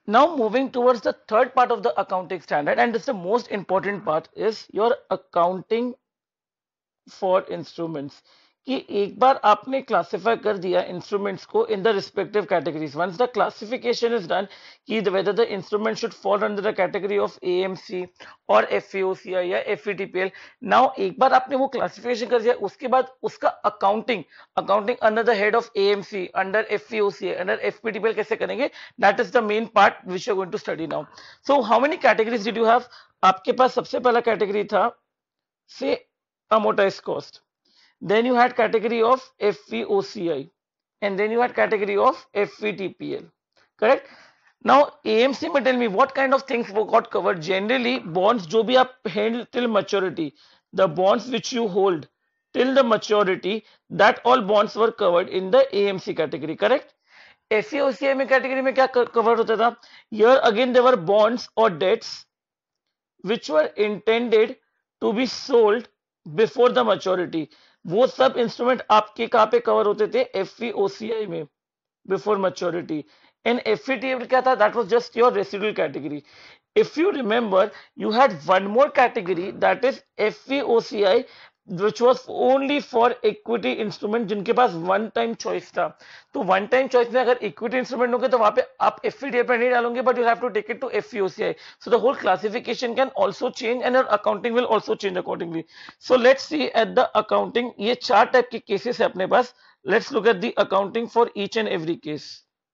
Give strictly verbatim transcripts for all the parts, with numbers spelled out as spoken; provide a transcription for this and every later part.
Now moving towards the third part of the accounting standard, and this is the most important part, is your accounting for instruments कि एक बार आपने classify कर दिया instruments को in the respective categories, once the classification is done कि whether the instrument should fall under the category of AMC और FEOCI या एफईटीपीएल, नाउ एक बार आपने वो क्लासिफिकेशन कर दिया, उसके बाद उसका accounting accounting under the head of AMC, under FEOCI, under FPTPL कैसे करेंगे, that is the main part which you are going to study now. So how many categories did you have? आपके पास सबसे पहला कैटेगरी था से amortized cost, then you had category of F V O C I, and then you had category of F V T P L, correct? Now A M C may tell me what kind of things got covered. Generally bonds जो भी आप held till maturity, the bonds which you hold till the maturity, that all bonds were covered in the A M C category, correct? F V O C I में category में क्या cover होता था? Here again there were bonds or debts which were intended to be sold before the maturity. वो सब instrument आपके कहां पे कवर होते थे? एफवीओसीआई में, बिफोर मैच्योरिटी. एंड एफईटीएल क्या था? That was just your residual category. If you remember you had one more category, that is FVOCI, which was only for equity instrument जिनके पास वन टाइम चॉइस था. तो one time choice में अगर equity instrument होंगे तो वहां पे आप एफईटीएल पे नहीं डालोगे, but you have to take it to FEOCI. So the whole classification can also change and your accounting will also change accordingly. So let's see at the accounting. ये चार टाइप के केसेस है अपने पास. Let's look at the accounting for each and every case.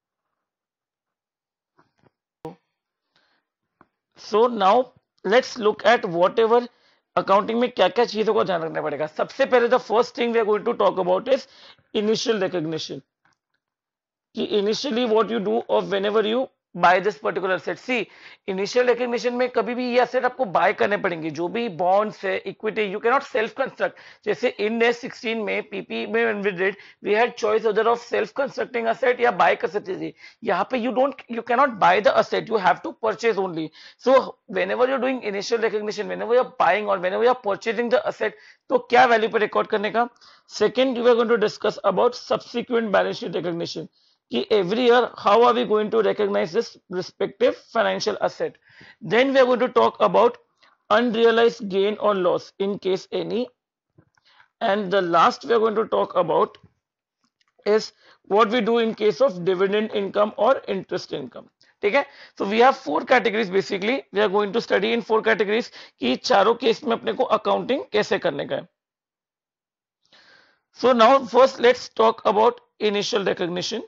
So now let's look at whatever accounting में क्या क्या चीजों को ध्यान रखना पड़ेगा. सबसे पहले the first thing we are going to talk about is initial recognition. कि initially what you do of whenever you buy this particular asset. See initial recognition में कभी भी ये एसेट आपको बाय करने पड़ेंगे. जो भी बॉन्ड्स है, equity, you can not self construct. जैसे इन डेज सिक्सटीन में पीपी में when we did, we had choice other of self constructing asset या बाय कर सकते थे. यहाँ पे you don't you can not buy the asset, you have to purchase only. So whenever you are doing initial recognition, whenever you are buying और whenever you are purchasing the asset, तो क्या value पे record करने का. Second you are going to discuss about subsequent balance sheet recognition. Every year how are we going to recognize this respective financial asset. Then we are going to talk about unrealized gain or loss in case any, and the last we are going to talk about is what we do in case of dividend income or interest income. ठीक है. So we have four categories basically. We are going to study in four categories कि चारों case में अपने को accounting कैसे करने का है. So now first let's talk about initial recognition.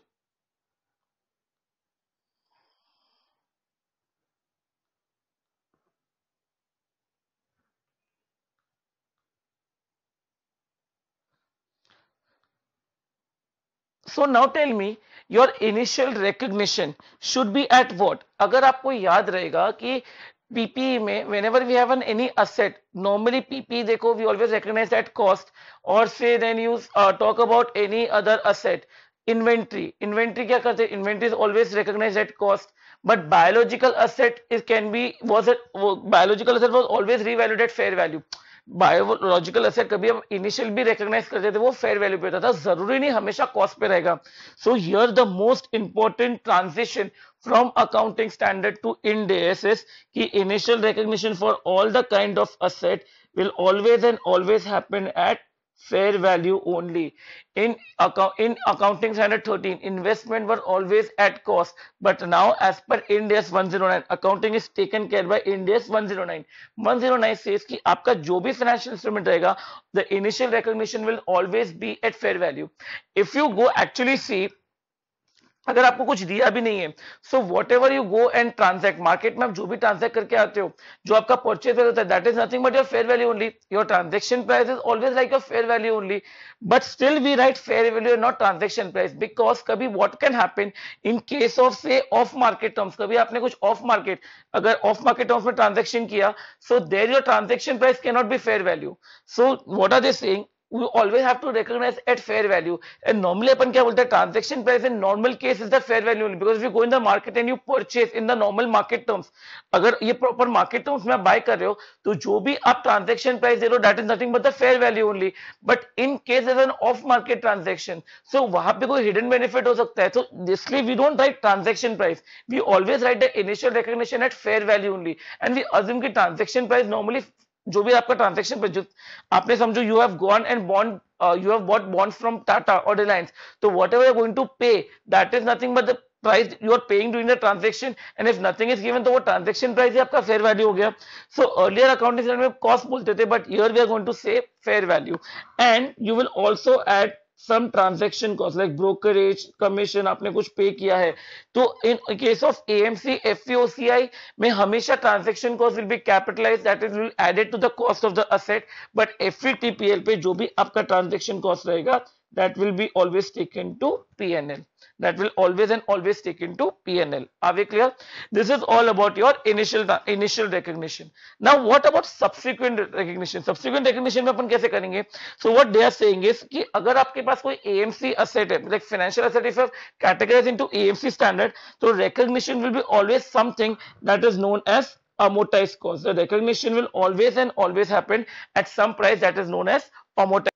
So now tell me your initial recognition should be at what. अगर आपको याद रहेगा कि पीपी में whenever we have an any asset, normally PP देखो we always recognize at cost, or say then you uh, talk about any other asset. Inventory, inventory क्या करते हैं? Inventory is always recognized at cost, but biological asset is can be was it biological asset was always revalued at fair value. Biological asset कभी हम initial भी recognise करते थे, वो fair value पे होता था, जरूरी नहीं हमेशा कॉस्ट पे रहेगा. So here the most important transition from accounting standard to Ind AS is कि initial recognition for all the kind of asset will always and always happen at fair value only. In account in accounting standard thirteen, investment were always at cost, but now as per Ind AS one oh nine, accounting is taken care by Ind AS one oh nine. one oh nine says कि आपका जो भी financial instrument रहेगा, the initial recognition will always be at fair value. If you go actually see, अगर आपको कुछ दिया भी नहीं है, so whatever you go and transact market में, आप जो भी ट्रांजैक्ट करके आते हो, जो आपका परचेज होता है, that is nothing but your fair value only. Your transaction price is always like your fair value only, but still we write fair value not transaction price, because कभी what can happen in case of say off market terms, कभी आपने कुछ off market अगर off market terms में transaction किया, so there your transaction price can not be fair value. So what are they saying, we always have to recognize at fair value. And normally अपन क्या बोलते हैं, transaction price in normal case is the fair value only, because if you go in the market and you purchase in the normal market terms, अगर ये proper market terms में आप buy कर रहे हो तो जो भी आप transaction price दे रहे हो that is nothing but the fair value only. But in case of an off market transaction, so वहां पे कोई hidden benefit हो सकता है, so इसलिए we don't write transaction price, we always write the initial recognition at fair value only, and we assume कि transaction price normally जो भी आपका ट्रांजेक्शन पे जो आपने समझो you have gone and bond you have bought bonds from Tata और रिलायंस, तो whatever you are going to pay that is nothing but the price you are paying during the transaction, and if nothing is given तो वो transaction price ही आपका fair value हो गया. So earlier accounting standard में cost बोलते थे, but here we are going to say fair value. And you will also add some transaction cost like brokerage commission, आपने कुछ पे किया है, तो in case of A M C F V O C I में हमेशा transaction cost will be capitalized, that is will added to the cost of the asset, but F V T P L पे जो भी आपका transaction cost रहेगा that will be always taken to P and L, that will always and always taken to P and L. Are we clear? This is all about your initial initial recognition. Now what about subsequent recognition? Subsequent recognition में अपन कैसे करेंगे? So what they are saying is कि अगर आपके पास कोई A M C asset है, like financial asset if you categorize into A M C standard, तो recognition will be always something that is known as amortized cost. The recognition will always and always happen at some price that is known as amortized.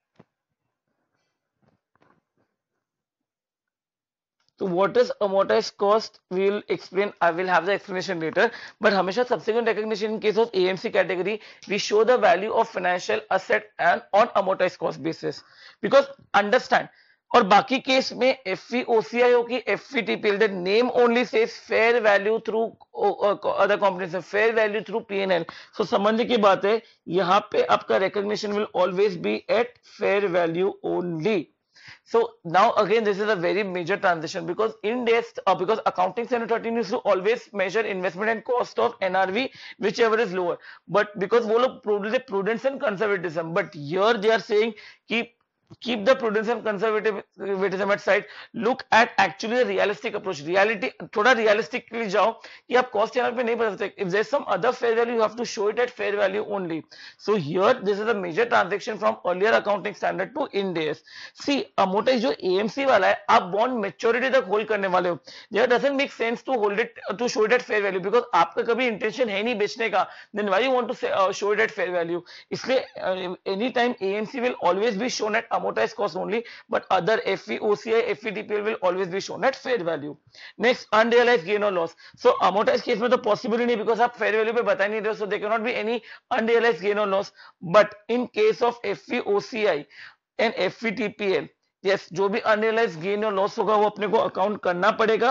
So what is amortized cost? We will explain. I will have the explanation later. But हमेशा subsequent recognition in case of A M C category, we show the value of financial asset and on amortized cost basis. Because understand. और बाकी case में F V O C I हो कि F V T P L, the name only says fair value through uh, other components, fair value through P and L. So समझने की बात है, यहाँ पे आपका recognition will always be at fair value only. So now again this is a very major transition, because in days uh, because accounting standard thirteen used to always measure investment and cost of N R V whichever is lower, but because वो लोग prudence and conservatism, but here they are saying keep keep the prudence and conservatism at side, look at actually the realistic approach. Reality थोड़ा realistically जाओ कि आप cost यहाँ पे नहीं बता सकते. If there is some other fair value, you have to show it at fair value only. So here this is a major transaction from earlier accounting standard to Ind AS. See amortize जो A M C वाला है, आप bond maturity तक hold करने वाले हो. There doesn't make sense to hold it to show it at fair value, because आपका कभी intention है नहीं बेचने का. Then why you want to say, uh, show it at fair value? इसलिए uh, anytime A M C will always be shown at amortized cost only, but other F V O C I, F V T P L will always be shown at fair value. Next, unrealized gain or loss. So amortized case में तो possible ही नहीं, because आप fair value पे बता नहीं रहे हो, so there cannot be any unrealized gain or loss. But in case of F V O C I and F V T P L, yes, जो भी unrealized gain or loss होगा वो अपने को account करना पड़ेगा.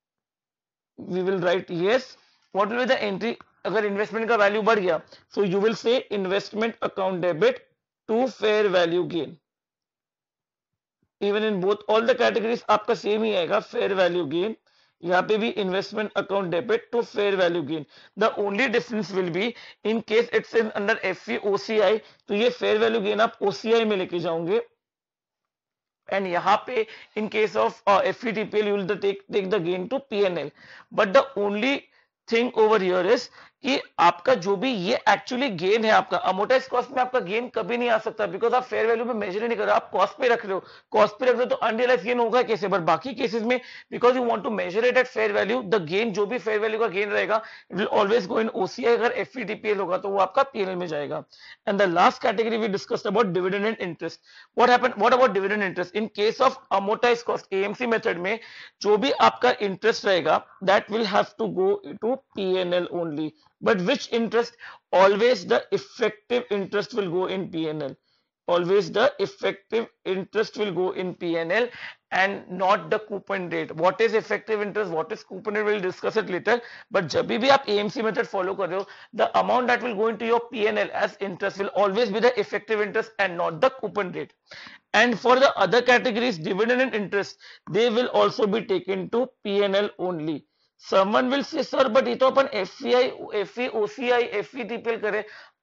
We will write yes. What will be the entry? अगर investment का value बढ़ गया, so you will say investment account debit to fair value gain. Even in both all the categories आपका सेम ही आएगा, fair value gain. यहाँ पे भी investment account debit to fair value gain. The only difference will be in case it's in under F V O C I, तो ये fair value gain आप O C I में लेके जाओगे, and यहाँ पे in case of uh, F V T P L you will take take the gain to P and L. But the only thing over here is कि आपका जो भी ये एक्चुअली गेन है, आपका अमोर्टाइज कॉस्ट में आपका गेन कभी नहीं आ सकता, बिकॉज आप फेयर वैल्यू में मेजर ही नहीं कर रहे हो, आप कॉस्ट पे रख रहे हो. कॉस्ट पे रख रहे हो तो अनरियलाइज गेन होगा कैसे, बट बाकी केसेस में because you want to measure it at fair value, the gain जो भी फेयर वैल्यू का गेन रहेगा it will always go in OCI. अगर एफवीटीपीएल होगा तो वो आपका पीएनएल में जाएगा. And the last category we discussed about dividend and interest. What happened what about dividend interest in case of amortize cost AMC method में जो भी आपका इंटरेस्ट रहेगा that will have to go to PNL only. But which interest? Always the effective interest will go in P and L. Always the effective interest will go in P and L and not the coupon rate. What is effective interest? What is coupon rate? We'll discuss it later. But जब भी आप A M C method follow कर रहे हो, the amount that will go into your P and L as interest will always be the effective interest and not the coupon rate. And for the other categories, dividend and interest, they will also be taken to P and L only. Someone will say, sir, but ये तो अपन F V I, F V O C I, F V T P L करे,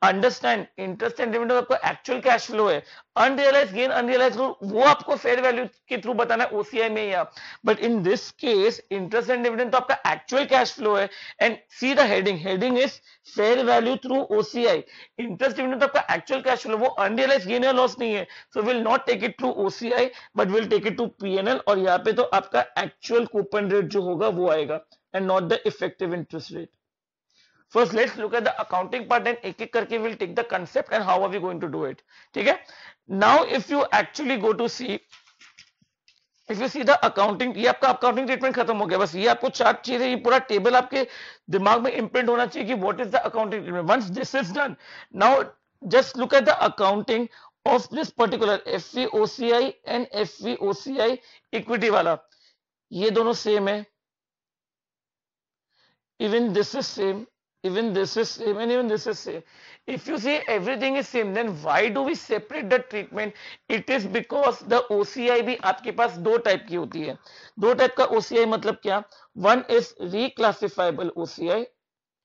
understand, interest and dividend आपका actual cash flow है, unrealise gain unrealise वो आपको fair value के through बताना है ओसीआई में या, but in this case interest and dividend तो आपका एक्चुअल कैश फ्लो है। And see the heading, heading is fair value through OCI. Interest dividend तो आपका एक्चुअल कैश फ्लो, वो अनरियलाइज गेन या लॉस नहीं है, so will not take it through OCI but will take it to PNL, और यहाँ पे तो आपका एक्चुअल कूपन रेट जो होगा वो आएगा and not the effective interest rate. First, let's look at the accounting part and एक एक करके we'll take the concept and how are we going to do it. ठीक है? Now, if you actually go to see, if you see the accounting, ये आपका accounting treatment खत्म हो गया, बस ये आपको चार चीजें, ये पूरा टेबल आपके दिमाग में imprint होना चाहिए कि what is the accounting treatment. Once this is done, now just look at the accounting of this particular F V O C I and F V O C I equity वाला, ये दोनों same है, even this is same, even this is same, and even this is same. If you see everything is same, then why do we separate the treatment? It is because the O C I भी आपके पास दो type की होती है। दो type का O C I मतलब क्या? One is reclassifiable O C I,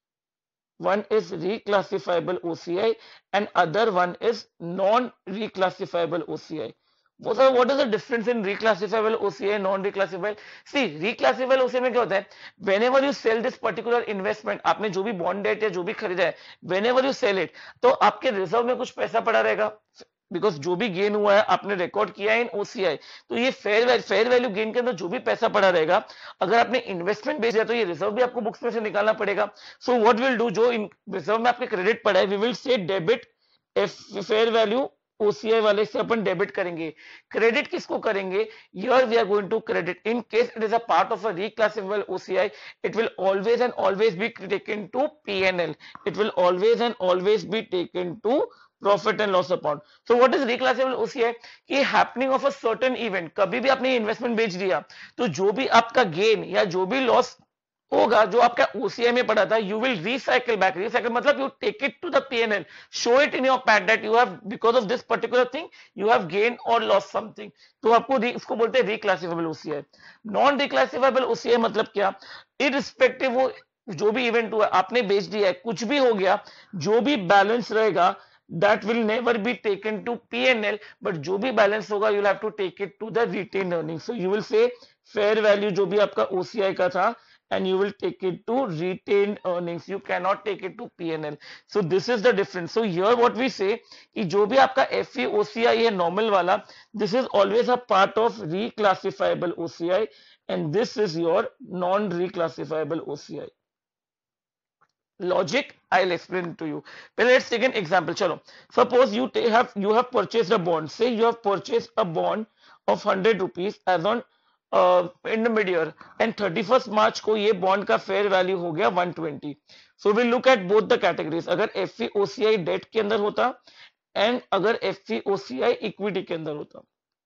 one is reclassifiable O C I, and other one is non-reclassifiable O C I. What are, what is the difference in reclassifiable O C I and non-reclassifiable? See, reclassifiable O C I में क्या होता है? Whenever you sell this particular investment, आपने जो भी bond date या जो भी खरीदा है, whenever you sell it, तो आपके रिजर्व में कुछ पैसा पड़ा रहेगा, बिकॉज जो भी गेन हुआ है आपने रिकॉर्ड किया है इन ओसीआई, तो ये फेयर फेयर वैल्यू गेन के अंदर जो भी पैसा पड़ा रहेगा, अगर आपने इन्वेस्टमेंट बेच दिया तो ये रिजर्व भी आपको बुक्स में से निकालना पड़ेगा। सो व्हाट विल डू, जो रिजर्व में आपके क्रेडिट पड़ा है, we will say debit fair value OCI वाले से अपन डेबिट करेंगे। क्रेडिट किसको करेंगे? Here we are going to credit in case it is a part of a reclassifiable OCI, it will always and always be taken to PNL, it will always and always be taken to profit and loss account. So what is रिक्लासिफाइबल OCI? कि happening of a certain event, कभी भी आपने investment बेच दिया तो जो भी आपका गेन या जो भी लॉस होगा जो आपका ओसीआई में पड़ा था, you will recycle back. Recycle मतलब you take it to the PNL, show it in your PAT that you have because of this particular thing you have gain और लॉस समथिंग, तो आपको इसको बोलते हैं reclassifiable OCI. Non reclassifiable OCI मतलब क्या? Irrespective वो जो भी इवेंट हुआ, आपने बेच दिया है, कुछ भी हो गया, जो भी बैलेंस रहेगा that will never be taken to P and L, but जो भी बैलेंस होगा you'll have to take it to the retained earnings. So you will say fair value जो भी आपका O C I का था, and you will take it to retained earnings. You cannot take it to P and L. So this is the difference. So here what we say कि जो भी आपका F V O C I है normal वाला, this is always a part of reclassifiable O C I, and this is your non-reclassifiable O C I. Logic I'll explain to you. Well, let's take an example. Chalo, suppose you have you have purchased a bond. Say you have purchased a bond of one hundred rupees as on uh, in the mid year, and thirty-first March को ये bond का fair value हो गया one twenty. So we'll look at both the categories. अगर F V O C I debt के अंदर होता and अगर F V O C I equity के अंदर होता.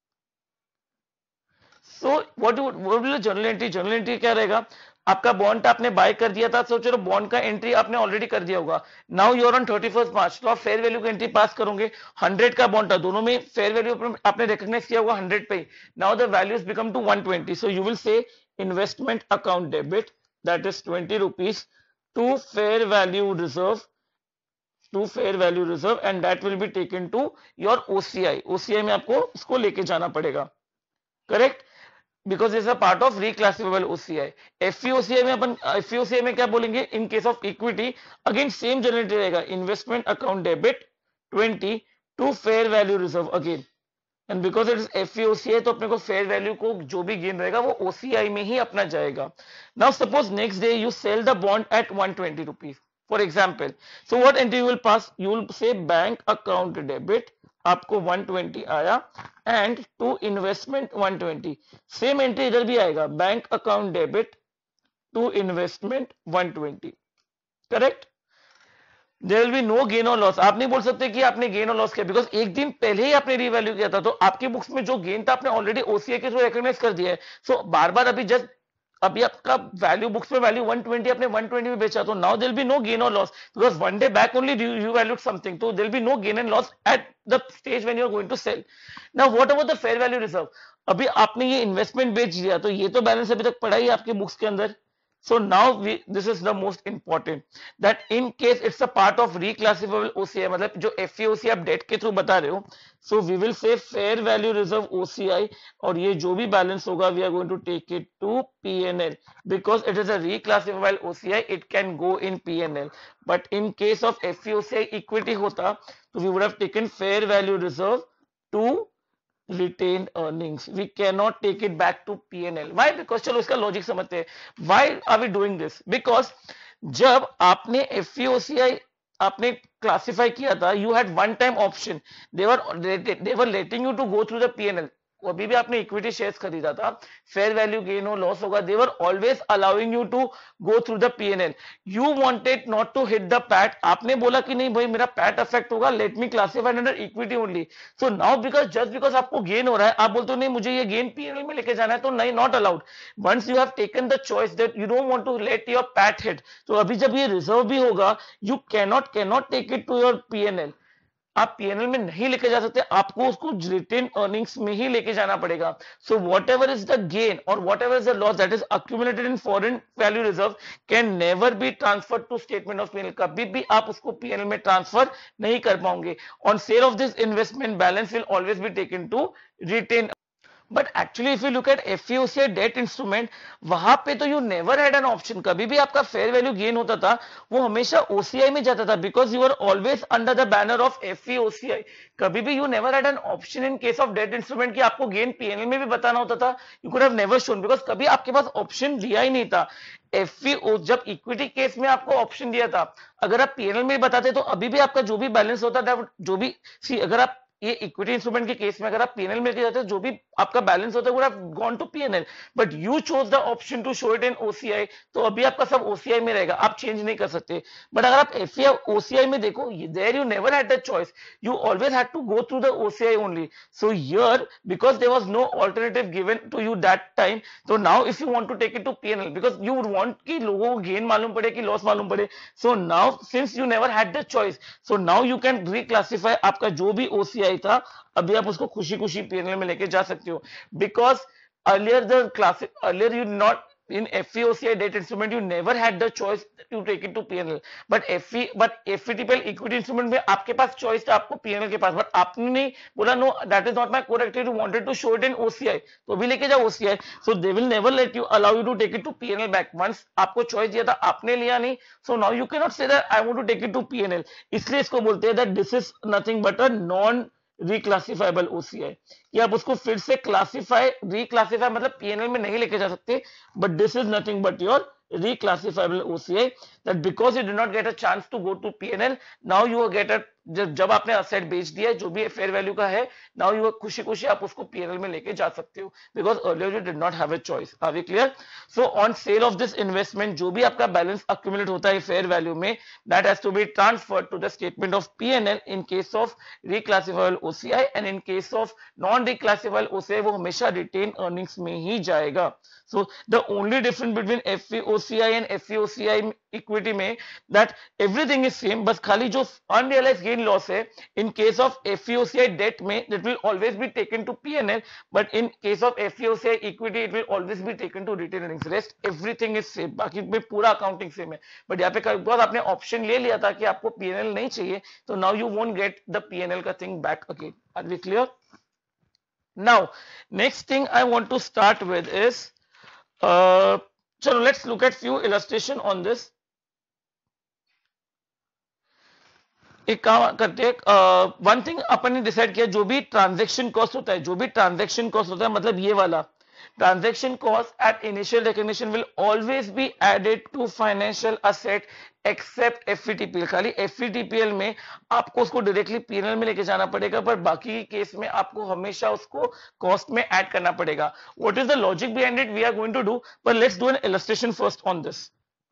So what do what will the journal entry? Journal entry क्या रहेगा? आपका बॉन्ड आपने बाय कर दिया था, तो चलो बॉन्ड का एंट्री आपने ऑलरेडी कर दिया होगा। Now you're on thirty first March, तो आप फेयर वैल्यू की एंट्री पास करोगे। हंड्रेड का बॉन्ड था, दोनों में फेयर वैल्यू आपने रिकॉग्नाइज किया होगा हंड्रेड पे। Now the values become to one twenty, so you will say investment account debit that is twenty rupees to fair value reserve to fair value reserve and that will be taken to your OCI. OCI में आपको इसको लेके जाना पड़ेगा, correct, because it's a part of reclassifiable O C I. F V O C I में अपन F V O C I में क्या बोलेंगे? In case of equity, again same generate रहेगा, investment account debit twenty to fair value reserve again, and because it is F V O C I तो अपने को fair value को जो भी गेन रहेगा वो O C I में ही अपना जाएगा। Now suppose next day you sell the bond at one twenty rupees, for example. So what entry you will pass? You will say bank account debit, आपको one twenty आया, and to investment one twenty. Same entry इधर भी आएगा, bank account debit to investment one twenty, correct. There will be no gain और loss. आप नहीं बोल सकते कि आपने गेन और लॉस किया, बिकॉज एक दिन पहले ही आपने रीवैल्यू किया था, तो आपके बुक्स में जो गेन था आपने ऑलरेडी ओसीआई के थ्रू रिकॉग्नाइज कर दिया है। सो so, बार बार अभी जस्ट अभी आपका वैल्यू बुक्स में वैल्यू one twenty आपने one twenty में बेचा, तो now there will be no gain और loss because one day back only you valued something, तो there will be no gain and loss at the stage when you are going to sell. Now what about the fair value reserve? अभी आपने ये investment बेच दिया, तो ये तो balance अभी तक पड़ा ही आपके बुक्स के अंदर, So now we, this is the most important, that in case it's a part of reclassifiable O C I, मतलब जो F E O C I आप डेट के थ्रू बता रहे हो, so we will say fair value reserve O C I, और ये जो भी बैलेंस होगा we are going to take it to P and L because it is a reclassifiable O C I, it can go in P and L. But in case of F E O C I equity होता, so we would have taken fair value reserve to retained earnings. We cannot take it back to P and L. Why? Because चलो इसका logic समझते हैं. Why are we doing this? Because जब आपने F E O C I आपने classify किया था, you had one time option. They were they were letting you to go through the P and L. अभी भी आपने इक्विटी शेयर्स खरीदा था, फेयर वैल्यू गेन हो लॉस होगा, they were always allowing you to go through the PNL. You wanted not to hit the PAT, आपने बोला कि नहीं भाई मेरा पैट अफेक्ट होगा, let me classified under equity only. So now because just because आपको gain हो रहा है, आप बोलते हो नहीं मुझे ये गेन पीएनएल में लेके जाना है, तो नहीं, not allowed. Once you have taken the choice that you don't want to let your PAT hit, तो अभी जब ये रिजर्व भी होगा, you cannot cannot take it to your PNL. आप पीएनएल में नहीं लेके जा सकते, आपको उसको रिटेन अर्निंग्स में ही लेके जाना पड़ेगा. So whatever is the gain और whatever is the loss that is accumulated in foreign value reserve can never be transfer to statement of PNL. कभी भी आप उसको पीएनएल में ट्रांसफर नहीं कर पाओगे. On sale of this investment balance will always be taken to retain. But actually if you look at F E O C I debt instrument, वहां पे तो you never had an option. कभी भी आपका fair value gain होता था वो हमेशा O C I में जाता था because you are always under the banner of F E O C I. कभी भी you never had an option in case of debt instrument कि आपको गेन पीएनएल में भी बताना होता था. You could have never shown because कभी आपके पास ऑप्शन दिया ही नहीं था. F E O जब इक्विटी केस में आपको ऑप्शन दिया था, अगर आप पीएनएल में बताते तो अभी भी आपका जो भी बैलेंस होता था, जो भी सी अगर आप ये इक्विटी इंस्ट्रूमेंट के केस में अगर आप पीएनएल में लेके जाते हो, जो भी आपका बैलेंस होता है वो have gone to PNL. But you chose the option to show it in OCI, तो अभी आपका सब ओसीआई में रहेगा, आप चेंज नहीं कर सकते. बट अगर आप एफ ओसीआई में देखो, there you never had the choice, you always had to go through the OCI only. So here because there was no alternative given to you that time, तो now if you want to take it to PNL because you would want कि लोगों को gain मालूम पड़े कि loss मालूम पड़े. So now since you never had the choice, so now you can reclassify आपका जो भी ओसीआई था, अभी आप उसको खुशी खुशी पीएनएल में लेके जा सकते हो. Because earlier the class earlier you not in F E O C I debt instrument you never had the choice to take it to P and L, but F E but F E T P L equity instrument में आपके पास choice था, आपको P and L के पास, but आपने नहीं बोला no that is not my core activity, wanted to show it in O C I, तो अभी लेके जाओ O C I. so they will never let you allow you to take it to P and L back. once आपको choice दिया था, आपने लिया नहीं, so now you cannot say that I want to take it to P and L. इसलिए इसको बोलते हैं that this is nothing but a non reclassifiable OCI, कि आप उसको फिर से क्लासिफाई रिक्लासिफाई मतलब पीएनएल में नहीं लेके जा सकते. But this is nothing but your reclassifiable O C I, that because you did not get a chance to go to P and L, now you get a जब जब आपने asset बेच दिया जो भी फेयर वैल्यू का है, now you खुशी खुशी आप उसको पीएनएल में लेके जा सकते हो because earlier you did not have a choice. Are we clear? So on sale of this investment जो भी आपका बैलेंस अक्यूमुलेट होता है फेयर वैल्यू में, that has to be transferred to the statement of PNL in case of reclassifiable OCI, and in case of non reclassifiable OCI वो हमेशा retain earnings में ही जाएगा. So the only difference between F E O C I and F E O C I equity में that everything is same, बस खाली जो unrealized gain loss है in case of F E O C I debt में that will always be taken to P and L, but in case of F E O C I equity it will always be taken to retained earnings. Rest everything is same, बाकी में पूरा accounting same है. but यहाँ पे बहुत आपने option ले लिया था कि आपको P and L नहीं चाहिए, तो now you won't get the P and L का thing back again. Are we clear? Now next thing I want to start with is Uh, so let's look at few illustration on this. एक काम करते हैं, one thing अपन ने decide किया, जो भी transaction cost होता है, जो भी ट्रांजैक्शन कॉस्ट होता है मतलब ये वाला transaction cost at initial recognition will always be added to financial asset except FETPL. खाली एफईटीपीएल में आपको उसको डायरेक्टली पीएनएल में लेके जाना पड़ेगा, पर बाकी केस में आपको हमेशा उसको कॉस्ट में ऐड करना पड़ेगा. What is the logic behind it we are going to do, but let's do an illustration first on this.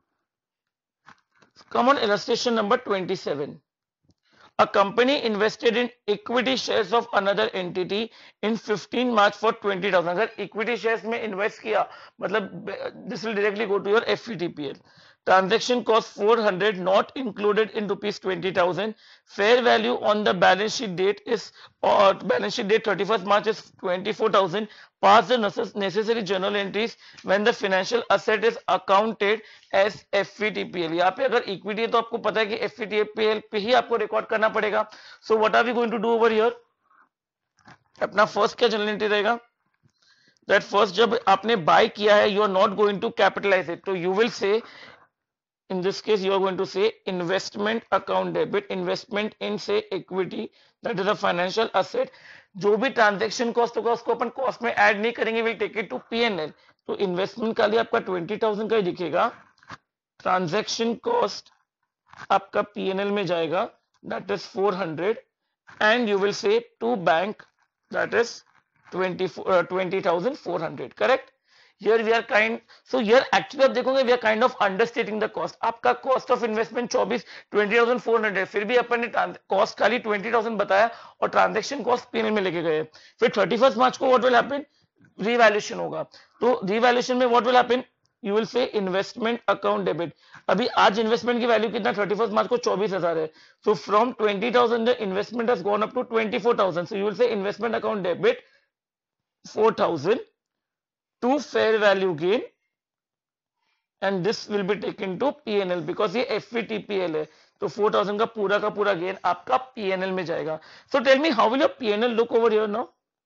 Come on, illustration number twenty-seven. A company invested in equity shares of another entity in fifteen March for twenty thousand. अगर equity shares में invest किया मतलब this will directly go to your F E T P L. Transaction cost four hundred, not included in rupees twenty thousand. Fair value on the balance sheet date is, or balance sheet date thirty-first March is twenty-four thousand. Pass the necessary journal entries when the financial asset is accounted as F V T P L. यहाँ पे अगर equity है तो आपको पता है कि F V T P L पे ही आपको रिकॉर्ड करना पड़ेगा. So what are we going to do over here? अपना फर्स्ट क्या जर्नल एंट्री रहेगा? That first जब आपने बाय किया है, you are not going to capitalize it. तो you will say, in this case you are going to say investment account debit, investment in say equity, that is a financial asset. जो भी transaction cost होगा उसको अपन cost में add नहीं करेंगे, will take it to PNL. तो investment का लिए आपका ट्वेंटी थाउजेंड का ही दिखेगा, ट्रांजेक्शन कॉस्ट आपका पीएनएल में जाएगा, that is four hundred, and you will say to bank, that is twenty thousand four hundred. Correct? Here we are kind, so here actually आप देखोगे we are kind of understating the cost. आपका cost of investment चौबीस twenty thousand four hundred, फिर भी अपन ने cost खाली twenty thousand बताया और transaction cost पीएनएल में लेके गए. फिर thirty-first मार्च को what will happen? Revaluation होगा. तो revaluation में what will happen? You will say investment account debit. अभी आज investment की value कितना? thirty-first मार्च को चौबीस हजार है. So from twenty thousand the investment has gone up to twenty-four thousand. So you will say investment account debit four thousand to fair value gain, and this will be taken to P and L because ये F V T P L है. तो four thousand का पूरा का पूरा gain आपका P and L में जाएगा. So tell me how will your P and L look over here now?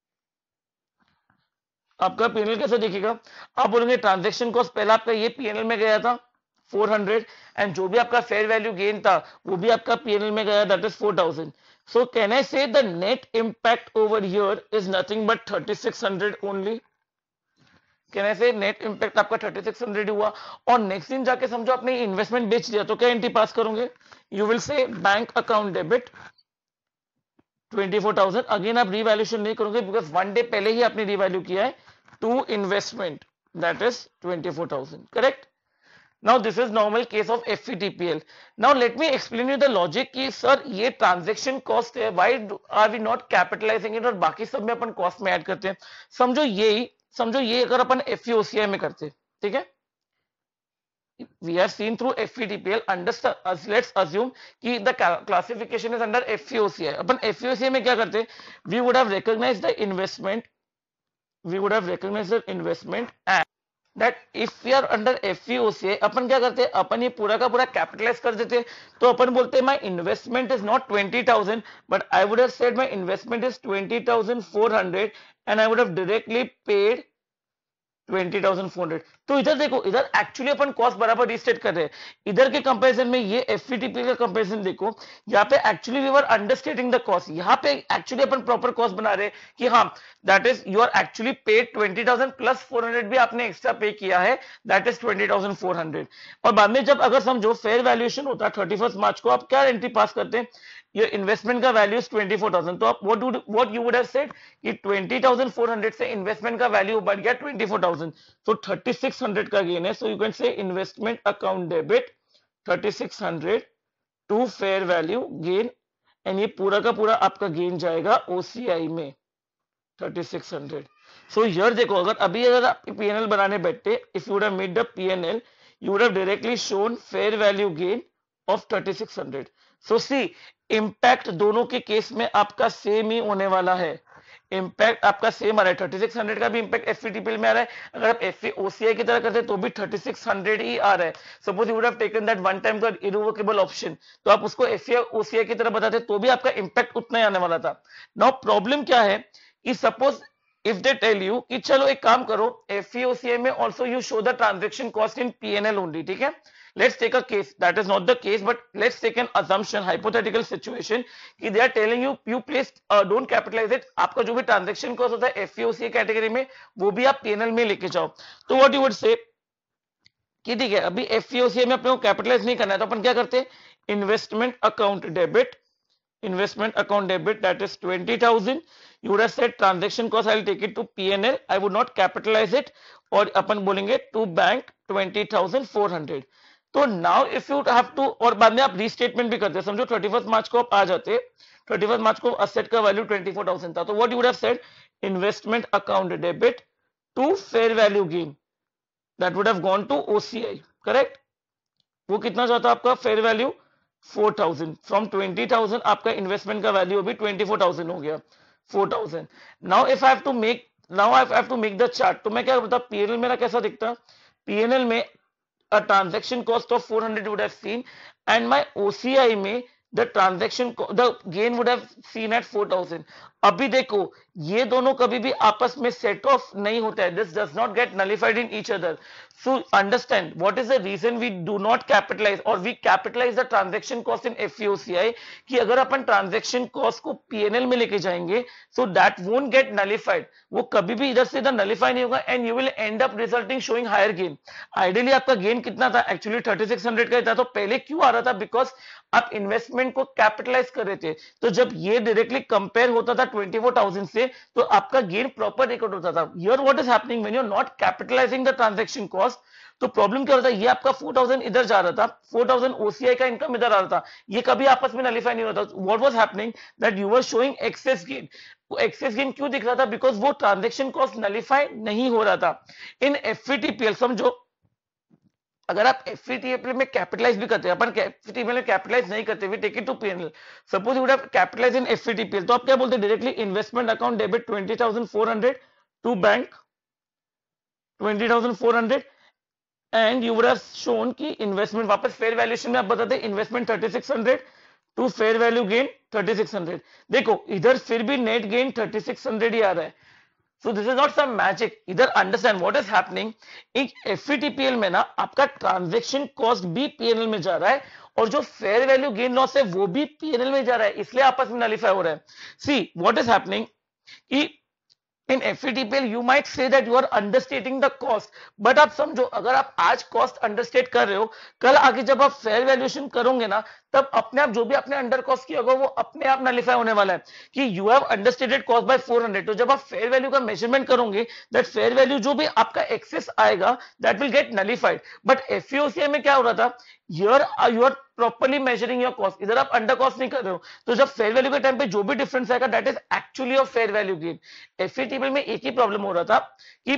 आपका P and L कैसे दिखेगा? आप बोलेंगे ट्रांजेक्शन कॉस्ट पहला आपका ये P and L में गया था four hundred, एंड जो भी आपका फेयर वैल्यू गेन था वो भी आपका P and L में गया, that is four thousand. So can I say the net impact over here is nothing but thirty-six hundred only? Can I say net impact आपका thirty-six hundred हुआ? और next दिन जाके समझो आपने इन्वेस्टमेंट बेच दिया तो क्या एंट्री पास करोगे? You will say bank account debit twenty-four thousand. Again आप रिवैल्यूएशन नहीं करोगे बिकॉज वन डे पहले ही आपने रिवैल्यू किया है to investment, that is twenty-four thousand. Correct? Now this is normal case of F V T P L. Now let me explain you the logic कि sir ये transaction cost है, why are we not capitalizing it और बाकी सब में अपन cost में add करते हैं. समझो ये समझो ये अगर अपन F V O C I में करते, ठीक है, we have seen through F V T P L, understand, let's assume कि the classification is under F V O C I. Upon F V O C I में क्या करते, we would have recognized the investment, we would have recognized the investment and that if we are under F V O C I, अपन क्या करते हैं, अपन ये पूरा का पूरा कैपिटलाइज कर देते हैं. तो अपन बोलते हैं my investment is not twenty thousand but I would have said my investment is twenty thousand four hundred and I would have directly paid twenty thousand four hundred. तो इधर देखो, इधर एक्चुअली अपन कॉस्ट बराबर रिस्टेट कर रहे हैं. इधर के कंपैरिजन में ये F V T P L का कंपैरिजन देखो, यहाँ पे actually we were understating the cost, यहाँ पे एक्चुअली अपन प्रॉपर कॉस्ट बना रहे हैं कि हाँ that is you are actually paid twenty thousand plus four hundred भी आपने एक्स्ट्रा पे किया है, that is twenty thousand four hundred. और बाद में जब अगर समझो फेयर वैल्यूएशन होता है थर्टी फर्स्ट मार्च को, आप क्या एंट्री पास करते हैं, ये इन्वेस्टमेंट का वैल्यू इज twenty-four thousand. तो आप what would what you would have said कि twenty thousand four hundred से इन्वेस्टमेंट का वैल्यू बढ़ गया twenty-four thousand, तो thirty-six hundred का गेन है. So you can say investment account debit thirty-six hundred to fair value gain, and ये पूरा का पूरा आपका गेन जाएगा O C I में thirty-six hundred. सो हियर देखो, अगर अभी अगर आप P and L बनाने बैठते, if you would have made the P and L, you would have directly shown fair value gain of thirty-six hundred. So see, impact दोनों के केस में आपका सेम ही होने वाला है. इम्पैक्ट आपका सेम आ रहा है, thirty-six hundred का भी impact F V T P L में आ रहा है. अगर आप F V O C I की तरह करते तो भी thirty-six hundred ही आ रहा है. Suppose you would have taken that one time का इरिवोकेबल ऑप्शन, तो आप उसको F V O C I की तरह बताते तो भी आपका इम्पैक्ट उतना ही आने वाला था. नाउ प्रॉब्लम क्या है कि suppose if they tell you कि चलो एक काम करो, F V O C I में also you show the transaction cost in P and L only, ठीक है. Let's take a case, that is not the case, but let's take an assumption, hypothetical situation कि they are telling you you please uh, don't capitalize it. आपका जो भी transaction cost होता है F V O C I category में वो भी आप P and L में लेके जाओ. तो what you would say कि ठीक है अभी F V O C I में अपने को कैपिटलाइज नहीं करना है, तो अपन क्या करते हैं, investment account debit, investment account debit that is twenty thousand. You would have said transaction cost I will take it to P and L, I would not capitalize it, और अपन बोलेंगे to bank twenty thousand four hundred. तो now if you have to, और बाद में आप restatement भी करते हैं, समझो थर्टी फर्स्ट मार्च को आप आ जाते, थर्टी फर्स्ट मार्च को असेट का वैल्यू twenty-four thousand था, तो what you would have said, investment account debit to fair value gain, that would have gone to O C I. Correct? वो कितना जाता है आपका fair value four thousand, from twenty thousand आपका investment का value अभी ट्वेंटी फोर थाउजेंड हो गया, four thousand. Now if I have to make now I have to make the chart, तो मैं क्या करता, पीएनएल मेरा कैसा दिखता, पीएनएल में a transaction cost of four hundred would have seen, and my O C I में the transaction the gain would have seen at four thousand। अभी देखो ये दोनों कभी भी आपस में सेट ऑफ नहीं होता है, this does not get nullified in each other। So understand what is the reason we do not capitalize or we capitalize the transaction cost in F V O C I, कि अगर अपन transaction cost को P and L में लेके जाएंगे so that won't get nullified, वो कभी भी इधर से इधर nullify नहीं होगा and you will end up resulting showing higher gain। Ideally आपका गेन कितना था, एक्चुअली थर्टी सिक्स हंड्रेड का था, तो पहले क्यों आ रहा था, बिकॉज आप इन्वेस्टमेंट को कैपिटलाइज कर रहे थे। तो जब ये डायरेक्टली कंपेयर होता था ट्वेंटी फोर थाउजेंड से, तो आपका गेन प्रॉपर रिकॉर्ड होता था। Here what is happening when you are not capitalizing the transaction cost, तो प्रॉब्लम क्या होता है, ये आपका फोर थाउजेंड इधर जा रहा था, फोर थाउजेंड ओसीआई का इनकम इधर आ रहा था, ये कभी आपस में नलिफाई नहीं होता। What was happening that you were showing excess gain. Excess gain क्यों दिख रहा था, बिकॉज वो ट्रांजैक्शन कॉस्ट नलिफाई नहीं हो रहा था। इन एफवीटीपीएल समझो, अगर आप एफवीटीपीएल में कैपिटलाइज भी करते हैं, अपन एफवीटीपीएल में कैपिटलाइज नहीं करते, we take it to PNL, suppose you would have capitalize in FVTPL, तो आप क्या बोलते हैं directly, investment account debit twenty thousand four hundred to bank twenty thousand four hundred, and you would have shown कि investment वापस fair valuation में आप बताते investment thirty six hundred to fair value gain thirty six hundred. देखो इधर फिर भी net gain thirty six hundred ही आ रहा है। So this is not some magic. इधर अंडरस्टैंड what is happening, एक एफवीटीपीएल में ना आपका ट्रांजैक्शन कॉस्ट भी पीएनएल में जा रहा है और जो फेयर वैल्यू गेन लॉस है वो भी पीएनएल में जा रहा है, इसलिए आपस में नलिफाई हो रहा है। सी व्हाट इज हैपनिंग कि in FVTPL you might say that you are understating the cost, but आप समझो अगर आप आज कॉस्ट अंडरस्टेट कर रहे हो, कल आगे जब आप फेयर वैल्यूएशन करोगे ना, तब अपने आप जो भी आपने अंडर कॉस्ट किया होगा वो अपने आप नलिफाई होने वाला है कि you have understated cost by four hundred. तो जब आप फेयर वैल्यू का मेजरमेंट करोगे, दैट फेयर वैल्यू जो भी आपका एक्सेस आएगा that will get nullified. But FVOCI में क्या हो रहा था, here you are properly measuring your cost, इधर आप अंडर कॉस्ट नहीं कर रहे हो, तो जब फेयर वैल्यू के टाइम पे जो भी डिफरेंस आएगा that is actually your fair value gain. FVTPL में एक ही प्रॉब्लम हो रहा था कि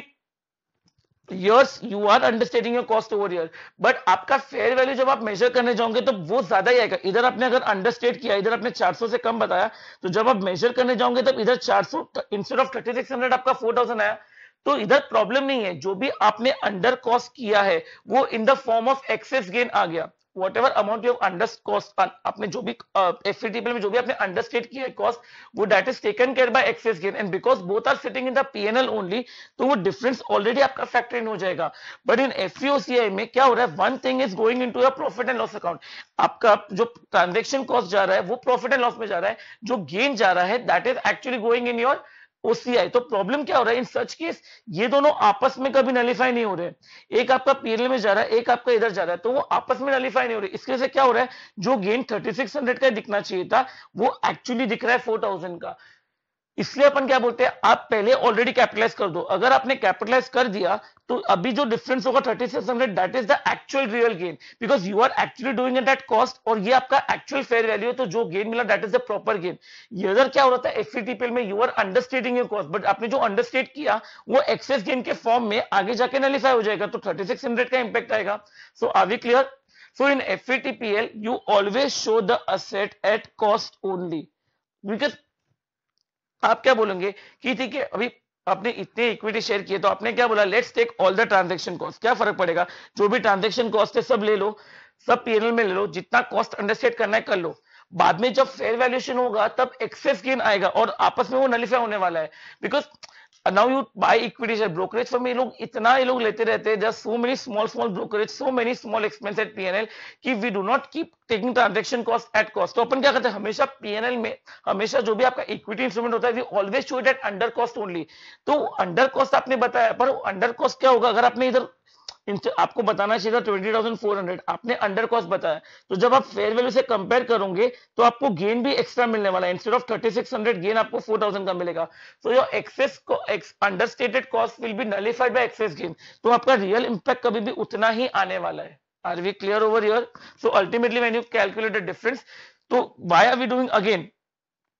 Yours, you are understating your cost over here, but आपका फेयर वैल्यू जब आप मेजर करने जाओगे तो वो ज्यादा ही आएगा। इधर आपने अगर अंडरस्टेट किया, इधर आपने चार सौ से कम बताया, तो जब आप मेजर करने जाओगे तब इधर चार सौ instead of thirty six hundred आपका फोर थाउजेंड आया। तो इधर प्रॉब्लम नहीं है, जो भी आपने अंडर कॉस्ट किया है वो in the form of excess gain आ गया। whatever amount you have under cost, आपने जो भी एफवीटीपीएल में जो भी आपने अंडरस्टेट किया है कॉस्ट, वो that is taken care by excess gain, and because both are sitting in the PNL only, तो वो डिफरेंस ऑलरेडी आपका फैक्टर इन हो जाएगा। बट इन एफवीओसीआई में क्या हो रहा है, one thing is going into your profit and loss account, आपका जो ट्रांजैक्शन कॉस्ट जा रहा है वो प्रॉफिट एंड लॉस में जा रहा है, जो गेन जा रहा है that is actually going in your OCI. तो प्रॉब्लम क्या हो रहा है, इन सच केस ये दोनों आपस में कभी नलिफाई नहीं हो रहे, एक आपका पीएनएल में जा रहा है, एक आपका इधर जा रहा है, तो वो आपस में नलिफाई नहीं हो रही। इसकी वजह से क्या हो रहा है, जो गेन थर्टी सिक्स हंड्रेड का दिखना चाहिए था वो एक्चुअली दिख रहा है फोर थाउजेंड का। इसलिए अपन क्या बोलते हैं, आप पहले ऑलरेडी कैपिटलाइज कर दो। अगर आपने कैपिटलाइज कर दिया तो अभी जो डिफरेंस होगा thirty six hundred that is the actual real gain, because you are actually doing it at cost, और ये आपका एक्चुअल फेयर वैल्यू है, तो जो गेन मिला that is the proper gain. ये अगर क्या हो रहा था एफवीटीपीएल में, you are understating your cost, but आपने जो अंडरस्टेट किया वो एक्सेस गेन के फॉर्म में आगे जाके नलिफाई हो जाएगा, तो थर्टी सिक्स हंड्रेड का इंपैक्ट आएगा। So are we clear? So in FVTPL you always show the asset at cost only, because आप क्या बोलेंगे कि ठीक है अभी आपने इतने इक्विटी शेयर किए, तो आपने क्या बोला, let's take all the transaction cost, क्या फर्क पड़ेगा, जो भी ट्रांजैक्शन कॉस्ट है सब ले लो, सब पीएनएल में ले लो, जितना कॉस्ट अंडरस्टेट करना है कर लो, बाद में जब फेयर वैल्यूएशन होगा तब एक्सेस गेन आएगा और आपस में वो नलिफाई होने वाला है। Because now you buy equity share, brokerage firm में ये लोग इतना ये लोग लेते रहते हैं, just so many small small brokerage, so many small expense at PNL, कि we do not keep taking transaction cost at cost. तो अपन क्या करते हैं, हमेशा पीएनएल में हमेशा जो भी आपका इक्विटी इंस्ट्रूमेंट होता है we always show it at under cost only. तो अंडर कॉस्ट आपने बताया, पर अंडर कॉस्ट क्या होगा, अगर आपने इधर आपको बताना चाहिए था ट्वेंटी थाउजेंड फोर हंड्रेड, आपने अंडर कॉस्ट बताया, तो जब आप फेयर वैल्यू से कंपेयर करोगे तो आपको गेन भी एक्स्ट्रा मिलने वाला है, instead of thirty six hundred gain आपको फोर थाउजेंड का मिलेगा। So your excess understated cost will be nullified by excess gain, तो आपका रियल इंपैक्ट कभी भी उतना ही आने वाला है। Are we clear over here? So ultimately when you calculate the difference, तो why are we doing again,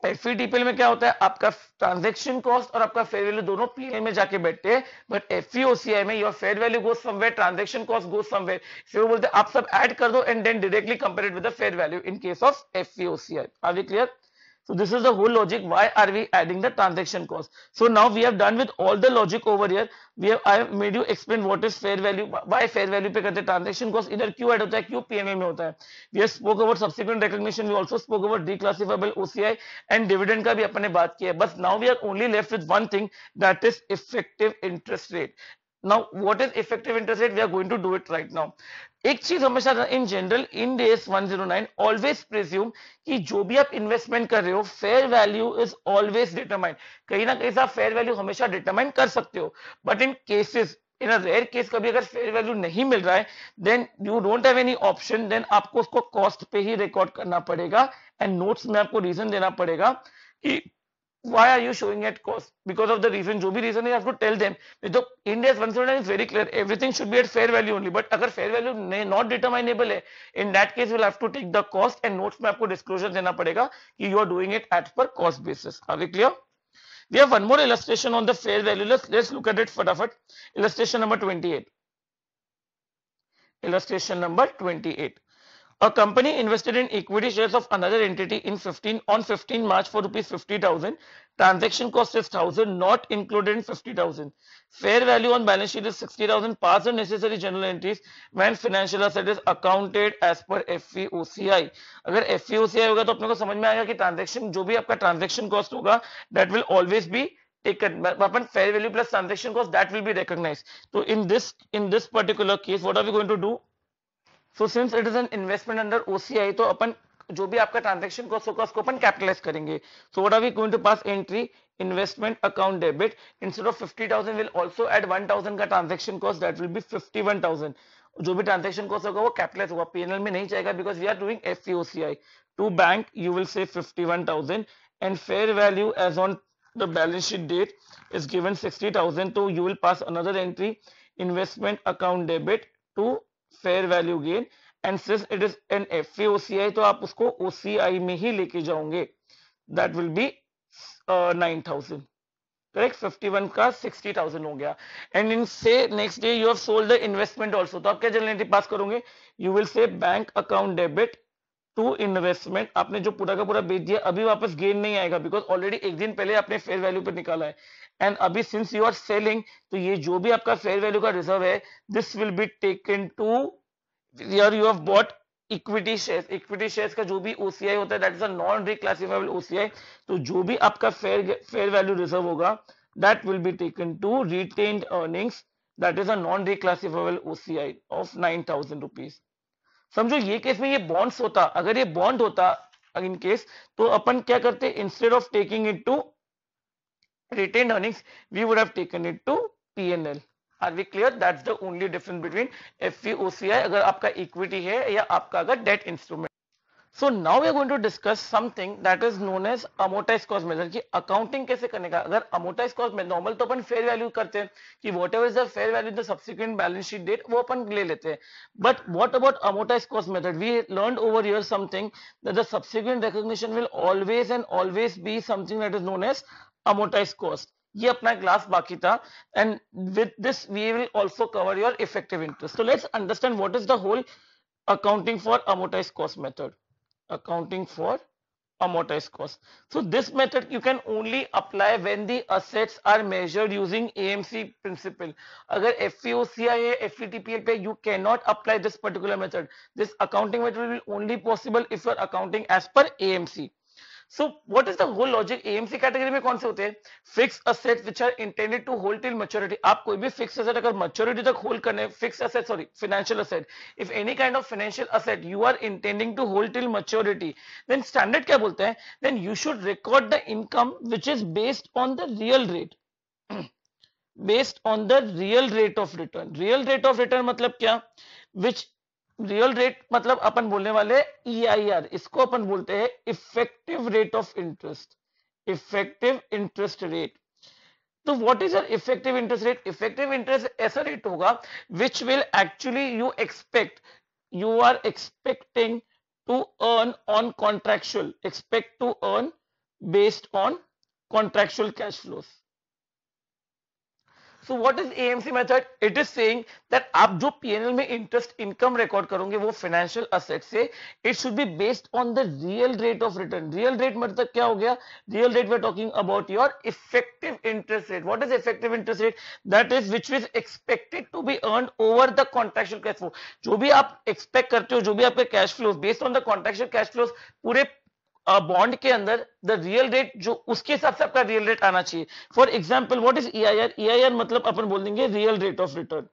FETPL में क्या होता है, आपका ट्रांजैक्शन कॉस्ट और आपका फेयर वैल्यू दोनों पीएल में जाके बैठते हैं, बट एफईओसीआई में your fair value goes somewhere, transaction cost goes somewhere, इसलिए वो बोलते हैं आप सब ऐड कर दो and then directly compare it with the fair value in case of FEOCI. Are we clear? So this is the whole logic. Why are we adding the transaction cost? So now we have done with all the logic over here. We have I have made you explain what is fair value, why fair value पे करते हैं, transaction cost इधर क्यों add होता है, क्यों PNL में होता है. We have spoke about subsequent recognition. We also spoke about declassifiable OCI and dividend का भी अपन ने बात की है. But now we are only left with one thing, that is effective interest rate. Now what is effective interest rate? We are going to do it right now. एक चीज हमेशा in general in days one zero nine always presume कि जो भी आप investment कर रहे हो fair value is always determined. कहीं ना कहीं से आप फेयर वैल्यू हमेशा डिटरमाइन कर सकते हो, but in cases in a rare case कभी अगर फेयर वैल्यू नहीं मिल रहा है, then you don't have any option, then आपको उसको कॉस्ट पे ही रिकॉर्ड करना पड़ेगा एंड नोट्स में आपको रीजन देना पड़ेगा कि why are you showing at cost, because of the reason, जो भी reason है you have to tell them. तो Ind AS one oh nine is very clear, everything should be at fair value only, but अगर fair value not determinable है, in that case you will have to take the cost and notes में आपको disclosure देना पड़ेगा कि you are doing it at per cost basis. Are we clear? We have one more illustration on the fair value. Let's let's look at it फटाफट. Illustration number twenty-eight. Illustration number twenty-eight. A company invested in equity shares of another entity in fifteen on fifteenth March for rupees fifty thousand. Transaction cost is one thousand, not included in fifty thousand. Fair value on balance sheet is sixty thousand. Pass the necessary journal entries when financial asset is accounted as per F E O C I. अगर F E O C I होगा तो अपने को समझ में आएगा कि transaction जो भी आपका ट्रांजेक्शन कॉस्ट होगा that will always be taken. अपन fair value plus transaction cost that will be recognized. So in this in this particular case, what are we going to do? So since it is an investment under O C I, तो अपन जो भी आपका transaction cost होगा उसको अपन capitalize करेंगे. So what are we going to pass entry? Investment account debit. Instead of fifty thousand, we'll also add one thousand का transaction cost, that will be fifty-one thousand. जो भी ट्रांजेक्शन कॉस्ट होगा वो capitalise होगा, PNL में नहीं जाएगा because we are doing F E O C I. To bank you will say fifty-one thousand and fair value as on the balance sheet date is given sixty thousand. So you will pass another entry, investment account debit to fair value gain, and since it is an F E O C I तो आप उसको O C I में ही लेके जाओगे. That will be uh, nine thousand. Correct? fifty-one का sixty thousand हो गया. And in say next day you have sold the investment also. तो आप क्या जर्नल एंट्री पास करोगे? You will say bank account debit to investment. आपने जो पूरा का पूरा बेच दिया अभी वापस गेन नहीं आएगा because already एक दिन पहले आपने फेयर वैल्यू पे निकाला है. एंड अभी सिंस यू आर सेलिंग तो ये जो भी आपका फेयर वैल्यू का रिजर्व है this will be taken to your you have bought equity shares. Equity shares का जो भी ओसीआई होता है that is a non reclassifiable OCI. तो जो भी आपका फेयर फेयर वैल्यू रिजर्व होगा that will be taken to retained earnings, that is a non reclassifiable OCI of nine thousand rupees. समझो ये केस में ये बॉन्ड्स होता, अगर ये बॉन्ड होता इन केस तो अपन क्या करते, instead of taking it to retained earnings we would have taken it to P and L. Are we clear? That's the only difference between F E O C I अगर आपका equity है या आपका अगर debt instrument. So now we are going to discuss something that is known as amortized cost method कि accounting कैसे करने का. अगर amortized cost में normal तो अपन fair value करते हैं कि whatever is the fair value in the subsequent balance sheet date वो अपन ले लेते हैं. But what about amortized cost method? We learned over here something that the subsequent recognition will always and always be something that is known as amortized cost. ये अपना class बाकी था and with this we will also cover your effective interest. So let's understand what is the whole accounting for amortized cost method. Accounting for amortized cost. So this method you can only apply when the assets are measured using A M C principle. अगर F E O C I है F E T P L पे you cannot apply this particular method. This accounting method will only possible if you are accounting as per A M C. So what is the whole logic? A M C category में कौन से होते हैं? Fixed assets which are intended to hold till maturity. आप कोई भी fixed asset अगर maturity तक hold करने, fixed asset sorry financial asset, if any kind of financial asset you are intending to hold till maturity, then standard क्या बोलते हैं? Then you should record the income which is based on the real rate. Based on the real rate of return. Real rate of return मतलब क्या? Which real rate मतलब अपन बोलने वाले ई I are, इसको अपन बोलते हैं effective rate of interest. Effective interest rate. तो what is your effective interest rate? Effective interest ऐसा रेट होगा which will actually you expect you are expecting to earn on contractual, expect to earn based on contractual cash flows. So what is A M C method? It is saying that आप जो P and L में interest income record करोगे वो financial asset से, it should be based on the real rate of return. Real rate मतलब क्या हो गया? Real rate we are talking about your effective interest rate. What is effective interest rate? That is which is expected to be earned over the contractual cash flow. जो भी आप expect करते हो, जो भी आपके cash flows based on the contractual cash flows पूरे bond के अंदर द रियल रेट जो उसके हिसाब से आपका रियल रेट आना चाहिए. For example what is EIR? EIR मतलब अपन बोल देंगे real rate of return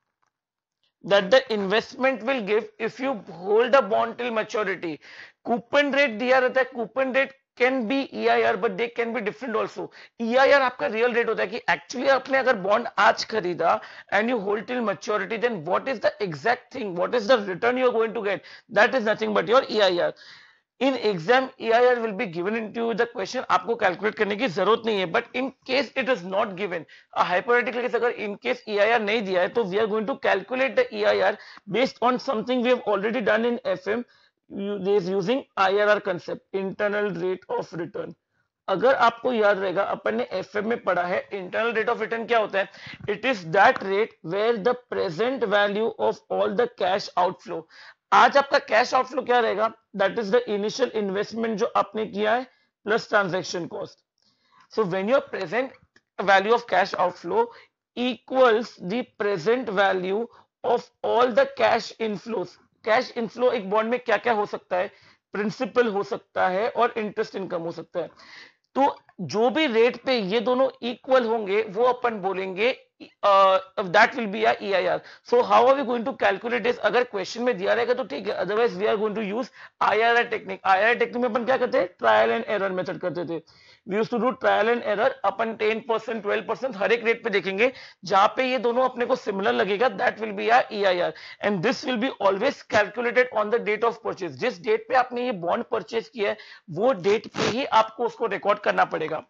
that the investment will give if you hold a bond till maturity. Coupon rate दिया रहता है. Coupon rate can be E I R but they can be different also. E I R आपका real rate होता है कि actually आपने अगर bond आज खरीदा and you hold till maturity, then what is the exact thing, what is the return you are going to get, that is nothing but your E I R. In exam E I R will be given into the question. आपको calculate करने की जरूरत नहीं है, but in case it is not given, hypothetical case अगर in case E I R नहीं दिया है तो we are going to calculate the E I R based on something we have already done in F M using I R R concept, internal rate of return. अगर आपको याद रहेगा अपन ने F M में पढ़ा है इंटरनल रेट ऑफ रिटर्न क्या होता है. It is that rate where the present value of all the cash outflow. आज आपका कैश आउटफ्लो क्या रहेगा? That is the initial investment जो आपने किया है plus transaction cost. So when your present value of cash outflow equals the present value of all the cash inflows. Cash inflow एक bond में क्या क्या हो सकता है? प्रिंसिपल हो सकता है और इंटरेस्ट इनकम हो सकता है. तो जो भी रेट पे ये दोनों इक्वल होंगे वो अपन बोलेंगे that will be E I R. So how are we going to calculate this? अगर क्वेश्चन में दिया रहेगा तो ठीक है, otherwise we are going to use I R R technique. I R R technique में अपन क्या करते हैं? ट्रायल एंड एरर मेथड करते थे. We used to do trial and error. अपन टेन परसेंट ट्वेल्व परसेंट हर एक रेट पे देखेंगे, जहां पे ये दोनों अपने को सिमिलर लगेगा that will be E I R. And this will be always calculated on the date of purchase. जिस डेट पे आपने ये बॉन्ड परचेज किया है वो डेट पे ही आपको उसको रिकॉर्ड करना पड़ेगा.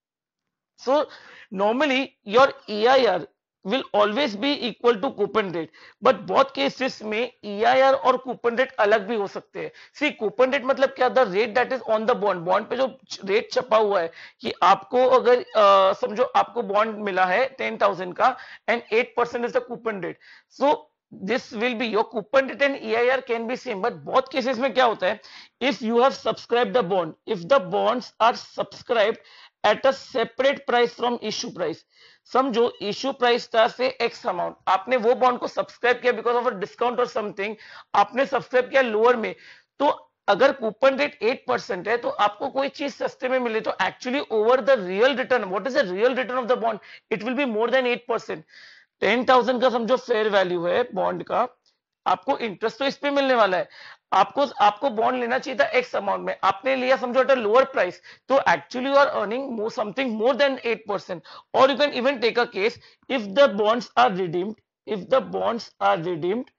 So normally your E I R will always be equal to coupon rate, but बहुत केसेस में E I R और coupon rate अलग भी हो सकते हैं. See coupon rate मतलब क्या? The rate that is on the bond. Bond पे जो रेट छपा हुआ है कि आपको अगर uh, समझो आपको बॉन्ड मिला है टेन थाउजेंड का and eight percent is the coupon rate. So this will be your coupon rate and E I R can be same, but बहुत केसेस में क्या होता है? If you have subscribed the bond, if the bonds are subscribed at a separate price from issue price. समझो issue price था से x amount, आपने वो बॉन्ड को सब्सक्राइब किया बिकॉज ऑफ अ डिस्काउंट और समथिंग, आपने सब्सक्राइब किया लोअर में. तो अगर कूपन रेट एट परसेंट है तो आपको कोई चीज सस्ते में मिले तो actually over the real return, what is the real return of the bond? It will be more than eight percent. Ten thousand का समझो फेयर वैल्यू है बॉन्ड का, आपको इंटरेस्ट तो इस पे मिलने वाला है. आपको आपको बॉन्ड लेना चाहिए था एक्स अमाउंट में, आपने लिया समझो एट अ लोअर प्राइस, तो actually you are earning more something more than eight percent. और you can even take a case if the bonds are redeemed, if the bonds are redeemed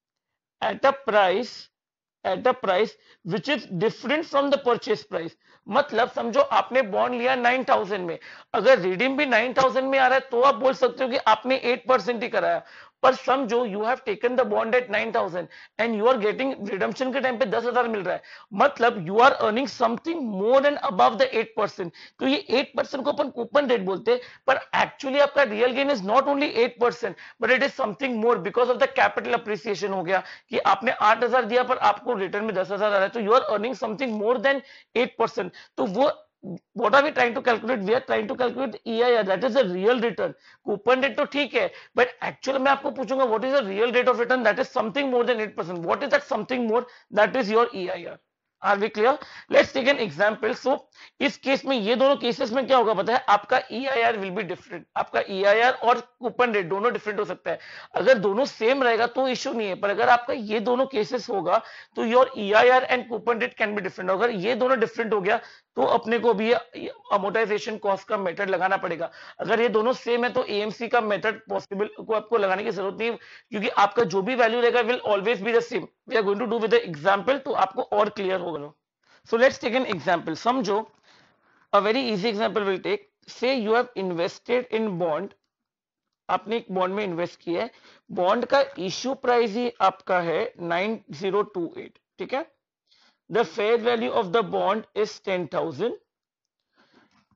at a price at a price which is different from the purchase price. मतलब समझो आपने bond लिया nine thousand में, अगर redeem भी nine thousand में आ रहा है तो आप बोल सकते हो कि आपने एट परसेंट ही कराया. पर समझो you have taken the bond at nine thousand and you are getting redemption के टाइम पे दस हजार मिल रहा है, मतलब you are earning something more and above the eight percent. तो ये एट परसेंट को अपन कूपन रेट बोलते हैं, पर एक्चुअली आपका real gain is not only eight percent but it is something more because of the capital appreciation. हो गया कि आपने आठ हजार दिया पर आपको रिटर्न में दस हजार आ रहा है, तो you are earning something more than eight percent. तो वो what are we trying to calculate? We are trying to calculate E I R, that is the real return. Coupon rate तो ठीक है, but actually मैं आपको पूछूंगा what is the real rate of return? That is something more than eight percent. What is that something more? That is your E I R. Are we clear? Let's take an example. So इस case में ये दोनों cases में क्या होगा पता है? आपका E I R will be different. आपका E I R और कूपन रेट दोनों डिफरेंट हो सकता है. अगर दोनों सेम रहेगा तो इश्यू नहीं है, पर अगर आपका ये दोनों केसेस होगा तो your E I R and coupon rate can be different. अगर ये दोनों डिफरेंट हो गया तो अपने को भी अमोर्टाइजेशन कॉस्ट का मेथड लगाना पड़ेगा. अगर ये दोनों सेम है तो A M C का मेथड पॉसिबल को आपको लगाने की जरूरत नहीं, क्योंकि आपका जो भी वैल्यू रहेगा will always be the same. We are going to do with the example, तो आपको और क्लियर होगा. So let's take an example. समझो a very easy example will take. Say you have invested in bond, आपने एक bond में invest किया है, बॉन्ड का इश्यू प्राइस ही आपका है नाइन थाउजेंड ट्वेंटी एट. ठीक है, the fair value of the bond is ten thousand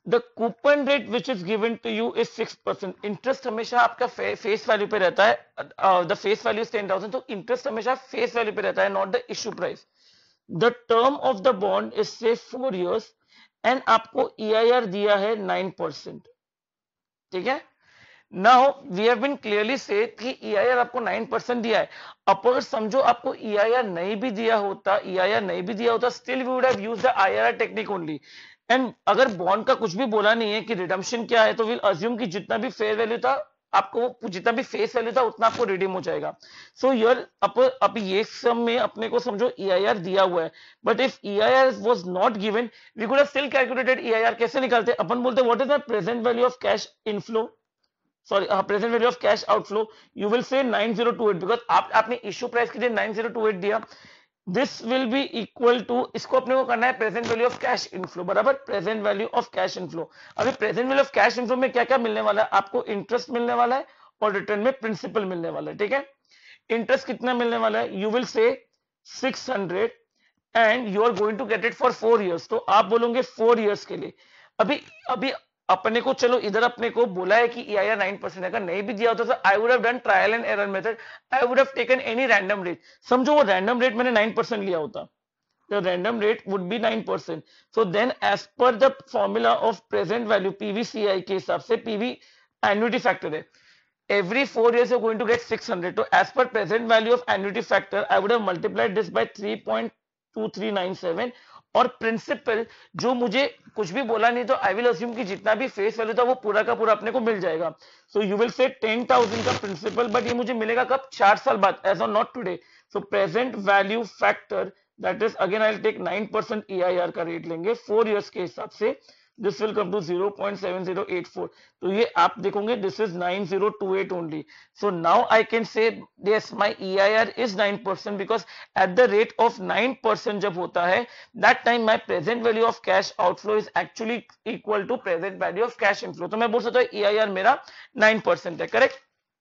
the coupon rate which is given to you is six percent. Interest हमेशा आपका फे, फेस वैल्यू पे रहता है, the face value is ten thousand, तो interest हमेशा फेस वैल्यू पे रहता है, not the issue price. The term of the bond is say four years एंड आपको ई आई आर दिया है नाइन परसेंट, ठीक है। Now we have been clearly said कि ई आई आर आपको नाइन परसेंट दिया है। अगर समझो आपको ई आई आर नहीं भी दिया होता, ई आई आर नहीं भी दिया होता, still we would have used the I R R technique only. And अगर बॉन्ड का कुछ भी बोला नहीं है कि रिडम्पशन क्या है, तो विल अज्यूम कि जितना भी फेयर वैल्यू था आपको, जितना भी फेस वैल्यू था उतना आपको रिडीम हो जाएगा। सो यर अप अब ये सम में अपने को समझो ई आई आर दिया हुआ है, but if E I R was not given we could have still calculated E I R. कैसे निकालते, अपन बोलते what is the present value of cash inflow, sorry present value of cash outflow, you will से nine thousand twenty eight, because आप आपने issue price के लिए nine thousand twenty eight दिया। This will be equal to, इसको अपने को करना है present value of cash inflow बराबर present value of cash inflow. अभी present value of cash inflow में क्या क्या मिलने वाला है, आपको इंटरेस्ट मिलने वाला है और रिटर्न में प्रिंसिपल मिलने वाला है, ठीक है। इंटरेस्ट कितना मिलने वाला है, you will say six hundred and you are going to get it for four years, तो आप बोलोगे फोर इयर्स के लिए। अभी अभी अपने को, चलो इधर अपने को बोला है कि E I R nine percent, अगर नहीं भी दिया होता तो I would have done trial and error method, I would have taken any random rate. समझो वो रैंडम रेट मैंने नाइन परसेंट लिया होता, the random rate would be nine percent. so then as per the formula of present value P V C I के हिसाब से, P V annuity factor है, every four years you're going to get six hundred, तो as per present value of annuity factor I would have multiplied this by three point two three nine seven, और principal जो मुझे कुछ भी बोला नहीं तो आई विल अज्यूम कि जितना भी फेस वैल्यू था वो पूरा का पूरा अपने को मिल जाएगा। So you will say ten thousand का प्रिंसिपल, बट ये मुझे मिलेगा कब, चार साल बाद, as on not today. So present value factor that is again I will take nine percent E I R का रेट लेंगे फोर इयर्स के हिसाब से, this will come to zero point seven zero eight four. तो ये आप देखोगे this is nine thousand twenty eight only. So now I can say yes my E I R is nine percent because at the rate of nine percent जब होता है that time my present value of cash outflow is actually equal to present value of cash inflow. तो मैं बोल सकता हूँ E I R मेरा nine percent है, correct.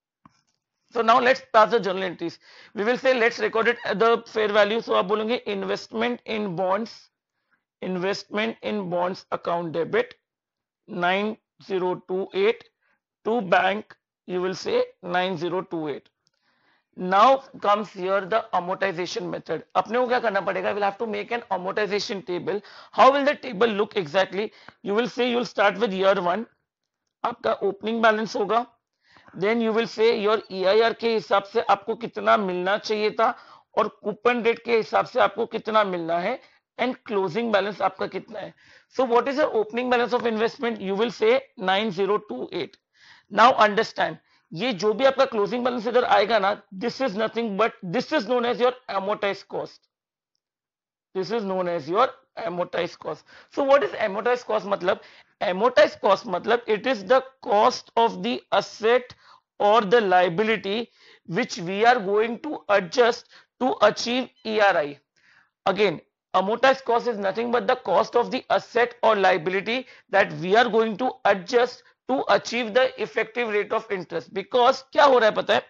So now let's pass the journal entries. We will say let's record it at the fair value. So आप बोलेंगे investment in bonds, investment in bonds account debit nine thousand twenty eight to bank, you will say nine thousand twenty eight. Now comes here the amortization method. अपने को क्या करना पड़ेगा, we'll have to make an amortization table. How will the table look exactly? You will say you will start with year one. आपका opening balance होगा, then you will say your E I R के हिसाब से आपको कितना मिलना चाहिए था और कूपन रेट के हिसाब से आपको कितना मिलना है, एंड क्लोजिंग बैलेंस आपका कितना है। So what is your opening balance of investment, you will से nine thousand twenty eight. Now understand, ये जो भी आपका क्लोजिंग बैलेंस इधर आएगा ना, this is nothing but this is known as your amortized cost. This is known as your amortized cost. So what is amortized cost matlab? Amortized cost matlab it is the cost of the asset or the liability which we are going to adjust to achieve E R I. Again, amortized cost is nothing but the cost of the asset or liability that we are going to adjust to achieve the effective rate of interest. Because क्या हो रहा है पता है,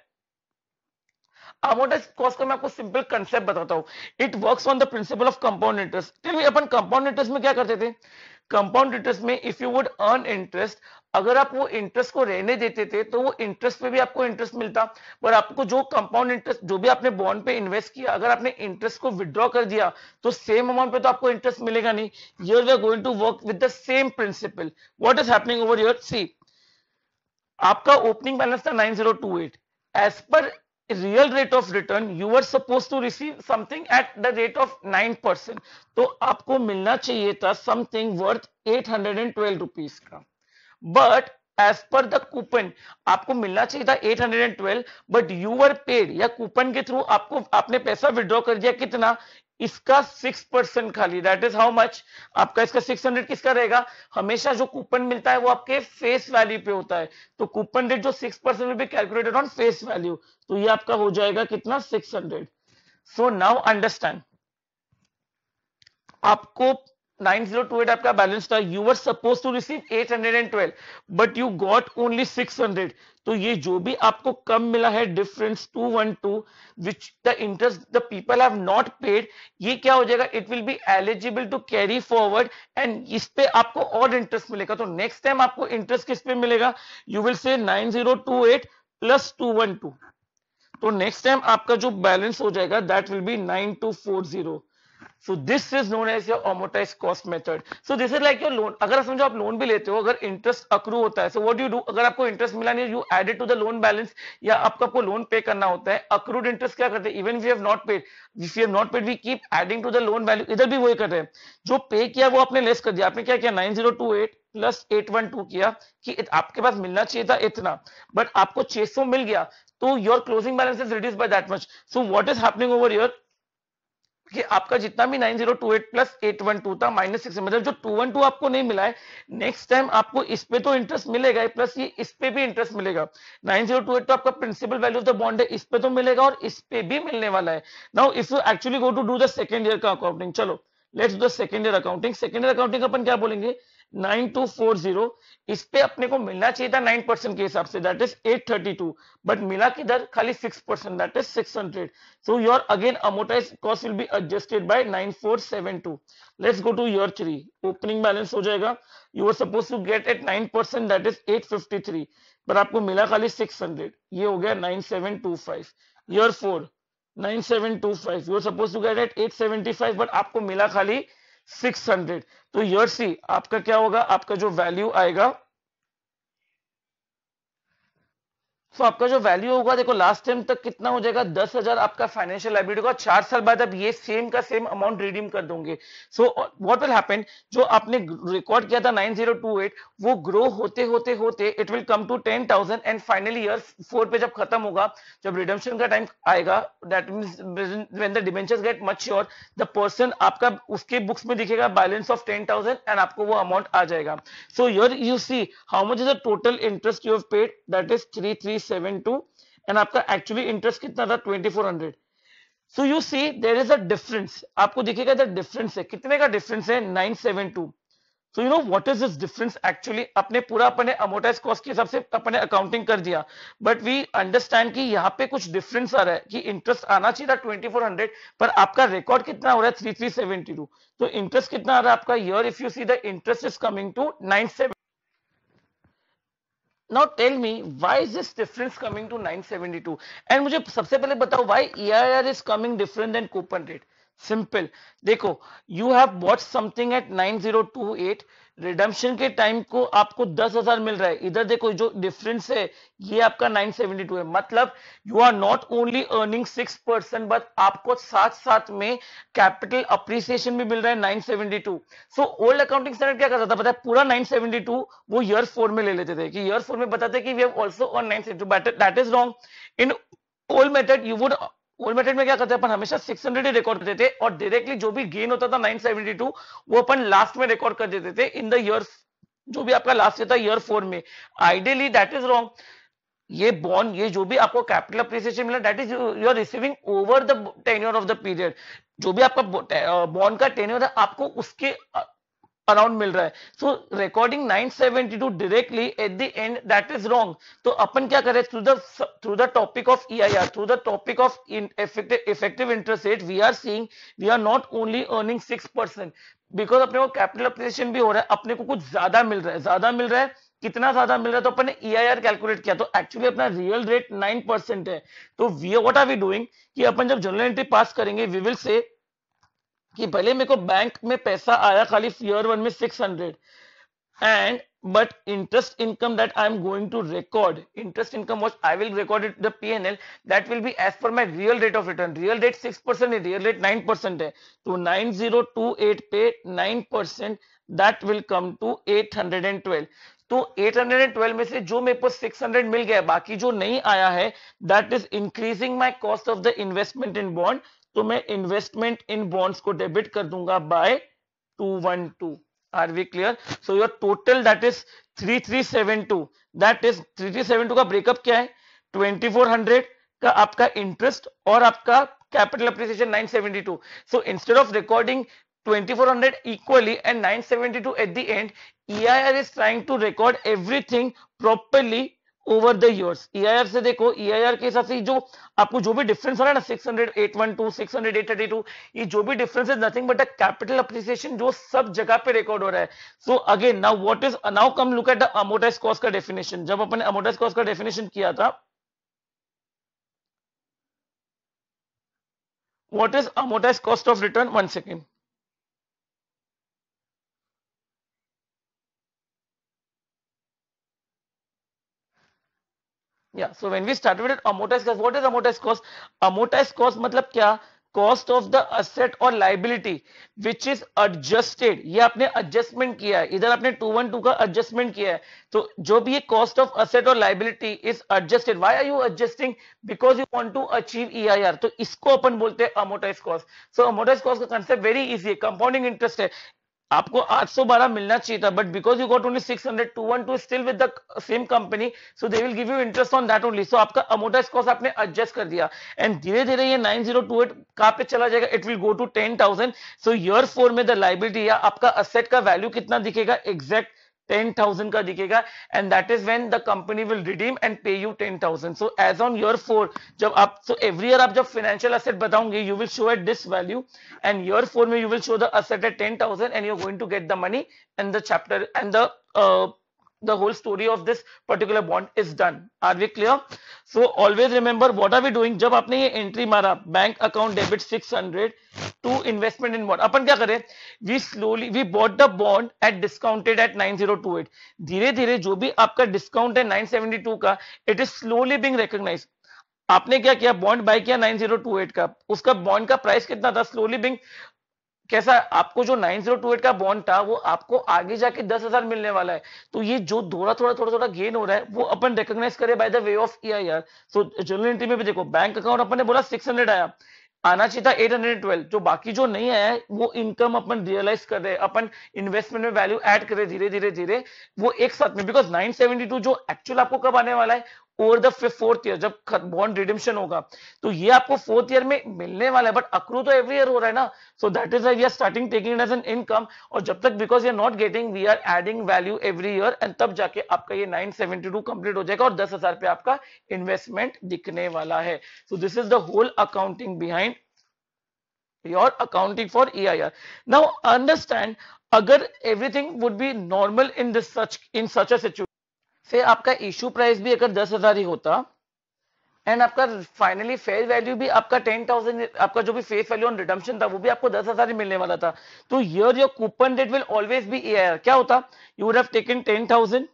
amortized cost का मैं आपको simple concept बताता हूं, it works on the principle of compound interest. Tell me, अपन कंपाउंड इंटरेस्ट में क्या करते थे, कंपाउंड इंटरेस्ट में if you would earn interest, अगर आप वो इंटरेस्ट को रहने देते थे तो वो इंटरेस्ट पे भी आपको इंटरेस्ट मिलता, पर आपको जो कंपाउंड इंटरेस्ट जो भी आपने बॉन्ड पे इन्वेस्ट किया, अगर आपने इंटरेस्ट को विड्रॉ कर दिया तो सेम अमाउंट पे तो आपको इंटरेस्ट मिलेगा नहीं। Here we are going to work with the same principle. What is happening over here, see आपका ओपनिंग बैलेंस था nine thousand twenty eight, as per real rate of return you were supposed to receive something at the rate of nine percent, तो आपको मिलना चाहिए था something worth eight hundred twelve rupees का, but as per the coupon आपको मिलना चाहिए था eight hundred twelve, but you were paid, या कूपन के थ्रू आपको आपने पैसा विड्रॉ कर दिया कितना, इसका सिक्स परसेंट खाली, दैट इज हाउ मच, आपका इसका सिक्स हंड्रेड किसका रहेगा, हमेशा जो कूपन मिलता है वो आपके फेस वैल्यू पे होता है, तो कूपन रेट जो six percent will be calculated on face value, तो ये आपका हो जाएगा कितना, six hundred. So now understand, आपको नाइन ज़ीरो टू एट आपका बैलेंस था, you were suppose to receive eight hundred twelve but you got only six hundred. तो ये जो भी आपको कम मिला है difference two one two which the interest the people have not paid, ये क्या हो जाएगा, it will be eligible to carry forward and इस पे आपको और इंटरेस्ट मिलेगा। तो नेक्स्ट टाइम आपको इंटरेस्ट किस पे मिलेगा, यू विल से nine zero two eight plus two one two. तो नेक्स्ट टाइम आपका जो बैलेंस हो जाएगा that will be nine two four zero. So this is known as your amortized cost method. So this is like your loan. अगर आप समझो आप loan भी लेते हो, अगर इंटरेस्ट अक्रू होता है, so what do you do, अगर आपको इंटरेस्ट मिला नहीं, you add it to the loan balance, या आपको आपको लोन पे करना होता है, अक्रूड इंटरेस्ट क्या करते हैं, even if you have not paid, if you have not paid, we keep adding to the loan value, इधर भी वही कर रहे हैं, जो पे किया वो आपने लेस कर दिया। आपने क्या किया, nine zero two eight plus eight one two किया कि आपके पास मिलना चाहिए था इतना, बट आपको छह सौ मिल गया, तो your closing balance is reduced by that much. So what is happening over here कि आपका जितना भी nine zero two eight plus eight one two था माइनस सिक्स, मतलब जो टू वन टू आपको नहीं मिला है, नेक्स्ट टाइम आपको इस पे तो इंटरेस्ट मिलेगा प्लस ये इस पे भी इंटरेस्ट मिलेगा। नाइन ज़ीरो टू एट तो आपका principal value of the bond है, इस पे तो मिलेगा और इस पे भी मिलने वाला है। Now if you actually go to do the second year का अकाउंटिंग, चलो let's do the second year accounting. Second year accounting अपन क्या बोलेंगे, नाइन टू फोर ज़ीरो, इस पे अपने को मिलना चाहिए था नाइन परसेंट के हिसाब से, that is eight thirty two, but मिला किधर, खाली six percent, that is six hundred. So your again amortised cost will be adjusted by nine four seven two. Let's go to year three, opening balance हो जाएगा, you are suppose to get at nine percent, that is eight fifty three, पर आपको मिला खाली six hundred, ये हो गया nine seven two five. Year four nine seven two five, you are suppose to get at eight seventy five, but आपको मिला खाली सिक्स हंड्रेड। तो ईयर सी आपका क्या होगा, आपका जो वैल्यू आएगा, तो आपका जो वैल्यू होगा, देखो लास्ट टाइम तक कितना हो जाएगा, दस हजार आपका फाइनेंशियल लायबिलिटी होगा, चार साल बाद अब ये सेम का सेम अमाउंट रिडीम कर दोगे। सो व्हाट विल हैपन, जो आपने रिकॉर्ड किया था नाइन ज़ीरो टू एट, वो ग्रो होते होते होते it will come to ten thousand and finally year four पे जब खत्म होगा, जब रिडम्पशन का टाइम आएगा, that means when the debentures get mature, the person आपका उसके बुक्स में दिखेगा balance of ten thousand and आपको वो अमाउंट आ जाएगा। So here you see how much is the total interest you have paid, that is three three seven two, and आपका actually interest कितना था, twenty four hundred. So you see there is a difference, आपको दिखेगा the difference है, कितने का difference है, nine seven two. So you know what is this difference, actually अपने पूरा अपने अमोर्टाइज कॉस्ट के हिसाब से अपने अकाउंटिंग कर दिया, बट वी अंडरस्टैंड कि यहाँ पे कुछ डिफरेंस आ रहा है कि इंटरेस्ट आना चाहिए था ट्वेंटी फोर हंड्रेड, पर आपका रिकॉर्ड कितना हो रहा है, थ्री थ्री सेवेंटी टू। तो इंटरेस्ट कितना आ रहा है आपका, year if you see the interest is coming to nine seven. Now tell me why is this difference coming to nine seventy two, and मुझे सबसे पहले बताओ why E I R is coming different than coupon rate। Simple, देखो you have bought something at nine zero two eight, redemption के time को आपको दस हजार मिल रहा है, इधर देखो जो डिफरेंस है ये आपका नाइन सेवेंटी टू है, मतलब you are not only earning six percent but आपको साथ साथ में कैपिटल अप्रिसिएशन भी मिल रहा है nine seventy two. So old accounting standard क्या करता था पता है, पूरा नाइन सेवेंटी टू वो ईयर फोर में ले लेते थे कि ईयर फोर में बताते कि we have also earn nine seventy two, but that is wrong. In old method you would old method में क्या करते हैं अपन, हमेशा सिक्स हंड्रेड ही रिकॉर्ड करते थे और डायरेक्टली जो भी गेन होता था नाइन सेवेंटी टू वो अपन लास्ट में रिकॉर्ड कर देते थे इन द ईयर, जो भी आपका लास्ट था ईयर फोर में। आइडियली दैट इज रॉन्ग, ये बॉन्ड ये जो भी आपको कैपिटल अप्रिसिएशन मिला that is you are receiving over the tenure of the period, जो भी आपका बॉन्ड का टेन्योर है आपको उसके अराउंड मिल रहा है। So recording nine seventy two directly at the end that is wrong. तो अपन क्या करें, through the through the topic of E I R, through the topic of effective interest rate, we are seeing we are not only earning six percent, because अपने को capital appreciation भी हो रहा है, अपने को कुछ ज्यादा मिल रहा है, ज्यादा मिल रहा है, कितना ज्यादा मिल रहा है, तो अपन ने E I R कैलकुलेट किया तो एक्चुअली अपना रियल रेट नाइन परसेंट है। तो we what are we doing कि अपन जब जनरल एंट्री पास करेंगे वी विल से कि भले मेरे को बैंक में पैसा आया खाली ईयर वन में six hundred and but interest income that I am going to record, interest income what I will record it the P and L, that will be as per my real rate of return. Real rate six percent है, real rate nine percent है, तो nine zero two eight पे nine percent that will come to eight hundred twelve. तो eight hundred twelve में से जो मेरे को सिक्स हंड्रेड मिल गया, बाकी जो नहीं आया है that is increasing my cost of the investment in bond, तो मैं इन्वेस्टमेंट इन बॉन्ड्स को डेबिट कर दूंगा by two one two. Are we clear? So your total that is three three seven two, that is three three seven two का breakup क्या है, twenty four hundred का आपका इंटरेस्ट और आपका capital appreciation nine seventy two. So instead of recording twenty-four hundred equally and nine seventy-two at the end, E I R is trying to record everything properly over the years. E I R से देखो, E I R के हिसाब से जो आपको जो भी difference हो रहा है ना, six hundred, eight twelve, six hundred, eight thirty-two, ये जो भी डिफरेंस है nothing but a capital appreciation जो सब जगह पे रिकॉर्ड हो रहा है. So again now what is, now come look at the amortised cost का डेफिनेशन. जब अपन ने अमोर्टाइज्ड कॉस्ट का डेफिनेशन किया था, what is amortized cost of return? One second. Yeah, so when we started with amortized cost, what is amortized cost? Amortized cost मतलब क्या? Cost of the asset or liability which is adjusted. ये आपने adjustment किया है, इधर आपने two twelve का adjustment किया है, तो जो भी ये cost of asset or liability is adjusted. Why are you adjusting? Because you want to achieve E I R. तो इसको अपन बोलते हैं amortized cost. So amortized cost का concept very easy है, compounding interest है. आपको eight twelve मिलना चाहिए था, but because you got only six hundred, two twelve is still with the same company, so they will give you interest on that only. So आपका amortized cost आपने adjust कर दिया, and धीरे धीरे ये nine thousand twenty-eight कहाँ पे चला जाएगा? It will go to ten thousand. So year four में the liability या आपका asset का value कितना दिखेगा? Exact ten thousand का दिखेगा, and that is when the company will redeem and pay you ten thousand. So as on year four, जब आप, so every year आप जब financial asset बताओगे, you will show at this value, and year four में you will show the asset at ten thousand, and you're going to get the money, and the chapter and the uh, the whole story of this particular bond is done. Are we clear? So always remember what are we doing? जब आपने ये entry मारा, bank account debit six hundred to investment in bond, अपन क्या करें? We slowly we bought the bond at discounted at nine thousand twenty-eight. धीरे धीरे जो भी आपका discount है nine seventy-two का, it is slowly being recognized. आपने क्या किया? बॉन्ड बाय किया nine thousand twenty-eight का, उसका बॉन्ड का प्राइस कितना था? स्लोली बिंग कैसा, आपको जो nine thousand twenty-eight का बॉन्ड था वो आपको आगे जाके दस हजार मिलने वाला है, तो ये जो थोड़ा थोड़ा थोड़ा थोड़ा गेन हो रहा है वो अपन रिकॉग्नाइज करें by the way of E I R. So general entry में भी देखो, बैंक अकाउंट अपन ने बोला six hundred आया, आना चाहिए था eight hundred twelve, जो बाकी जो नहीं आया है वो इनकम अपन रियलाइज कर रहे हैं, अपन इन्वेस्टमेंट में वैल्यू ऐड कर रहे धीरे धीरे धीरे वो एक साथ में, बिकॉज nine seventy-two जो एक्चुअल आपको कब आने वाला है? ओवर द फोर्थ ईयर, जब बॉन्ड रिडेम्पशन होगा, तो ये आपको फोर्थ ईयर में मिलने वाला है, बट अक्रू तो एवरी ईयर हो रहा है ना. So that is why we are starting taking it as an income, और जब तक because you are not getting, we are adding value every year, and तब जाके आपका ये nine seventy-two कंप्लीट हो जाएगा और दस हजार पे आपका इन्वेस्टमेंट दिखने वाला है. So this is the whole accounting behind your accounting for E I R. Now understand, अगर everything would be normal in this such in such a situation, से आपका इशू प्राइस भी अगर दस हजार ही होता, एंड आपका फाइनली फेयर वैल्यू भी आपका टेन थाउजेंड, आपका जो भी फेस वैल्यू ऑन रिडम्पशन था वो भी आपको दस हजार ही मिलने वाला था, तो here your coupon rate will always be E I R. क्या होता? You would have taken ten thousand,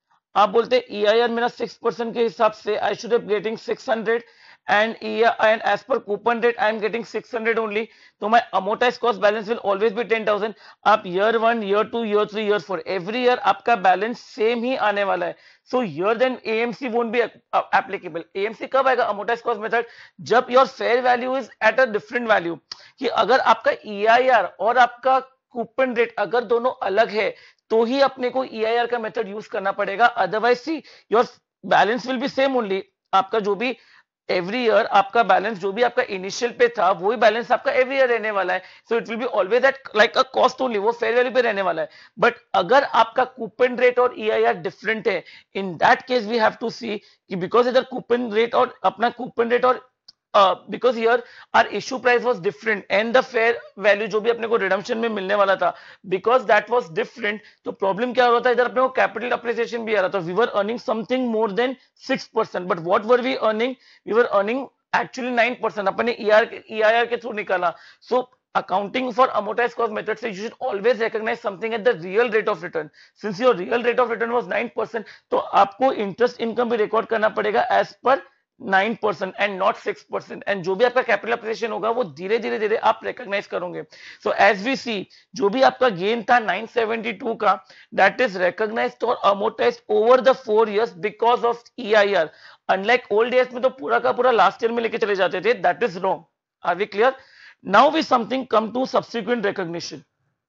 आप बोलते ई आई आर मेरा सिक्स परसेंट के हिसाब से I should have getting six hundred, and and as per coupon rate I am getting six hundred only, so my amortized cost balance will always be ten thousand. आप year one, year two, year three, year four, every year आपका balance same ही आने वाला है. So here then A M C won't be applicable. A M C कब आएगा? amortized cost method जब your fair value is at a different value, कि अगर आपका E I R और आपका कूपन रेट अगर दोनों अलग है तो ही अपने को E I R का मेथड यूज करना पड़ेगा, otherwise see your balance will be same only. आपका जो भी एवरी ईयर आपका बैलेंस जो भी आपका इनिशियल पे था वही बैलेंस आपका एवरी ईयर रहने वाला है. So it will be always at like a cost only, वो फेयर वैल्यू पे रहने वाला है. बट अगर आपका कूपन रेट और ई आई आर डिफरेंट है, in that case we have to see कि बिकॉज इधर कूपन रेट और अपना कूपन रेट और Uh, because here our issue price was different and the fair value जो भी अपने को रिडम्पशन में मिलने वाला था, because that was different, तो प्रॉब्लम क्या हो रहा था? इधर अपने को कैपिटल अप्रिसिएशन भी आ रहा था. we were earning something more than six percent, but what were we earning? we were earning actually nine percent. अपने E I R के थ्रू निकाला. so accounting for amortized cost method से you should always recognize something at the real rate of return. since your real rate of return was nine percent, तो आपको interest income भी record करना पड़ेगा as per nine percent and not six percent, and जो भी आपका capital appreciation होगा वो धीरे धीरे धीरे आप रिकॉग्नाइज करोगे. सो एज वी सी, जो भी आपका गेन था nine seventy-two का, दैट इज रिकॉग्नाइज्ड और amortised over the four years because of E I R. Unlike old days में तो पूरा का पूरा लास्ट ईयर में लेके चले जाते थे, that is wrong. Are we clear? Now we something come to subsequent recognition.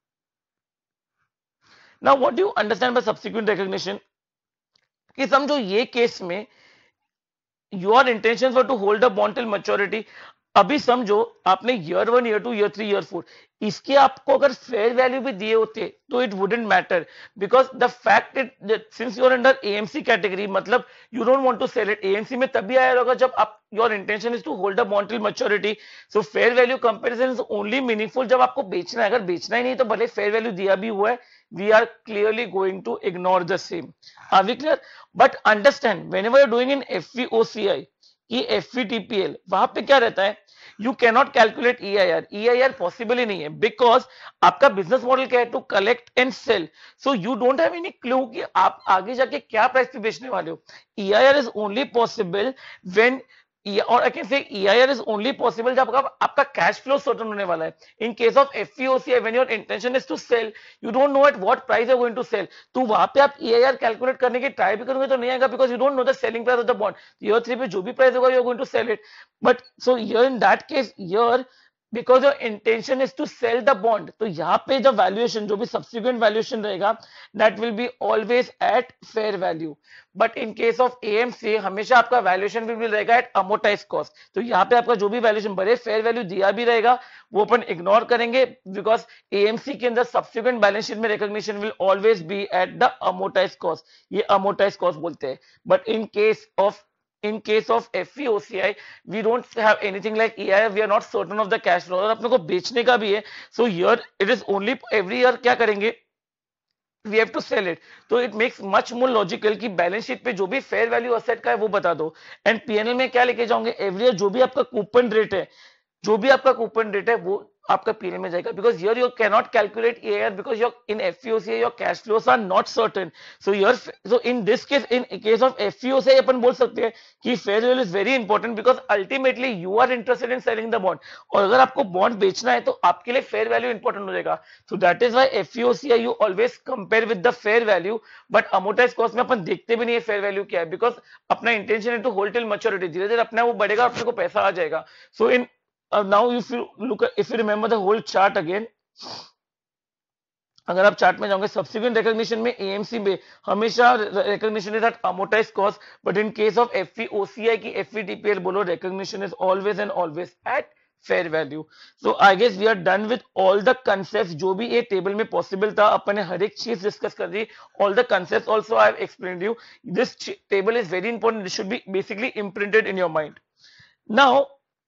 Now what do you understand by subsequent recognition? कि समझो ये केस में your intentions were to hold a bond till maturity. अभी समझो आपने year one, year two, year three, year four, इसके आपको अगर फेयर वैल्यू भी दिए होते तो it wouldn't matter, because the fact it since you are under AMC category, मतलब you don't want to sell it. AMC में तभी आया होगा जब आप your intention is to hold a bond till maturity. So fair value comparison is only meaningful जब आपको बेचना है। अगर बेचना ही नहीं तो भले फेयर वैल्यू दिया भी हुआ है, we are clearly going to ignore the same. Are we clear? But understand whenever you're doing in F V O C I कि F V T P L, वहां पे क्या रहता है, you cannot calculate E I R. E I R possible ही नहीं है, because आपका बिजनेस मॉडल क्या है, to collect and sell. So you don't have any clue कि आप आगे जाके क्या प्राइस पे बेचने वाले हो। E I R is only possible when, और I can say E I R is only possible जब आपका आपका कैश फ्लो सर्टेन होने वाला है। In case of F V O C I, when your intention is to sell, you don't know at what price you're going to sell, तो वहां पे आप E I R कैलकुलेट करने की try भी करोगे तो नहीं आएगा, because you don't know the selling price of the bond. Year three पे जो भी प्राइस होगा you are going to sell it, but so year in that case year because your intention is to sell the bond, तो यहाँ पे जो valuation जो भी सब्सिक्वेंट वैल्यूएशन रहेगा that will be always at fair value. But in case of AMC हमेशा आपका valuation भी रहेगा एट अमोर्टाइज कॉस्ट। तो यहाँ पे आपका जो भी वैल्यूएशन भले फेयर वैल्यू दिया भी रहेगा वो अपन इग्नोर करेंगे, बिकॉज एएमसी के अंदर सब्सिक्वेंट बैलेंस शीट में recognition will always be at the amortise cost, ये अमोर्टाइज कॉस्ट बोलते हैं। But in case of in case of F V O C I, we don't have anything like E I R, we are not certain of the cash flow, और अपने को बेचने का भी है। so here it is only every year क्या करेंगे, we have to sell it, तो it makes much more logical कि बैलेंस शीट पे जो भी फेयर वैल्यू असेट का है वो बता दो, एंड पीएनएल में क्या लेके जाओगे, एवरी ईयर जो भी आपका कूपन रेट है, जो भी आपका कूपन रेट है वो आपका पीएनएल में जाएगा, because here you cannot calculate E I R because your in F V O C I your cash flows are not certain. So your so in this case, in case of F V O C I अपन बोल सकते हैं कि fair value is very important, because ultimately you are interested in selling the bond, और अगर आपको bond बेचना है तो आपके लिए फेयर वैल्यू इंपॉर्टेंट हो जाएगा। So that is why F V O C I you always compare with the fair value, but amortise cost में अपन देखते भी नहीं है फेयर वैल्यू क्या है, बिकॉज अपना इंटेंशन है टू होल्ड टिल मैच्योरिटी, धीरे धीरे अपना वो बढ़ेगा, अपने को पैसा आ जाएगा। सो इन Uh, now if you look at, if you remember the whole chart again, अगर आप चार्ट में जाओगे सब्सिक्वेंट रिकॉग्निशन में एएमसी में हमेशा recognition is at amortise cost, but in case of FVOCI की एफवीटीपीएल बोलो recognition is always and always at fair value. So I guess we are done with all the concept जो भी ये table में possible था, अपन ने हर एक चीज डिस्कस कर दी, all the concept also I have explained you. This table is very important, this should be basically imprinted in your mind. Now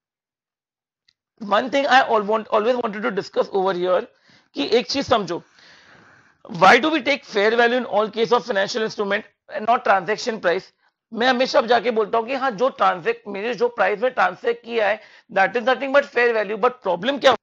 one thing I all want, always wanted to discuss over here कि एक चीज समझो, why do we take fair value in all case of financial instrument and not transaction price? मैं हमेशा अब जाके बोलता हूँ कि हाँ जो ट्रांजेक्ट मेरे जो प्राइस में ट्रांसैक्ट किया है that is nothing but fair value, but problem क्या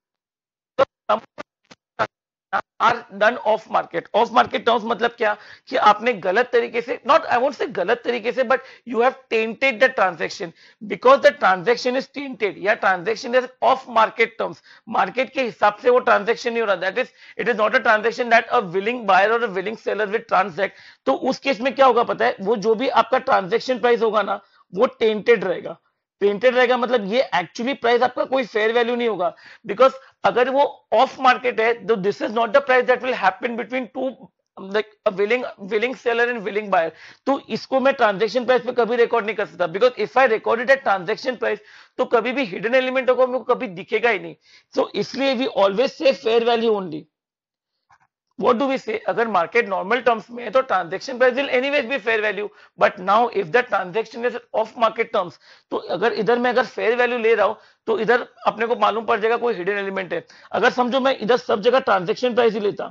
are done off market. Off market terms मतलब क्या कि आपने गलत तरीके से, नॉट आई वोंट से गलत तरीके से, but you have tainted the transaction, because the transaction is tainted या transaction is of market terms, market के हिसाब से वो ट्रांजैक्शन नहीं हो रहा, that is it is not a transaction that a willing buyer और a willing seller with transact. तो उस केस में क्या होगा पता है, वो जो भी आपका ट्रांजैक्शन प्राइस होगा ना वो टेंटेड रहेगा। टेंटेड रहेगा मतलब ये एक्चुअली प्राइस आपका कोई फेयर वैल्यू नहीं होगा, बिकॉज अगर वो ऑफ मार्केट है तो this is not the price that will happen between two like willing willing seller and willing buyer. तो इसको मैं ट्रांजैक्शन प्राइस पे कभी रिकॉर्ड नहीं कर सकता, because if I record it at transaction price तो कभी भी हिडन एलिमेंट होगा मेरे को कभी दिखेगा ही नहीं। सो so, इसलिए we always say fair value only. What do we say? अगर मार्केट नॉर्मल टर्म्स में है तो transaction price will anyways be fair value, but now if the transaction is of market terms, तो अगर इधर मैं अगर फेयर वैल्यू ले रहा हूं तो इधर अपने को मालूम पड़ जाएगा कोई हिडन एलिमेंट है। अगर समझो मैं इधर सब जगह ट्रांजैक्शन प्राइस ही लेता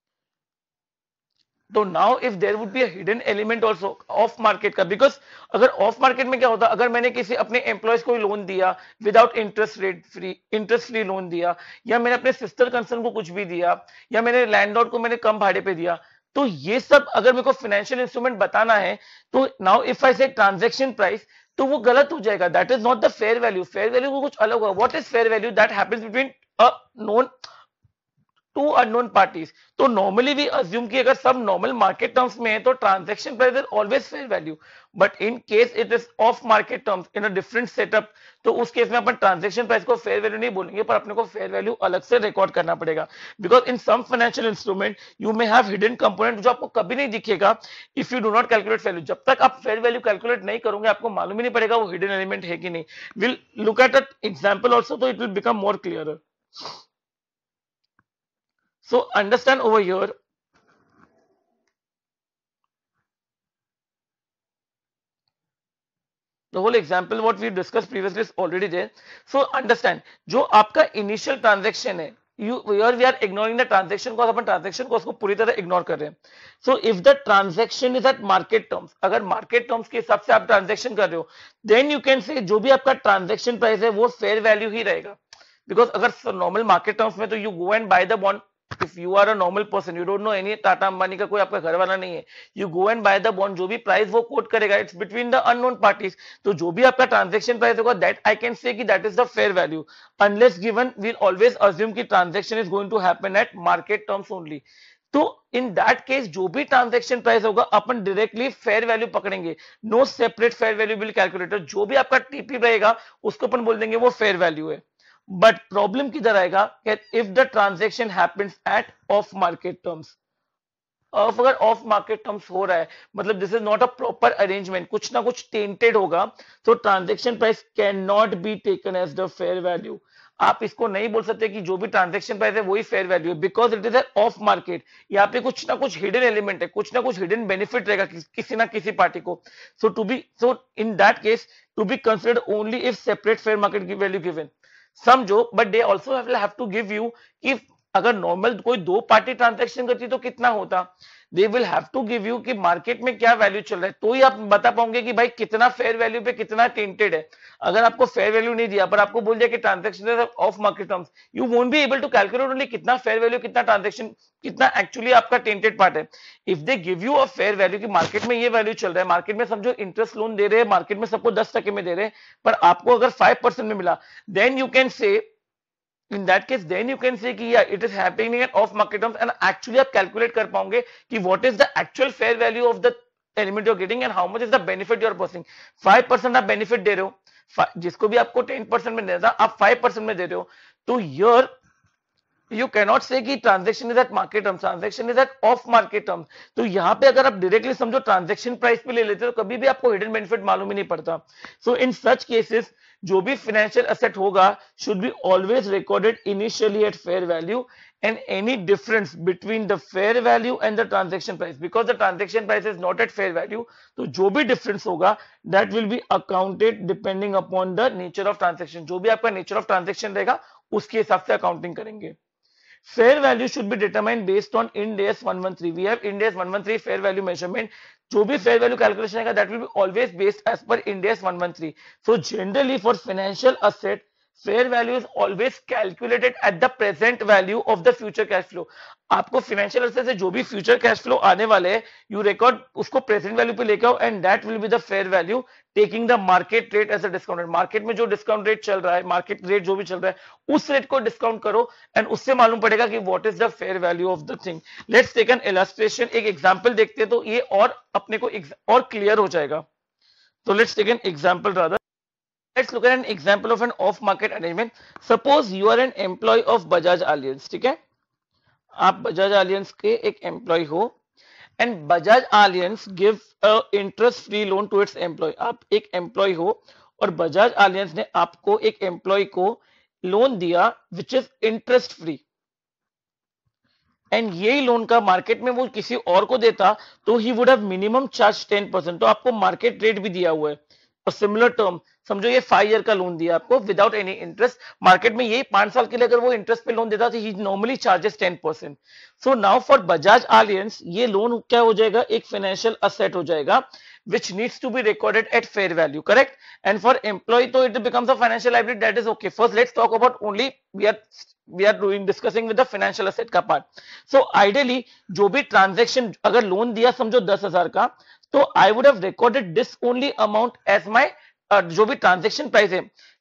तो now if there would be a hidden element also off market का, बिकॉज अगर ऑफ मार्केट में क्या होता, अगर मैंने किसी अपने एम्प्लॉयज को लोन दिया without interest rate free interest free loan दिया, या मैंने अपने सिस्टर कंसर्न को कुछ भी दिया, या मैंने लैंडलॉर्ड को मैंने कम भाड़े पे दिया, तो ये सब अगर मेरे को फाइनेंशियल इंस्ट्रूमेंट बताना है तो नाउ इफ आई से ट्रांजैक्शन प्राइस तो वो गलत हो जाएगा, that is not the fair value. Fair value को कुछ अलग होगा। What is fair value? That happens between a known to unknown parties, तो नॉर्मली वी अज्यूम कि अगर सब नॉर्मल मार्केट टर्म्स में है तो transaction price is always fair value, but in case it is of market terms in a different setup, तो उस case में अपन ट्रांजैक्शन प्राइस को फेयर वैल्यू नहीं बोलेंगे, पर अपने को फेयर वैल्यू अलग से रिकॉर्ड करना पड़ेगा, because in some financial instrument you may have hidden component जो आपको कभी नहीं दिखेगा if you do not calculate value. जब तक आप फेयर वैल्यू कैलकुलेट नहीं करोगे आपको मालूम ही नहीं पड़ेगा वो हिडन एलिमेंट है कि नहीं। Will look at an example also, तो it will become more clear. So understand over here, the whole example what we discussed previously is already there. So understand, जो आपका initial transaction है, you here we are ignoring the transaction cost, upon transaction cost को पूरी तरह ignore कर रहे हैं. So if the transaction is at market terms, अगर market terms के हिसाब से आप transaction कर रहे हो, then you can say जो भी आपका transaction price है वो fair value ही रहेगा, because अगर normal market terms में तो you go and buy the bond. If you are a normal person, you don't know any Tata Ambani का कोई आपका घर वाला नहीं है, you go and buy the bond, जो भी प्राइस वो कोट करेगा it's between the unknown parties, तो जो भी आपका ट्रांजैक्शन प्राइस होगा that I can say कि that is the fair value, unless given we'll always assume कि transaction is going to happen at market terms only. तो in that case जो भी ट्रांजैक्शन प्राइस होगा अपन डायरेक्टली फेयर वैल्यू पकड़ेंगे, no separate fair value bill calculator, जो भी आपका टीपी रहेगा उसको अपन बोल देंगे वो फेयर वैल्यू है। बट प्रॉब्लम किधर आएगा कि if the transaction happens at off market terms, off अगर ऑफ मार्केट टर्म्स हो रहा है मतलब this is not a proper arrangement, कुछ ना कुछ टेंटेड होगा, तो transaction price can not be taken as the fair value. आप इसको नहीं बोल सकते कि जो भी ट्रांजैक्शन प्राइस है वही फेयर वैल्यू है, because it is of market, यहाँ पे कुछ ना कुछ हिडन एलिमेंट है, कुछ ना कुछ हिडन बेनिफिट रहेगा कि, किसी ना किसी पार्टी को। So to be so in that case to be considered only if separate fair market की वैल्यू गिवन, समझो, but they also have to give you कि अगर नॉर्मल कोई दो पार्टी ट्रांजैक्शन करती तो कितना होता, they will have to give you कि मार्केट में क्या वैल्यू चल रहा है, तो ही आप बता पाओगे कि भाई कितना फेयर वैल्यू पे कितना टेंटेड है। अगर आपको फेयर वैल्यू नहीं दिया पर आपको बोल दिया कि transaction off market terms, you won't be able to calculate only कितना फेयर वैल्यू, कितना ट्रांजैक्शन, कितना एक्चुअली आपका टेंटेड पार्ट है। If they give you a fair value कि मार्केट में ये वैल्यू चल रहा है, मार्केट में समझो इंटरेस्ट लोन दे रहे हैं, मार्केट में सबको दस टके में दे रहे हैं, पर आपको अगर फाइव परसेंट में मिला, then you can say in that case then you can say कि yeah it is happening at off market terms, and actually आप calculate कर पाओगे कि what is the actual fair value of the element you're getting and how much is the benefit you're pursuing। five percent आप benefit दे रहे हो, जिसको भी आपको ten percent में देना था आप five percent में दे रहे हो, तो here you cannot say कि transaction is at market terms, transaction is at off market terms। तो यहाँ पे अगर आप directly समझो transaction price पे ले लेते हो तो कभी भी आपको hidden benefit मालूम ही नहीं पड़ता। So in such cases जो भी financial asset होगा should be always recorded initially at fair value, and any difference between the fair value and the transaction price, because the transaction price is not at fair value, तो जो भी difference होगा that will be accounted depending upon the nature of transaction। जो भी आपका nature of transaction रहेगा उसके हिसाब से accounting करेंगे। Fair value should be determined based on Ind AS one thirteen. We have Ind AS one thirteen fair value measurement. जो भी fair value calculation आएगा that will be always based as per Ind AS one thirteen. So generally for financial asset, fair value is always calculated at the present value of the future cash flow। आपको financial asset से जो भी future cash flow आने वाले हैं, you record उसको present value पे लेके आओ, and that will be the fair value taking the market rate as a discount rate। market में जो discount rate चल रहा है, market rate जो भी चल रहा है उस rate को discount करो, and उससे मालूम पड़ेगा कि what is the fair value of the thing। Let's take an illustration, एक example देखते हैं तो ये और अपने को और clear हो जाएगा। तो let's take an example rather। Let's look at an example of an off market arrangement। Suppose you are an employee of Bajaj Allianz, ठीक है, आप Bajaj Allianz के एक employee हो, and Bajaj Allianz give a interest free loan to its employee। आप एक employee हो और Bajaj Allianz ने आपको एक employee को लोन दिया which is interest free, and यही लोन का मार्केट में वो किसी और को देता तो ही would have minimum charge ten percent. तो आपको मार्केट रेट भी दिया हुआ है और सिमिलर टर्म, समझो ये फाइव ईयर का लोन दिया आपको विदाउट एनी इंटरेस्ट, मार्केट में यही पांच साल के लिए अगर वो इंटरेस्ट पे लोन देता तो ही normally charges ten percent. So now for Bajaj Allianz ये लोन क्या हो जाएगा, एक फाइनेंशियल असेट हो जाएगा which needs to be recorded at fair value, correct? And for employee so it becomes a financial liability, that is okay। First let's talk about only we are we are doing discussing with the financial asset का part। So ideally जो भी transaction अगर loan दिया समझो दस हजार का, तो I would have recorded this only amount as my uh, जो भी transaction price है।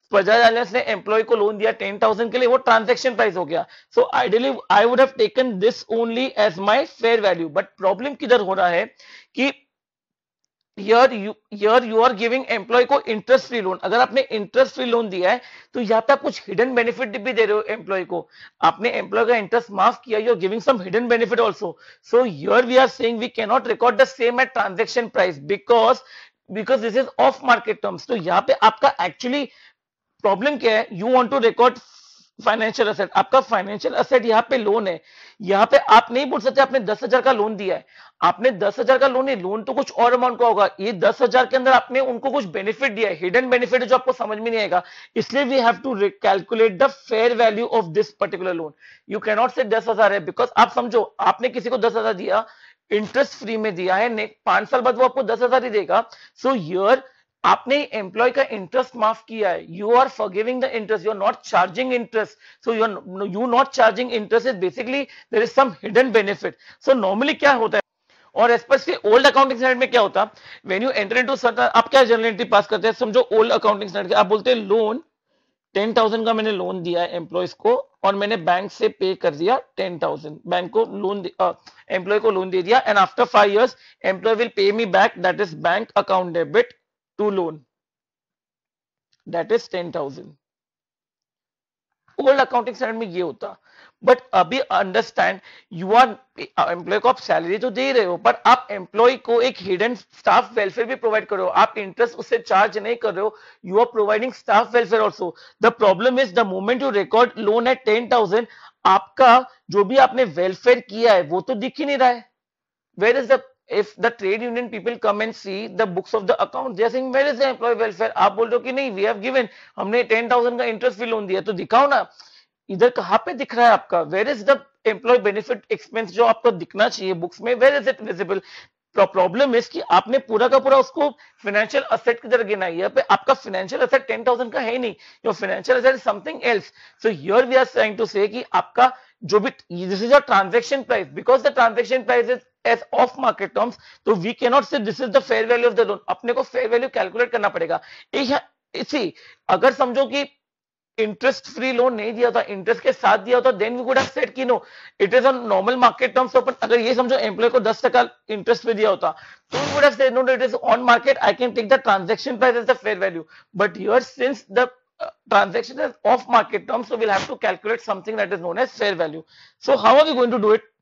बजाज एलियंस ने एम्प्लॉय को लोन दिया टेन थाउजेंड के लिए, वो ट्रांजैक्शन प्राइस हो गया. So ideally I would have taken this only as my fair value. But problem किधर हो रहा है कि Here you here you are giving employee को इंटरेस्ट फ्री लोन. अगर आपने इंटरेस्ट फ्री लोन दिया है तो यहाँ पे आप कुछ हिडन बेनिफिट भी दे रहे हो एम्प्लॉय को. आपने एम्प्लॉय का इंटरेस्ट माफ किया, you are giving some hidden benefit also. So here we are saying we can not record the same at transaction price because because this is of market terms. तो यहाँ पे आपका actually problem क्या है, you want to record financial asset. आपका financial asset यहाँ पे loan है. यहाँ पे आप नहीं बोल सकते आपने दस हजार का लोन दिया है, आपने दस हजार का लोन है, लोन तो कुछ और अमाउंट का होगा. ये दस हजार के अंदर आपने उनको कुछ बेनिफिट दिया है, हिडन बेनिफिट है जो आपको समझ में नहीं आएगा. इसलिए we have to calculate the fair value of this particular loan. You can not say दस हजार है बिकॉज आप समझो आपने किसी को दस हजार दिया, इंटरेस्ट फ्री में दिया है, पांच साल बाद वो आपको दस हजार ही देगा. सो हियर आपने एम्प्लॉय का इंटरेस्ट माफ किया है. You are forgiving the interest, you are not charging interest. So you are you not charging interest is basically there is some hidden benefit. So normally क्या होता है और स्पेशली ओल्ड अकाउंटिंग स्टैंडर्ड में क्या होता, when you enter into certain, आप क्या general entry पास करते हैं, समझो ओल्ड अकाउंटिंग स्टैंडर्ड आप बोलते हैं लोन टेन थाउजेंड का मैंने लोन दिया है एम्प्लॉयज को और मैंने बैंक से पे कर दिया टेन थाउजेंड, बैंक को लोन एम्प्लॉय को लोन दे दिया and after five years employee will pay me back, that is bank account debit to loan, that is ten thousand. Old accounting standard में ये होता. बट अभी अंडरस्टैंड, यू आर एम्प्लॉय को आप salary तो दे रहे हो बट आप एम्प्लॉय को एक हिडन स्टाफ वेलफेयर भी प्रोवाइड कर रहे हो. आप इंटरेस्ट उससे चार्ज नहीं कर रहे हो, you are providing staff welfare also. The problem is the moment you record loan at ten thousand, आपका जो भी आपने वेलफेयर किया है वो तो दिख ही नहीं रहा है. Where is the, if the trade union people come and see the books of the account, they are saying where is the employee welfare. आप बोल रहे हो कि नहीं we have given, हमने टेन थाउजेंड का इंटरेस्ट फ्री लोन दिया, तो दिखाओ ना इधर कहां पे दिख रहा है आपका. Where is the employee benefit expense जो आपको दिखना चाहिए बुक्स में, where is it visible. Problem is कि आपने पूरा का पूरा उसको फाइनेंशियल असेट की तरह गिना है. यहाँ पे आपका फाइनेंशियल असेट टेन थाउजेंड का है ही नहीं, your financial asset is something else. So here we are trying to say कि आपका जो भी, this is a transaction price because the transaction price is as of market terms, तो we can not say this is the fair value of the loan. अपने को fair value calculate करना पड़ेगा. इसी अगर समझो कि इंटरेस्ट फ्री लोन नहीं दिया था, इंटरेस्ट के साथ दिया होता, then we could have said कि no it is on normal market terms. अपन अगर ये समझो एम्प्लॉय को दस टका इंटरेस्ट पे दिया होता तो we would have said no it is on market, I can take the transaction price as the fair value. But here since the transaction is off market terms, so we'll have to calculate something that is known as fair value. So how are we going to do it?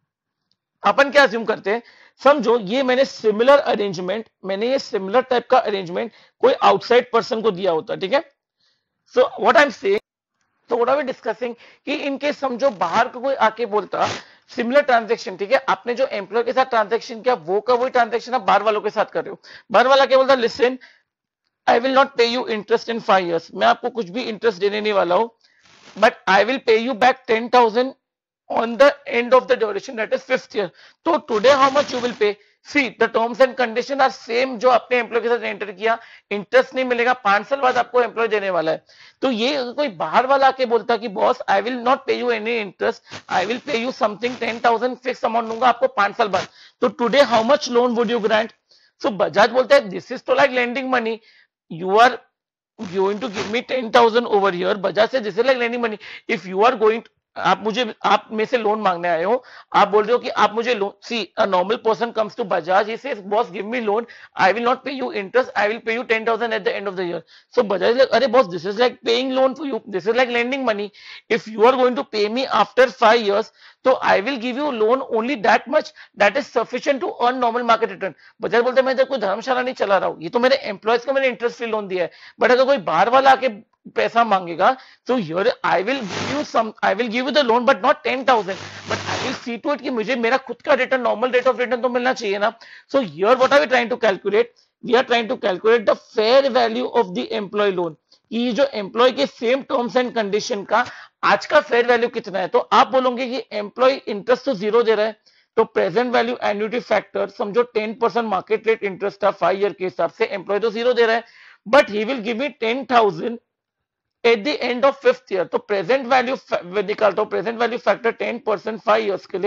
अपन क्या assume करते हैं, समझो ये मैंने similar arrangement, मैंने ये similar type का अरेंजमेंट कोई आउटसाइड पर्सन को दिया होता, ठीक है. So what I am saying, तो व्हाट आर वी डिस्कसिंग कि इनकेस समझो बाहर को कोई आके बोलता सिमिलर ट्रांजैक्शन, ठीक है, आपने जो एम्प्लॉय के साथ ट्रांजैक्शन किया वो का वही ट्रांजैक्शन आप बाहर वालों के साथ कर रहे हो. बाहर वाला क्या बोलता, listen I will not pay you interest in five years. मैं आपको कुछ भी इंटरेस्ट देने नहीं वाला हूं, but I will pay you back ten thousand on the end of the duration, that is fifth year. तो today how much you will pay? See, the terms and condition are same जो आपने employ के साथ enter किया. Interest नहीं मिलेगा, पांच साल बाद आपको एम्प्लॉय देने वाला है. तो ये कोई बाहर वाला आके बोलता कि boss I will not pay you any interest, I will pay you something ten thousand fix amount दूंगा आपको पांच साल बाद, तो today how much loan would you grant. So Bajaj बोलता है दिस इज तो like lending money, you are going to give me ten thousand over here. Bajaj says this is like lending money. If you are going to, आप मुझे आप में से loan मांगने आए हो, आप बोल रहे हो कि आप मुझे loan, see a normal person comes to Bajaj, he says boss give me loan, I will not pay you interest, I will pay you ten thousand at the end of the year. So Bajaj like अरे boss this is like paying loan for you, this is like lending money. If you are going to pay me after five years, तो I will give you loan only that much that is sufficient to earn normal market return. Bajaj बोलते हैं मैं तो कोई धर्मशाला नहीं चला रहा हूँ, ये तो मेरे एम्प्लॉयज को मैंने इंटरेस्ट फ्री लोन दिया है. बट अगर कोई बाहर वाला आके पैसा मांगेगा तो here I will give you some, I will give you the loan but not ten thousand, but I will see to it कि मुझे मेरा खुद का return, normal rate of return तो मिलना चाहिए ना. So here what are we trying to calculate, we are trying to calculate the fair value of the employee loan. ये जो एम्प्लॉय के सेम टर्म्स एंड कंडीशन का आज का फेयर वैल्यू कितना है. तो आप बोलोगे कि एम्प्लॉय इंटरेस्ट तो जीरो दे रहा है, तो प्रेजेंट वैल्यू एन्युटी फैक्टर समझो ten percent market rate interest था फाइव ईयर के हिसाब से, एम्प्लॉय तो जीरो दे रहा है, but he will give me ten thousand at the end of fifth year. तो प्रेजेंट वैल्यू निकालता हूं, present value factor ten percent five years के लिए,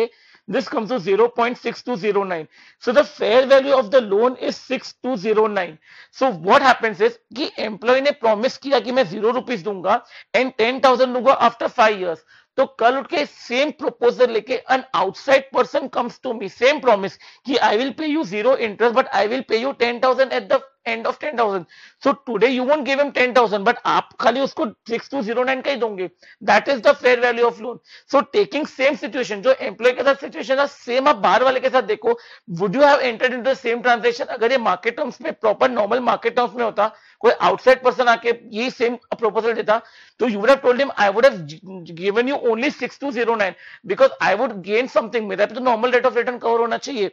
this comes to zero point six two zero nine. So the fair value of the loan is six two zero nine. So what happens is कि employee ने promise किया कि मैं zero rupees दूंगा and ten thousand दूंगा after five years. तो कल उठ के सेम प्रपोजल लेके an outside person comes to me, same promise कि I will pay you zero interest but I will pay you ten thousand at the end of ten thousand. So today you won't give him ten thousand बट आप खाली उसको six two zero nine का ही दोगे. That is the fair value of loan. So taking same situation, जो employee के साथ सिचुएशन है सेम आप बाहर वाले के साथ देखो. Would you have entered into the same transaction? अगर ये मार्केट टर्म्स में प्रॉपर नॉर्मल मार्केट टर्म्स में होता, कोई आउटसाइड पर्सन आके ये सेम प्रपोजल देता, तो you would have told him I would have given you only six two zero nine because I would gain something. मेरा तो normal rate of return cover होना चाहिए.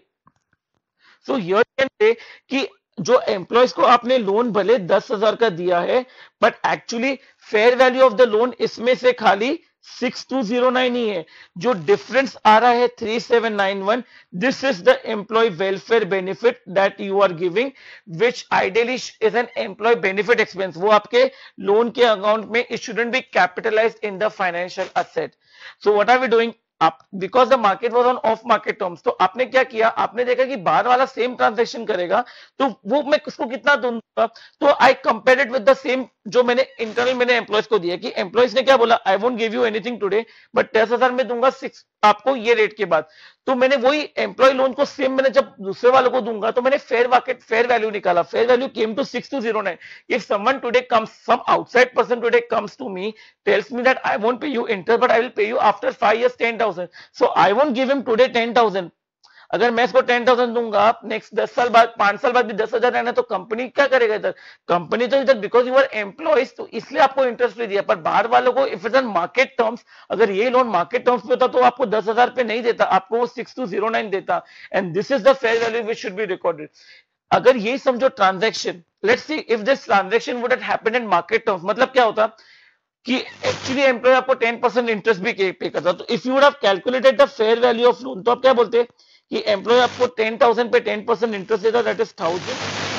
सो हियर कैन से कि जो employees को आपने लोन भले दस हजार का दिया है but actually fair value of the loan इसमें से खाली सिक्स टू जीरो नाइन ही है. जो डिफरेंस आ रहा है three seven nine one, this is the employee welfare benefit that you are giving which ideally is an employee benefit expense. वो आपके लोन के अकाउंट में it shouldn't be capitalized in the financial asset. So what are we doing? आप because the market was on off market terms, तो आपने क्या किया, आपने देखा कि बाहर वाला सेम ट्रांजैक्शन करेगा तो वो मैं उसको कितना दूंगा. तो I compare it with the same जो मैंने इंटरनल मैंने एम्प्लॉयज को दिया कि एम्प्लॉयज ने क्या बोला, I won't give you anything today but दस हजार में दूंगा सिक्स आपको ये रेट के बाद. तो मैंने वही एम्प्लॉय लोन को सेम मैंने जब दूसरे वालों को दूंगा तो मैंने फेयर मार्केट फेयर वैल्यू निकाला. Fair value came to six two zero nine. If someone today comes, some outside person today comes to me, tells me that I won't pay you interest but I will pay you after five years ten thousand. So I won't give him today ten thousand. अगर मैं इसको ten thousand दूंगा next दस साल बाद, पांच साल बाद भी दस हजार रहना, तो कंपनी क्या करेगा इधर? कंपनी तो इधर बिकॉज यू आर एम्प्लॉयज तो इसलिए आपको इंटरेस्ट भी दिया. पर बाहर वालों को if it in market terms, अगर ये लोन मार्केट टर्म्स पे होता तो आपको दस हजार पे नहीं देता, आपको वो सिक्स टू जीरो नाइन देता. And this is the fair value which should be recorded. अगर ये समझो transaction, let's see if this transaction would have happened in market terms, मतलब क्या होता कि एक्चुअली एम्प्लॉय आपको टेन परसेंट इंटरेस्ट भी पे करता. तो if you would have calculated the fair value of loan, तो आप क्या बोलते कि एम्प्लॉय आपको टेन थाउजेंड पे टेन परसेंट इंटरेस्ट देता, that is thousand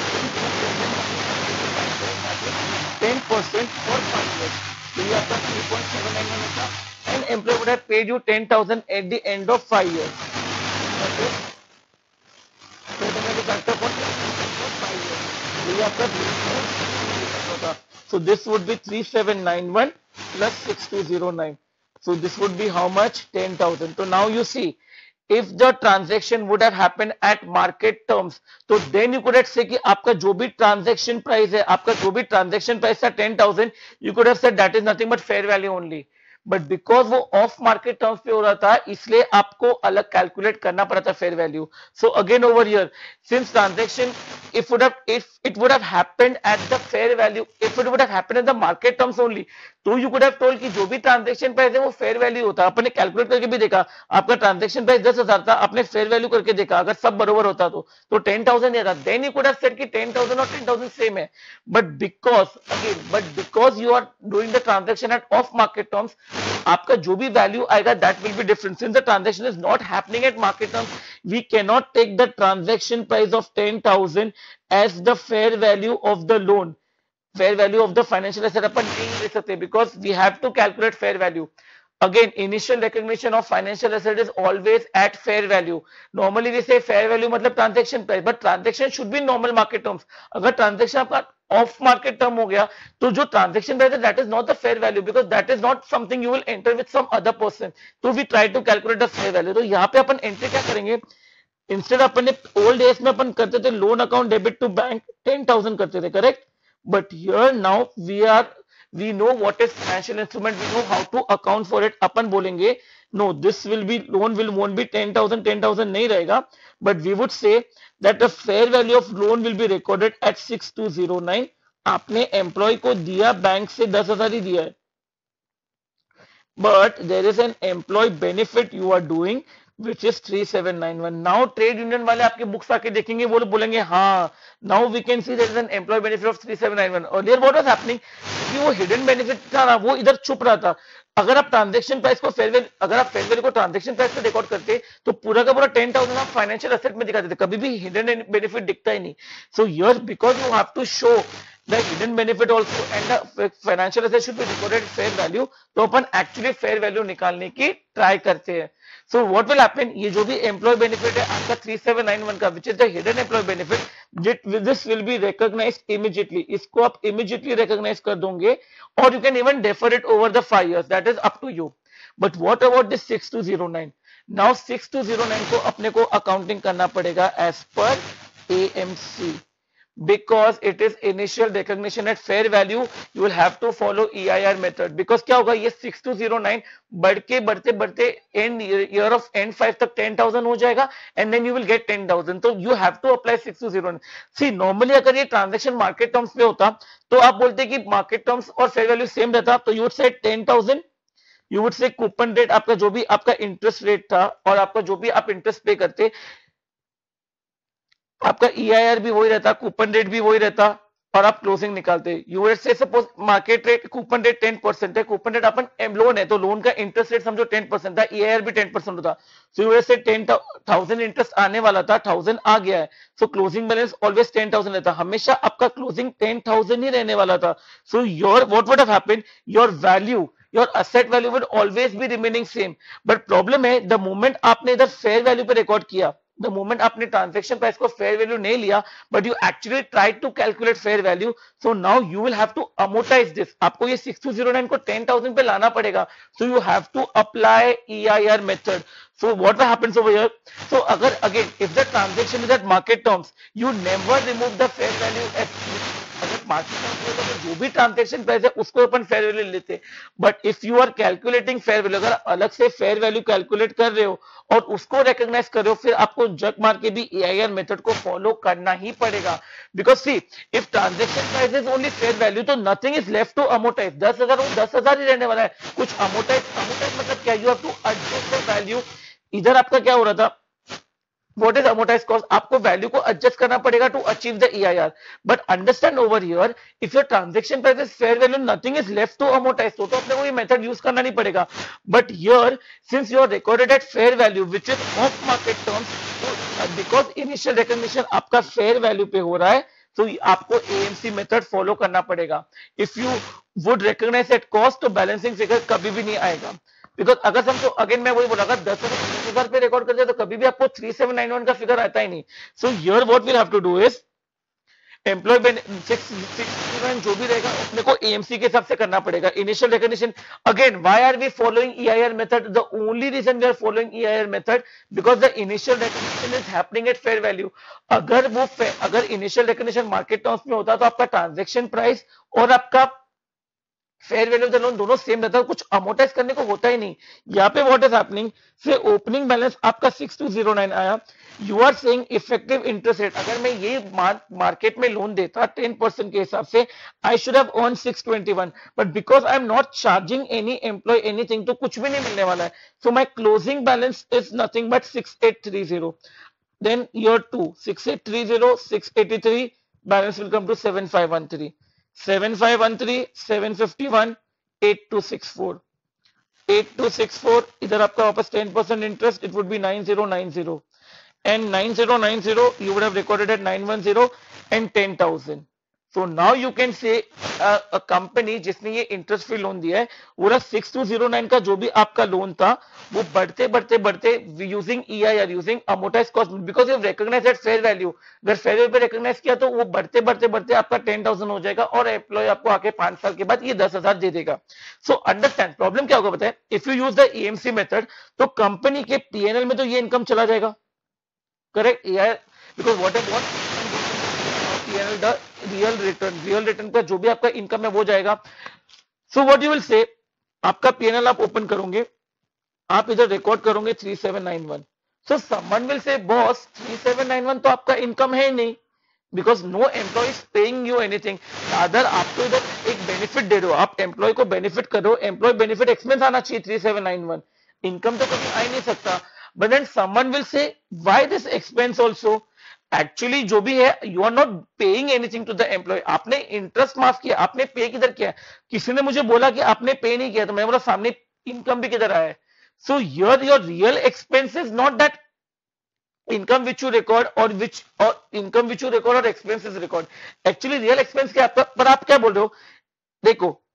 ten percent for five years. तो ये आपका थ्री पॉइंट सेवन नाइन होता and employee would have paid you ten thousand at the end of five years. ये आपका होता. So this would be three seven nine one plus six two zero nine. So this would be how much? ten thousand. So now you see, if the transaction would have happened at market terms, तो then you could have say कि आपका जो भी transaction price है, आपका जो भी transaction price था ten thousand, you could have said that is nothing but fair value only. But because वो ऑफ मार्केट टर्म्स पे हो रहा था इसलिए आपको अलग कैलकुलेट करना पड़ा था fair value. So again over here, since transaction if would have if it would have happened at the fair value, if it would have happened at the market terms only, तो you could have told कि जो भी transaction price है वो fair value होता. आपने calculate करके भी देखा, आपका ट्रांजैक्शन प्राइस दस हजार था, आपने फेयर वैल्यू करके देखा, अगर सब बरोबर होता तो तो टेन थाउजेंड था. Then you could have said कि टेन थाउजेंड और टेन थाउजेंड सेम है. But because again but because you are doing the transaction at off market terms, आपका जो भी वैल्यू आएगा that will be different. Since the transaction is not happening at market terms, we can not take the transaction price of ten thousand as the fair value of the loan. Fair value of the financial asset अपन नहीं ले सकते because we have to calculate fair value. Again, initial recognition of financial asset is always at fair value. Normally we say fair value मतलब transaction price, but transaction should be normal market terms. अगर transaction आपका off market term हो गया तो जो transaction price है that is not the fair value because that is not something you will enter with some other person. तो we try to calculate the fair value. तो यहाँ पे अपन entry क्या करेंगे, इंस्टेड अपन ने ओल्ड डेज में अपन करते थे loan account debit to bank ten thousand करते थे, correct. But here now we are we know what is financial instrument, we know how to account for it. अपन बोलेंगे no, this will be loan will won't be ten thousand, ten thousand नहीं रहेगा, but we would say that the fair value of loan will be recorded at six two zero nine. आपने employee को दिया bank से दस हजार ही दिया है, but there is an employee benefit you are doing which is three seven nine one. Now trade union वाले आपके बुक्स आके देखेंगे, वो लोग बोलेंगे हाँ now we can see there is an employee benefit of three seven nine one. Earlier what was happening, क्योंकि वो हिडन बेनिफिट था ना, वो इधर छुप रहा था. अगर आप ट्रांजेक्शन प्राइस को फेयर वैल्यू अगर आप फेयर वैल्यू को ट्रांजेक्शन प्राइस पे रिकॉर्ड करते तो पूरा का पूरा टेन थाउजेंड आप फाइनेंशियल एसेट में दिखाते थे, कभी भी हिडन बेनिफिट दिखता ही नहीं. So here because you have to show the hidden benefit also and the financial asset should be recorded fair value, तो अपन actually fair value निकालने की try करते हैं. सो व्हाट विल हैपन, ये जो भी एम्प्लॉय बेनिफिट है आपका थ्री सेवन नाइन वन का, which is the hidden employee benefit, this will be recognized immediately, इसको आप इमीडिएटली रिकॉग्नाइज कर दोगे, और you can even defer it over the five years, that is up to you. But what about this six two zero nine? Now six two zero nine को अपने को accounting करना पड़ेगा as per A M C. Because it is initial recognition at fair value, you will have to follow E I R method. Because क्या होगा, ये six two zero nine बढ़ के बढ़ते बढ़ते end year of end five तक ten thousand हो जाएगा, and then you will get ten thousand. तो you have to apply six two zero nine. See normally अगर ये ट्रांजेक्शन मार्केट टर्म्स पे होता तो आप बोलते कि मार्केट टर्म्स और फेयर वैल्यू सेम रहता, तो you would say ten thousand, you would say coupon rate, आपका जो भी आपका इंटरेस्ट रेट था और आपका जो भी आप इंटरेस्ट पे करते, आपका ई आई आर भी वही रहता, कूपन रेट भी वही रहता, और आप क्लोजिंग निकालते. यूएस से suppose market rate coupon rate ten percent है, कूपन रेट अपन लोन है तो लोन का इंटरेस्ट रेट समझो टेन परसेंट था, ई आई आर भी टेन परसेंट होता. सो यूएस से टेन थाउजेंड इंटरेस्ट आने वाला था, थाउजेंड आ गया है, so closing balance always ten thousand रहता, हमेशा आपका क्लोजिंग टेन थाउजेंड ही रहने वाला था. So your what would have happened, your value, your asset value would always be remaining same. But problem है, द मोमेंट आपने इधर फेयर वैल्यू पे रिकॉर्ड किया, द मोमेंट आपने ट्रांजेक्शन प्राइस को फेयर वैल्यू नहीं लिया, but you actually try to calculate fair value, so now you will have to amortize this. आपको ये सिक्स टू जीरो नाइन को टेन थाउजेंड पे लाना पड़ेगा, सो you have to apply E I R method. So what happens over here? So अगर again if the transaction is at market terms, you never remove the fair value at, अगर market terms में तो जो भी transaction price है उसको अपन fair value लेते. But if you are calculating fair value, अगर अलग से फेयर वैल्यू कैलकुलेट कर रहे हो और उसको रिकॉग्नाइज कर रहे हो, फिर आपको जग मार के भी ए आई आर मेथड को फॉलो करना ही पड़ेगा. Because see if transaction price is only fair value, तो nothing is left to amortize. दस हजार वो दस हजार ही रहने वाला है, कुछ अमोर्टाइज. अमोर्टाइज मतलब क्या, you have to adjust the value. इधर आपका क्या हो रहा था, what is amortized cost, आपको वैल्यू को एडजस्ट करना पड़ेगा to achieve the E I R. But understand over here, if your transaction price is fair value, nothing is left to amortize, तो, तो अपने को ये मेथड यूज करना नहीं पड़ेगा. But here since you are recorded at fair value which is of market terms, because initial recognition आपका fair value पे हो रहा है, तो आपको A M C method follow करना पड़ेगा. If you would recognize at cost, तो बैलेंसिंग फिगर कभी भी नहीं आएगा. बिकॉज अगर समझो, अगेन मैं वही बोला, अगर दस हजार पे रिकॉर्ड कर दिया तो कभी भी आपको थ्री सेवन नाइन वन का फिगर आता ही नहीं. So here what will have to do is employ जो भी रहेगा अपने को ए एम सी के हिसाब से करना पड़ेगा. Initial recognition, again why are we following E I R method, the only reason we are following E I R method because the initial recognition is happening at fair value. अगर वो अगर initial recognition market terms में होता तो आपका transaction price और आपका fair value of the loan दोनों सेम रहता है, कुछ अमोर्टाइज करने को होता ही नहीं. यहाँ पे what is happening, say opening balance आपका सिक्स टू जीरो नाइन आया, you are saying effective interest rate, अगर मैं ये मार्केट में लोन देता टेन परसेंट के हिसाब से, I should have earn six twenty one, but because I am not charging any employ anything, तो कुछ भी नहीं मिलने वाला है. So my closing balance is nothing but six eight three zero. Then year two six eight three zero, six eighty three, balance will come to seven five one three, seven five one three, seven fifty-one, eight two six four, eight two six four, इधर आपका वापस ten percent interest, it would be nine zero nine zero, and nine zero nine zero you would have recorded at nine one zero and ten thousand. So now you can say uh, a company जिसने ये interest free loan दिया है, वो six two zero nine का जो भी आपका loan था वो बढ़ते बढ़ते बढ़ते using E I R, using amortize cost, because you recognize at fair value, अगर फेयर वैल्यू पे रिकॉग्नाइज किया तो वो बढ़ते बढ़ते बढ़ते आपका टेन थाउजेंड हो जाएगा, और एम्प्लॉय आपको आके पांच साल के बाद ये दस हजार दे देगा. सो अंडरस्टैंड प्रॉब्लम क्या होगा पता है, if you use the E M C method, तो कंपनी के पी एन एल में तो ये इनकम चला जाएगा, correct, because whatever the real return, real return का जो भी आपका इनकम है वो जाएगा. सो व्हाट यू विल से, आपका पीएनएल आप ओपन करोगे, आप इधर रिकॉर्ड करोगे three seven nine one. So someone will say boss three seven nine one तो आपका इनकम है ही नहीं, because no employ is paying you anything. Other आप तो इधर एक बेनिफिट दे रहे हो, आप एम्प्लॉय को बेनिफिट कर रहे हो, एम्प्लॉय बेनिफिट एक्सपेंस आना चाहिए three seven nine one, income तो कभी आ ही नहीं सकता. But then someone will say why this expense also, actually जो भी है you are not paying anything to the employ, आपने इंटरेस्ट माफ किया, आपने पे किधर किया, किसी ने मुझे बोला कि आपने पे नहीं किया, तो मैंने बोला सामने इनकम भी किधर आया है. So your your real expense is not that income which you record और विच और इनकम विच यू रिकॉर्ड और expenses record. Actually real expense क्या आपका, पर आप क्या बोल रहे हो, देखो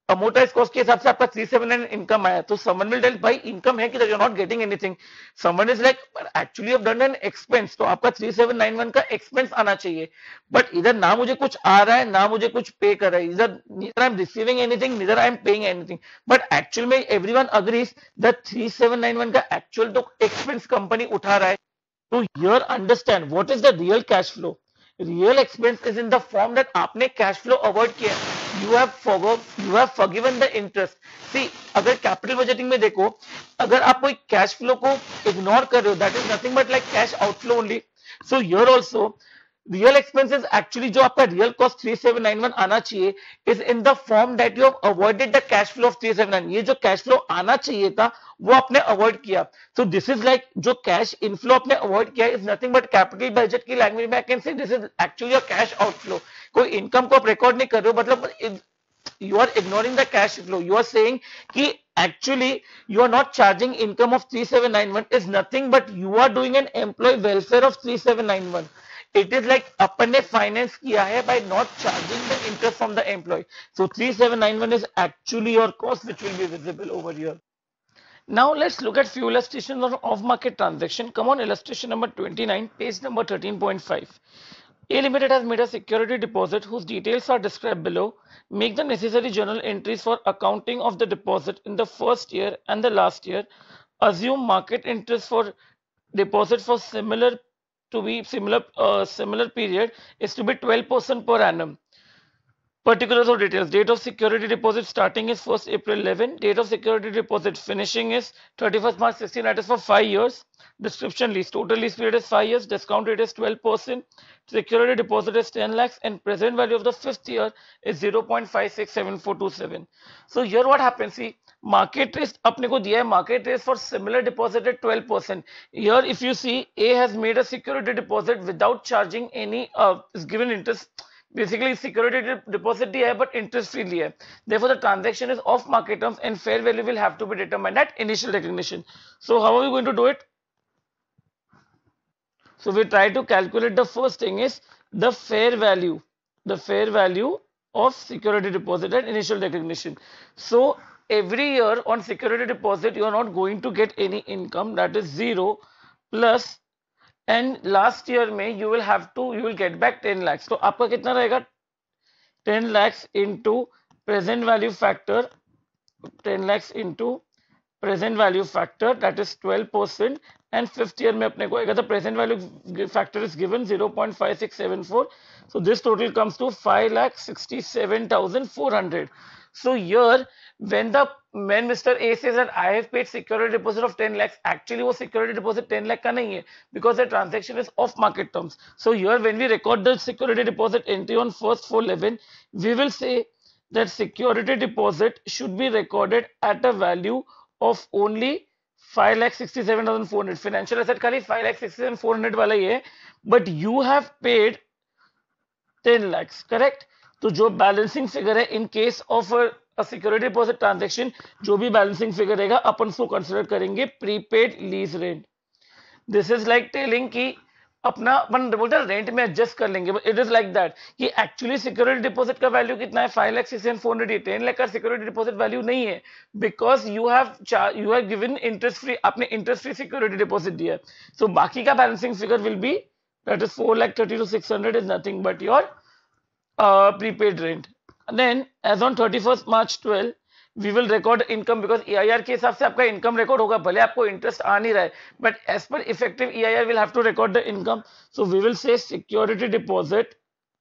अमोटाइज कॉस्ट के हिसाब से आपका थ्री सेवन नाइन इनकम आया, तो समवन विल टेल भाई इनकम है कि you are not getting anything. Someone is like actually have done an expense, तो आपका थ्री सेवन नाइन वन का एक्सपेंस आना चाहिए. बट इधर ना मुझे कुछ आ रहा है ना मुझे कुछ पे कर रहा है, इधर neither I am receiving anything neither I am paying anything. But actual में everyone agrees that three seven nine one का एक्चुअल तो एक्सपेंस कंपनी उठा रहा है. तो here understand what is the real cash flow. Real expense is in the form that आपने cash flow avoid किया. You have forgot you have forgiven the interest. See अगर capital budgeting में देखो, अगर आप कोई कैश फ्लो को ignore कर रहे हो, that is nothing but like cash outflow only. So here also real expenses actually जो आपका real cost three seven nine one आना चाहिए is in the form that you have avoided the cash flow of three seven nine. ये जो cash flow आना चाहिए था वो आपने अवॉइड किया. सो दिस इज लाइक जो कैश इनफ्लो आपने अवॉइड किया is nothing but capital budget की लैंग्वेज में I can say this is actually your cash outflow. कोई इनकम को आप रिकॉर्ड नहीं कर रहे हो, मतलब you are ignoring the cash flow. You are saying ki actually you are not charging income of three seven nine one is nothing but you are doing an employee welfare of three seven nine one. It is like अपन ने finance किया है by not charging the interest from the employee. So three seven nine one is actually your cost which will be visible over here. Now let's look at few illustrations of off-market transaction. Come on, illustration number twenty-nine, page number thirteen point five. A Limited has made a security deposit whose details are described below. Make the necessary journal entries for accounting of the deposit in the first year and the last year. Assume market interest for deposit for similar to be similar uh, similar period is to be twelve percent per annum. Particulars or details. Date of security deposit starting is first April eleven. Date of security deposit finishing is thirty-first March sixteen. That is for five years. Description lease. Total lease period is five years. Discount rate is twelve percent. Security deposit is ten lakhs and present value of the fifth year is zero point five six seven four two seven. So here what happens? See, market risk अपने को दिया है market risk for similar deposit at twelve percent. Here if you see, A has made a security deposit without charging any uh, is given interest. Basically security deposit दिया है but interest free लिया है. Therefore the transaction is off market terms and fair value will have to be determined at initial recognition. So how are we going to do it? So we try to calculate the first thing is the fair value, the fair value of security deposit at initial recognition. So every year on security deposit you are not going to get any income, that is zero plus, and last year में you will have to you will get back ten lakhs. तो आपका कितना रहेगा? ten lakhs into present value factor, ten lakhs into present value factor, that is twelve percent, and fifth year में अपने को आएगा the present value factor is given zero point five six seven four. So this total comes to five lakh sixty-seven thousand four hundred. So here when the when Mister A says that I have paid security deposit of ten lakhs, actually वो security deposit ten lakh का नहीं है because the transaction is off market terms. So here when we record the security deposit entry on first four eleven, we will say that security deposit should be recorded at a value of only five lakh sixty-seven thousand four hundred. Financial asset खाली five lakh sixty-seven thousand four hundred वाला ही है, but you have paid ten lakhs, correct? तो जो balancing figure है in case of a security deposit transaction, जो भी balancing figure रहेगा अपन उसको कंसीडर करेंगे prepaid lease rent. This is like telling कि अपना अपन बोलते हैं रेंट में एडजस्ट कर लेंगे. इट इज लाइक दैट कि एक्चुअली सिक्योरिटी डिपॉजिट का वैल्यू कितना है? Five lakh sixty four hundred. Ten lakh का सिक्योरिटी डिपॉजिट वैल्यू नहीं है because you have you have given interest free, आपने इंटरेस्ट फ्री सिक्योरिटी डिपॉजिट दिया है. सो so, बाकी का balancing figure will be that is four lakh thirty two six hundred is nothing but your Uh, prepaid rent. Then as on thirty-first March twelve we will record income because E I R के हिसाब से आपका income record होगा, भले आपको interest आ नहीं रहा है, but as per effective E I R will have to record the income. So we will say security deposit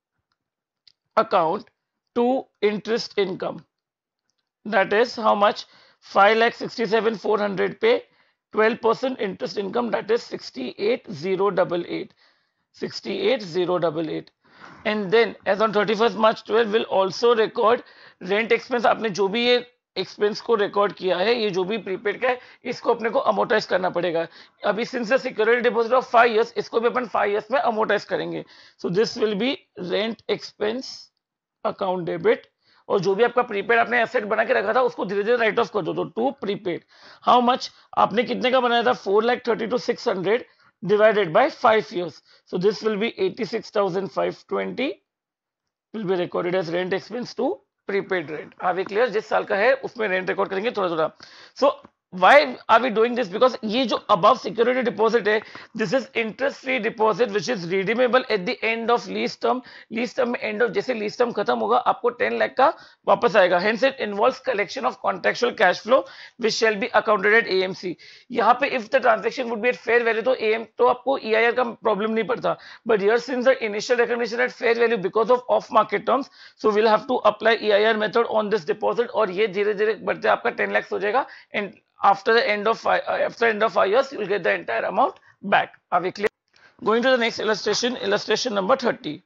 account to interest income, that is how much? five lakh sixty-seven thousand four hundred पे twelve percent interest income, that is sixty-eight thousand eighty-eight, sixty-eight thousand eighty-eight. And then as on thirty-first March twelve will also record rent expense. आपने जो भी ये expense को record किया है, ये जो भी प्रीपेड का है, इसको अपने को अमोटाइज करना पड़ेगा. अभी since the security deposit of five years, इसको भी अपन फाइव इयर्स में अमोटाइज करेंगे. So this will be rent expense account debit. और जो भी आपका प्रीपेड आपने एसेट बना के रखा था उसको धीरे धीरे राइट ऑफ कर दो. तो टू प्रीपेड हाउ मच? आपने कितने का बनाया था? Four lakh thirty two six hundred divided by five years. So this will be eighty-six thousand five hundred twenty will be recorded as rent expense to prepaid rent. Are we clear? जिस साल का है उसमें रेंट रिकॉर्ड करेंगे थोड़ा थोड़ा। सो why are we doing this? Because ये जो above security deposit है, this is interest free deposit which is redeemable at the end of lease term. lease term में end of जैसे lease term खत्म होगा आपको टेन लाख का वापस आएगा। Hence it involves collection of contractual cash flow which shall be accounted at A M C. यहाँ पे if the transaction would be at fair value तो A M तो आपको E I R का प्रॉब्लम नहीं पड़ता। But here since the initial recognition at fair value because of off market terms, so we'll have to apply E I R method on this deposit और ये धीरे धीरे बढ़ते आपका टेन लाख हो जाएगा and after the end of five, uh, after end of five years you will get the entire amount back. Are we clear? Going to the next illustration, illustration number thirty.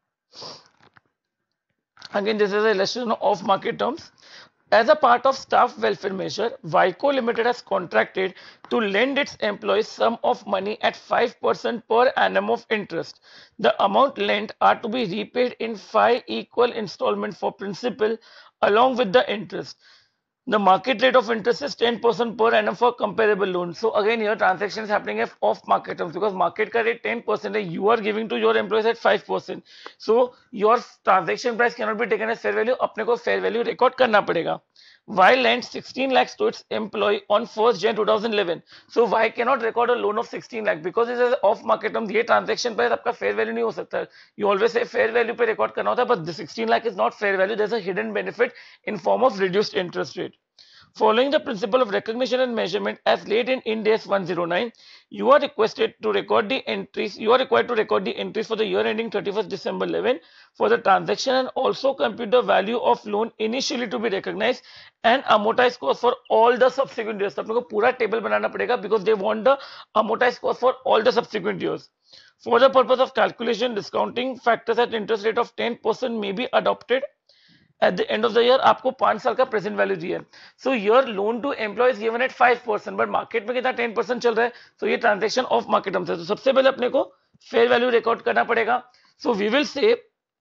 Again this is an illustration of market terms. As a part of staff welfare measure, Vico Limited has contracted to lend its employees sum of money at five percent per annum of interest. The amount lent are to be repaid in five equal installments for principal along with the interest. The market rate of interest is ten percent per annum for comparable loans. So again here transaction is happening off market terms because market ka rate ten percent है, you are giving to your employees at five percent. So your transaction price cannot be taken as fair value, अपने को fair value record करना पड़ेगा. Y lent sixteen lakhs to its employee on first January twenty eleven. So Y cannot record a loan of sixteen lakh because it is off market terms. ये transaction price आपका fair value नहीं हो सकता. You always say fair value पे record करना होता है, but the sixteen lakh is not fair value. There's a hidden benefit in form of reduced interest rate. Following the principle of recognition and measurement as laid in Ind AS one oh nine, you are requested to record the entries. You are required to record the entries for the year ending thirty-first December eleven for the transaction and also compute the value of loan initially to be recognized and amortized cost for all the subsequent years. अपने को पूरा table बनाना पड़ेगा because they want the amortized cost for all the subsequent years. For the purpose of calculation, discounting factors at interest rate of ten percent may be adopted. At the end of the year आपको पांच साल का present value दिया है. So your loan to employees given at five percent but market में कितना ten percent चल रहा है. सो so ये ट्रांजेक्शन ऑफ मार्केट टर्म्स है. तो सबसे पहले अपने को फेयर वैल्यू रिकॉर्ड करना पड़ेगा. सो वी विल से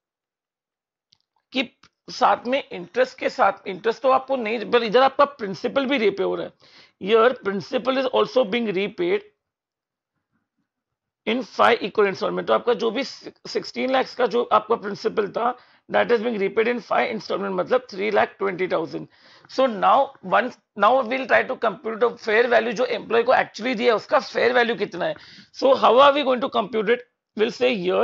कि साथ में इंटरेस्ट के साथ इंटरेस्ट तो आपको नहीं, पर इधर आपका प्रिंसिपल भी रीपे हो रहा है. Your principal is also being repaid in five equal installment. तो आपका जो भी सिक्सटीन लाख का जो आपका प्रिंसिपल था that is being repaid in five installment, मतलब three lakh twenty thousand. So now once now we'll try to compute the fair value जो employee को actually दिया है उसका fair value कितना है. So how are we going to compute it? We'll say year,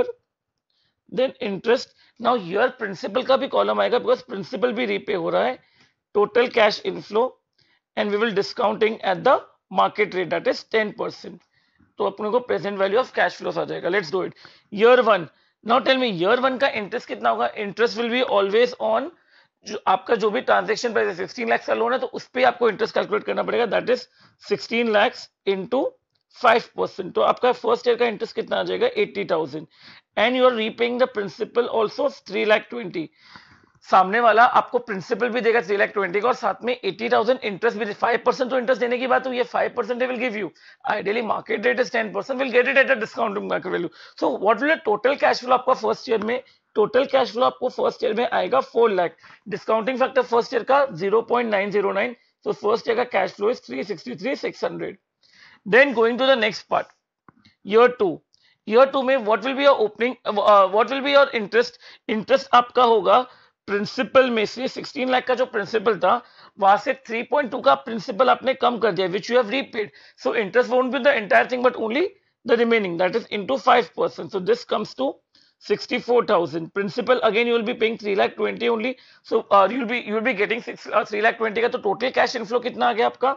then interest. Now here principal का भी column आएगा because principal भी repay हो रहा है. Total cash inflow and we will discounting at the market rate that is ten percent. तो अपने को present value of cash flows आ जाएगा. Let's do it. Year one. Now tell me year one का interest कितना होगा. Interest will be always on जो आपका जो भी ट्रांजेक्शन प्राइस है. सिक्सटीन लाख का लोन है तो उस पर आपको इंटरेस्ट कैलकुलेट करना पड़ेगा. That is sixteen lakh into five percent. तो आपका फर्स्ट ईयर का इंटरेस्ट कितना आ जाएगा eighty thousand and you are repaying the principal also three lakh twenty. सामने वाला आपको प्रिंसिपल भी देगा थ्री लाख ट्वेंटी का और साथ में एटी थाउजेंड इंटरेस्ट भी. फाइव परसेंट तो इंटरेस्ट देने की बात हुई है. Five percent will give you. Ideally market rate is ten percent, will get it at a discounting market value. So what will total cash flow आपका first year में. Total cash flow आपको first year में आएगा four lakh. Discounting factor first year का zero point nine zero nine. So first year का cash flow is three sixty three six hundred. Then going to the next part, year two. Year two में what will be your opening, what will be your interest. Interest आपका होगा principal में से sixteen lakh का जो principal था वहां से थ्री पॉइंट टू का प्रिंसिपल आपने कम कर दिया which you have repaid. So interest won't be the entire thing but only the remaining that is into five percent. So this comes to sixty four thousand. Principal again you will be paying three lakh twenty only. So you will be you will be getting three lakh twenty का. तो total cash inflow कितना आ गया आपका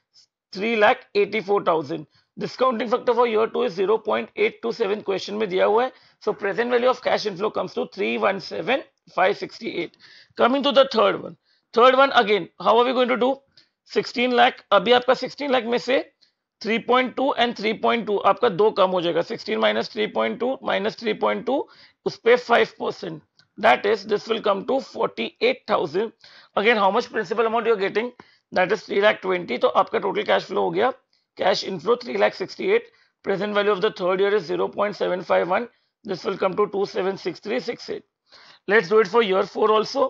three lakh eighty four thousand. Discounting factor for year two is zero point eight two seven question में दिया हुआ है. So present value of cash inflow comes to three one seven five sixty eight. Coming to the third one. Third one again, how are we going to do? Sixteen lakh. अभी आपका sixteen lakh में से three point two and three point two आपका दो कम हो जाएगा. Sixteen minus three point two minus three point two उस पे five percent. That is this will come to forty eight thousand. Again how much principal amount you are getting? That is three lakh twenty. तो आपका total cash flow हो गया cash inflow three lakh sixty eight. Present value of the third year is zero point seven five one. This will come to two seven six three six eight. Let's do it for year four also.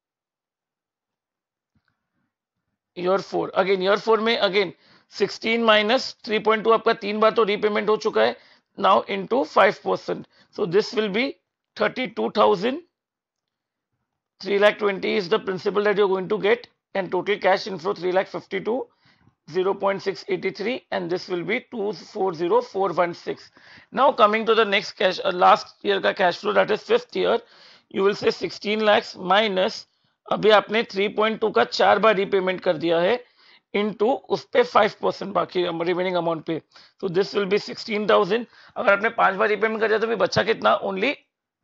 Year four again, year four में again sixteen minus three point two आपका तीन बार तो repayment हो चुका है. Now into five percent. So this will be thirty two thousand three lakh twenty is the principal that you're going to get, and total cash inflow three lakh fifty-two, zero point six eight three, and this will be two hundred forty thousand four hundred sixteen. Now coming to the next cash, uh, last year का cash flow, that is fifth year, you will say sixteen lakhs minus अभी आपने three point two का चार बार repayment कर दिया है into उस पे five percent बाकी रिमेनिंग अमाउंट पे, तो this will be sixteen thousand. अगर आपने पांच बार रीपेमेंट कर दिया तो भी बचा कितना, only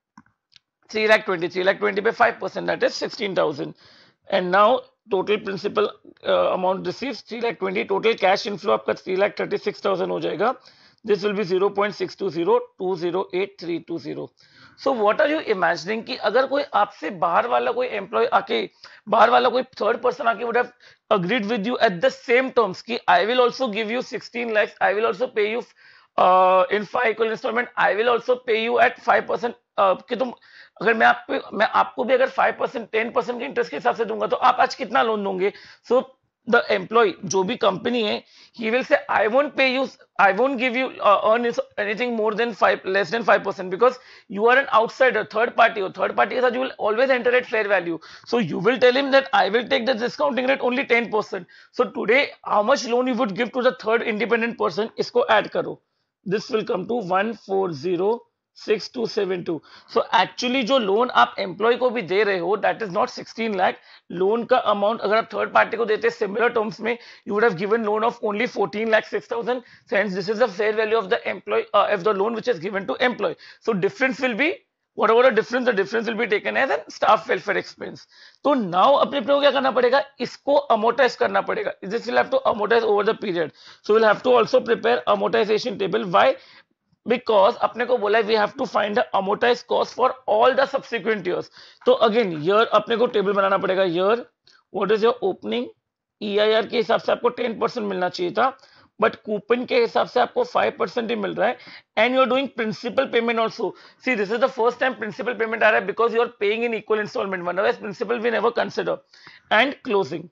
three lakh twenty, three lakh twenty पे five percent, that is sixteen thousand. And now total principal uh, amount received three lakh twenty, total cash inflow आपका three lakh thirty-six thousand हो जाएगा. This will be zero point six two zero two zero eight three two zero. So what are you imagining कि अगर कोई आपसे बाहर वाला कोई एम्प्लॉय आके, बाहर वाला कोई थर्ड पर्सन आके would have agreed with you at the same terms कि I will also give you sixteen lakhs, I will also pay you uh, in five equal installment, I will also pay you at five percent, uh, कि तुम अगर मैं आपको मैं आपको भी अगर five percent ten percent के इंटरेस्ट के हिसाब से दूंगा तो आप आज कितना लोन दोगे. सो द एम्प्लॉय जो भी कंपनी है, he will say I won't pay you, I won't give you uh, earn anything more than five, less than five percent, because you are an outsider, third party, or third party के साथ you will always enter at fair value. So you will tell him that I will take the discounting rate only ten percent. So today how much loan you would give to the third independent person, इसको add करो. This will come to one four zero six two seven two. So actually जो loan आप employ को भी दे रहे हो, that is not sixteen lakh. Loan का amount अगर आप थर्ड पार्टी को देते सिमिलर टर्म्स में, you would have given loan of only fourteen lakh six thousand. Hence this is the fair value of the employee uh, of the loan which is given to employee. So difference will be whatever the difference, the difference will be taken as a staff welfare expense. तो now अपने अपने को क्या करना पड़ेगा, इसको amortize करना पड़ेगा. This will have to amortize over the period. So we'll have to also prepare amortization table. Why? Because अपने को बोला we have to find the amortized cost for all the subsequent years. तो again year अपने को table बनाना पड़ेगा. year what is your opening, E I R के हिसाब से आपको ten percent मिलना चाहिए था, बट कूपन के हिसाब से आपको five percent ही मिल रहा है. And you are doing principal payment also. See this is the first time principal payment आ रहा है because you are paying in equal installment, otherwise principal we never consider. And closing,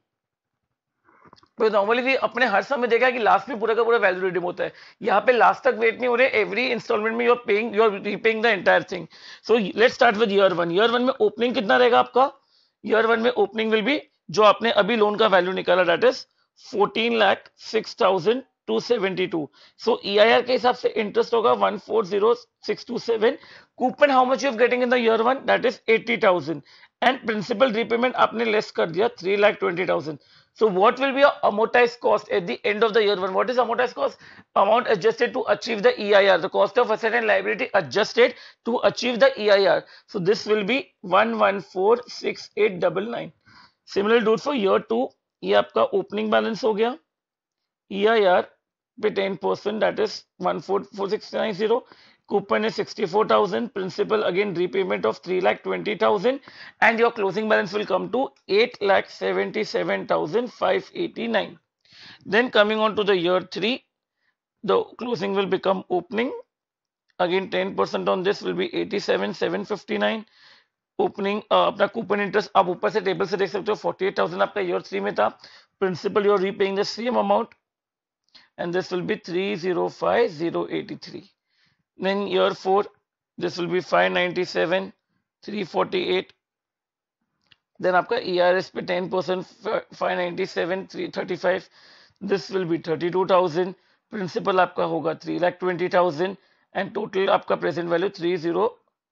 तो normally भी अपने हर समय देखा कि लास्ट में पूरा का पूरा वैल्यू रिडीम होता है. यहाँ पे लास्ट तक वेट नहीं हो रहे, एवरी इंस्टॉलमेंट में you are paying, you are repaying the entire thing. So let's start with year one. Year one में ओपनिंग कितना रहेगा आपका? ईयर वन में ओपनिंग विल बी जो आपने अभी लोन का वैल्यू निकाला, that is fourteen lakh six thousand two seventy two. So E I R के हिसाब से इंटरेस्ट होगा one four zero six two seven. Coupon how much you are getting in the year one, that is eighty thousand. And principal repayment आपने less कर दिया three lakh twenty thousand. So what will be your amortized cost at the end of the year one? What is amortized cost? Amount adjusted to achieve the E I R, the cost of asset and liability adjusted to achieve the E I R. So this will be one one four six eight nine nine. Similarly do it for year two. ये आपका opening balance हो गया. E I R पे ten percent, that is one four four six nine zero. Coupon is sixty-four thousand. Principal again repayment of three lakh twenty thousand, and your closing balance will come to eight lakh seventy-seven thousand five eighty-nine. Then coming on to the year three, the closing will become opening. Again ten percent on this will be eighty-seven thousand seven hundred fifty-nine. Opening uh, अपना coupon interest आप ऊपर से table से देख सकते हो, forty-eight thousand आपका year three में था. Principal you are repaying the same amount, and this will be three zero five zero eighty three. Then year four, this will be five ninety-seven three forty-eight. Then आपका E R S पे ten percent five ninety-seven three thirty-five. This will be thirty-two thousand. Principal आपका होगा three lakh twenty thousand, and total आपका present value three zero.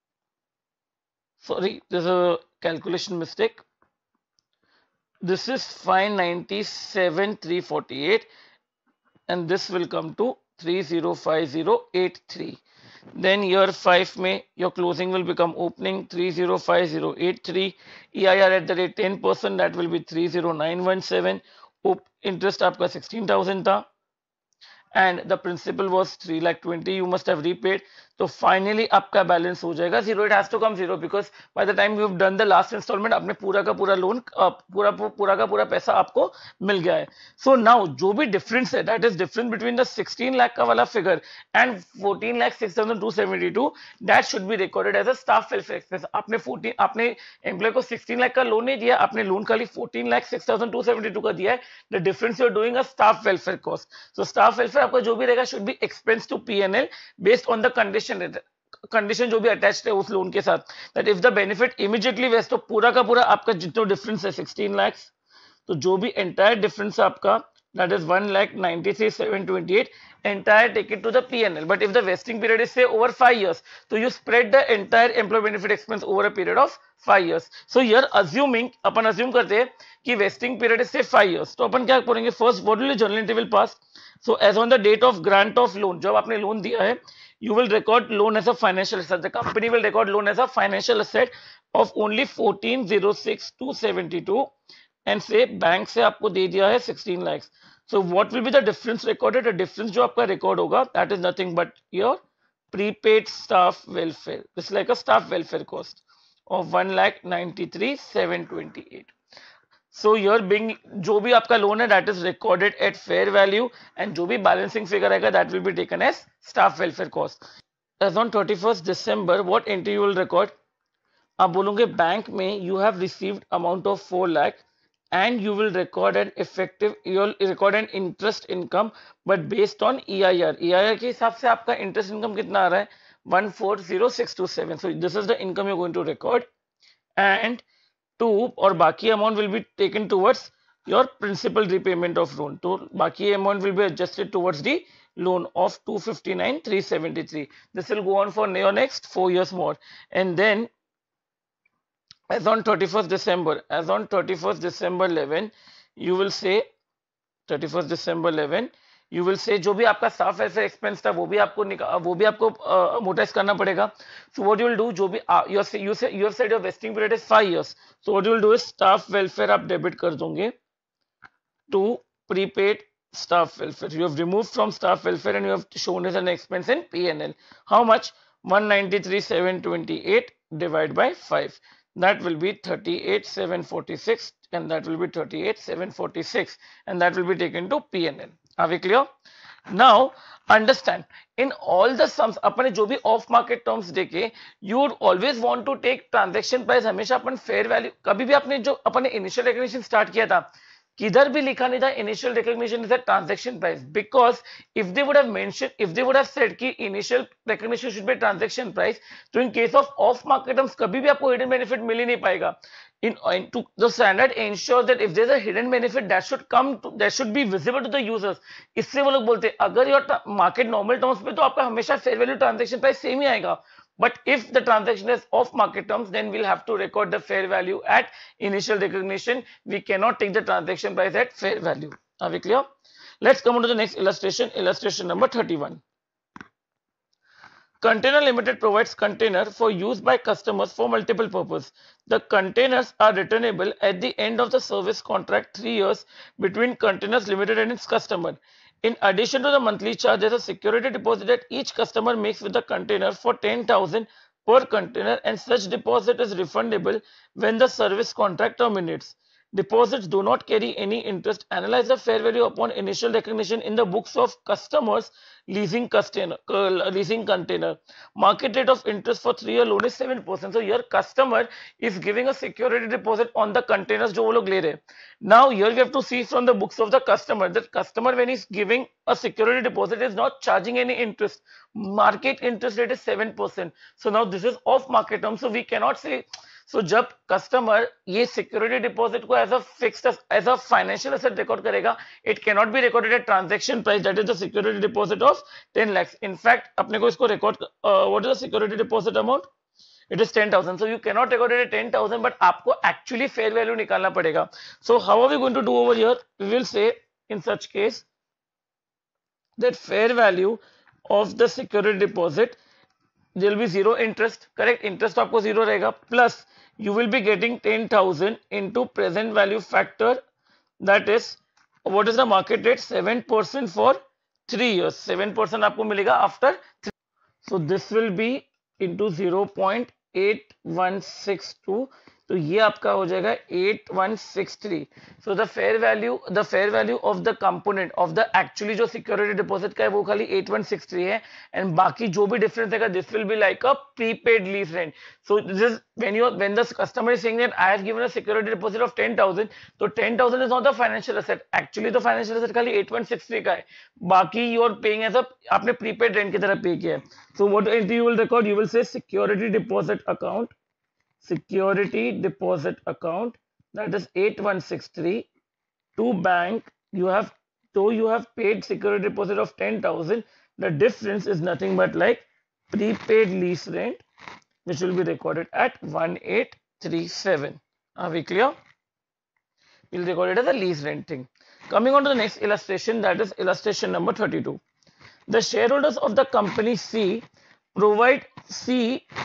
Sorry, there's a calculation mistake. This is five ninety-seven three forty-eight, and this will come to three zero five zero eight three. Then year five में your closing will become opening three zero five zero eight three. E I R at the rate ten percent, that will be three zero nine one seven. Interest आपका sixteen thousand था, and the principal was three lakh twenty. You must have repaid. तो finally आपका balance हो जाएगा zero. It has to come zero because by the time you have done the last installment, आपने पूरा का पूरा loan, पूरा पूरा का पूरा पैसा आपको मिल गया है. सो नाउ जो भी डिफरेंस है, that is difference between the sixteen lakh का वाला figure and fourteen lakh six thousand two seventy two, that should be recorded as a staff welfare expense. आपने फोर्टीन आपने एम्प्लॉय को सिक्सटीन लाख का लोन नहीं दिया, आपने लोन खाली fourteen lakh six thousand two seventy two का दिया है. The difference you are doing a staff welfare cost. So staff welfare आपका जो भी रहेगा should be expense to P N L based on the condition condition जो भी अटैच्ड है उस लोन के साथ, that if the benefit immediately vest, तो पूरा का पूरा आपका जितना डिफरेंस है सिक्सटीन लैक्स, तो जो भी एंटायर डिफरेंस आपका that is one lakh ninety-three seven twenty-eight, entire take it to the P and L. But if the vesting period is say over five years, so you spread the entire employee benefit expense over a period of five years. So here assuming, अपन assume करते हैं कि vesting period is say five years, तो अपन क्या करेंगे, first what will the journal entry will pass. So as on the date of grant of loan, जब आपने लोन दिया है, you will record loan as a financial asset. The company will record loan as a financial asset of only fourteen oh six two seventy-two. And से bank से आपको दे दिया है sixteen lakhs. So what will be the difference recorded? The difference जो आपका record होगा, that is nothing but your prepaid staff welfare. This is like a staff welfare cost of one lakh ninety-three seven twenty-eight. So here being जो भी आपका loan है, that is recorded at fair value, and जो भी balancing figure आएगा, that will be taken as staff welfare cost. As on thirty-first December, what entry you will record? आप बोलोगे bank में you have received amount of four lakh. And you will record an effective, you will record an interest income, but based on E I R. E I R के हिसाब से आपका interest income कितना आ रहा है, one four zero six two seven. So this is the income you're going to record, and two और बाकी amount will be taken towards your principal repayment of loan. तो बाकी amount will be adjusted towards the loan of two fifty-nine three seventy-three. This will go on for your next four years more, and then as on thirty-first December, as on thirty-first December eleven, you will say thirty-first December eleven, you will say जो भी आपका staff welfare expense था वो भी आपको वो भी आपको amortize करना पड़ेगा. So what you will do, जो भी you say you say you have said your vesting period is five years. So what you will do is staff welfare आप debit कर दोगे to prepaid staff welfare. You have removed from staff welfare and you have shown as an expense in P and L. How much? one ninety-three seven twenty-eight divided by five. That will be thirty-eight seven forty-six, and that will be thirty-eight seven forty-six, and that will be taken to P and L. Are we clear? Now understand, in all the sums अपने जो भी off market terms देखे, you would always want to take transaction price. हमेशा अपन fair value, कभी भी आपने जो अपने initial recognition start किया था, किधर भी लिखा नहीं था initial recognition is a transaction price, because if they would have mentioned, if they would have said कि initial recognition should be transaction price, तो in case of off market terms कभी भी आपको hidden benefit मिल ही नहीं पाएगा. In, in to the standard ensure that if there is a hidden benefit, that should come to, that should be visible to the users. इससे वो लोग बोलते हैं अगर your market normal terms पे तो आपका हमेशा fair value transaction price same ही आएगा. But if the transaction is off market terms, then we'll have to record the fair value at initial recognition. We cannot take the transaction price at fair value. Are we clear? Let's come on to the next illustration, illustration number thirty-one. Container Limited provides container for use by customers for multiple purposes. The containers are returnable at the end of the service contract three years between Containers Limited and its customer. In addition to the monthly charge, there is a security deposit that each customer makes with the container for ten thousand per container, and such deposit is refundable when the service contract terminates. Deposits do not carry any interest. Analyze the fair value upon initial recognition in the books of customers leasing container. Uh, leasing container. Market rate of interest for three-year loan is seven percent. So your customer is giving a security deposit on the containers जो वो लोग ले रहे. Now here we have to see from the books of the customer that customer when he's giving a security deposit is not charging any interest. Market interest rate is seven percent. So now this is off market term. So we cannot say. So जब customer ये security deposit को as a fixed as a financial asset record करेगा, it can not be recorded at transaction price, that is the security deposit of ten lakhs. In fact अपने को इसको record, what is the security deposit amount, it is ten thousand. So you can not record it at ten thousand, but आपको actually fair value निकालना पड़ेगा. सो how are we going to do over here? We will say in such case that fair value of the security deposit there will be zero interest, correct? Interest आपको zero रहेगा, plus you will be getting ten thousand into present value factor, that is what is the market rate, seven percent for three years. seven percent आपको मिलेगा after three. So this will be into zero point eight one six two. तो ये आपका हो जाएगा eight one six three. So the fair value the fair value of the component of the actually जो security deposit का है वो खाली एट वन सिक्स थ्री है, एंड बाकी जो भी डिफरेंस रहेगा this will be like a prepaid lease rent. So this is when you when the customer is saying that I have given a security deposit of ten thousand, तो ten thousand is not the financial asset, actually तो financial asset खाली eight one six three का है, बाकी you are paying as a आपने prepaid rent की तरह पे किया है. So what you will record, you will say security deposit account, security deposit account, that is eight one six three to bank. You have so you have paid security deposit of ten thousand. The difference is nothing but like prepaid lease rent, which will be recorded at one eight three seven. Are we clear? We'll record it as a lease rent thing. Coming on to the next illustration, that is illustration number thirty-two. The shareholders of the company C provide C.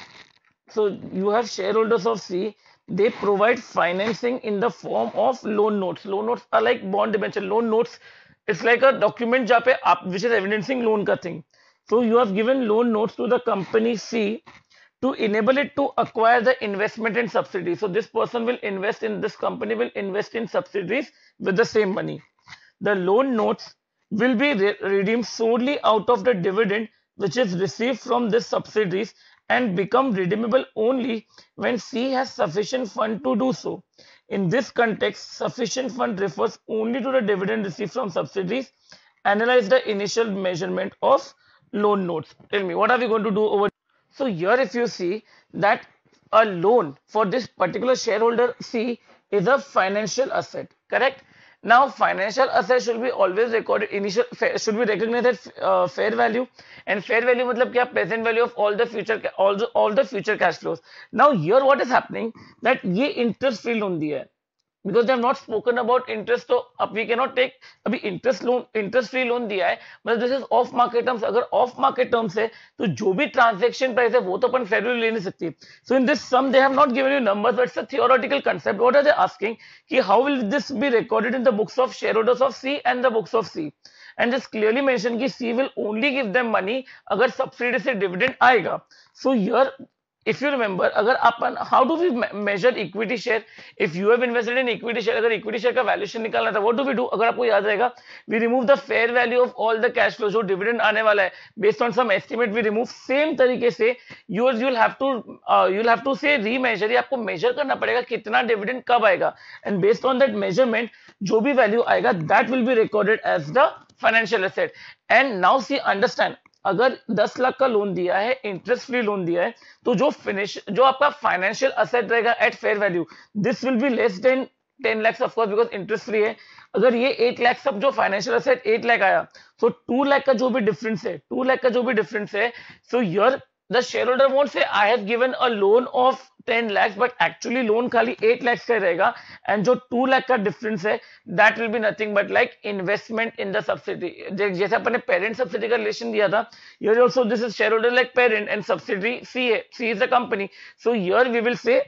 So you have shareholders of C, they provide financing in the form of loan notes. Loan notes are like bond debenture. Loan notes, it's like a document जहाँ पे आप which is evidencing loan का thing. So you have given loan notes to the company C to enable it to acquire the investment in subsidies. So this person will invest in this company will invest in subsidiaries with the same money. The loan notes will be re redeemed solely out of the dividend which is received from this subsidiaries, and become redeemable only when C has sufficient fund to do so. In this context, sufficient fund refers only to the dividend received from subsidiaries. Analyze the initial measurement of loan notes. Tell me, what are we going to do over? So here if you see that a loan for this particular shareholder C is a financial asset, correct? Now financial asset should be always recorded initial should be recognized at uh, fair value, and fair value मतलब क्या, present value of all the future all the all the future cash flows. Now here what is happening that ये interest free loan दिया है, because they have not spoken about interest, तो अब we cannot take अभी interest loan interest free loan दिया है, मतलब this is off market terms. अगर off market terms है तो जो भी transaction price है वो तो अपन fair value ले नहीं सकती. So in this sum they have not given you numbers, but it's a theoretical concept. What are they asking कि how will this be recorded in the books of shareholders of C and the books of C, and just clearly mention कि C will only give them money अगर subsidy से dividend आएगा. So here if you remember, अगर अपन how do we measure equity share? If you have invested in equity share, अगर equity share का valuation निकालना था, what do we do? अगर आपको याद रहेगा, we remove the fair value of all the cash flows जो dividend आने वाला है, based on some estimate we remove. Same तरीके से you you'll have to uh, you'll have to say remeasure, आपको measure करना पड़ेगा कितना dividend कब आएगा, and based on that measurement जो भी value आएगा that will be recorded as the financial asset. And now see, understand, अगर दस लाख का लोन दिया है, इंटरेस्ट फ्री लोन दिया है, तो जो फिनिश जो आपका फाइनेंशियल असेट रहेगा at fair value, this will be less than ten lakh of course, because interest free है. अगर ये एट लाख सब जो फाइनेंशियल असेट एट लाख आया, सो टू लाख का जो भी डिफरेंस है टू लाख का जो भी डिफरेंस है so your the shareholder won't say I have given a loan of ten lakhs, but actually loan खाली eight lakhs का रहेगा, and जो two lakh का difference है that will be nothing but like investment in the subsidiary. जैसे अपन ने parent subsidiary का relation दिया था, here also this is shareholder like parent and subsidiary C है, C is the company. So here we will say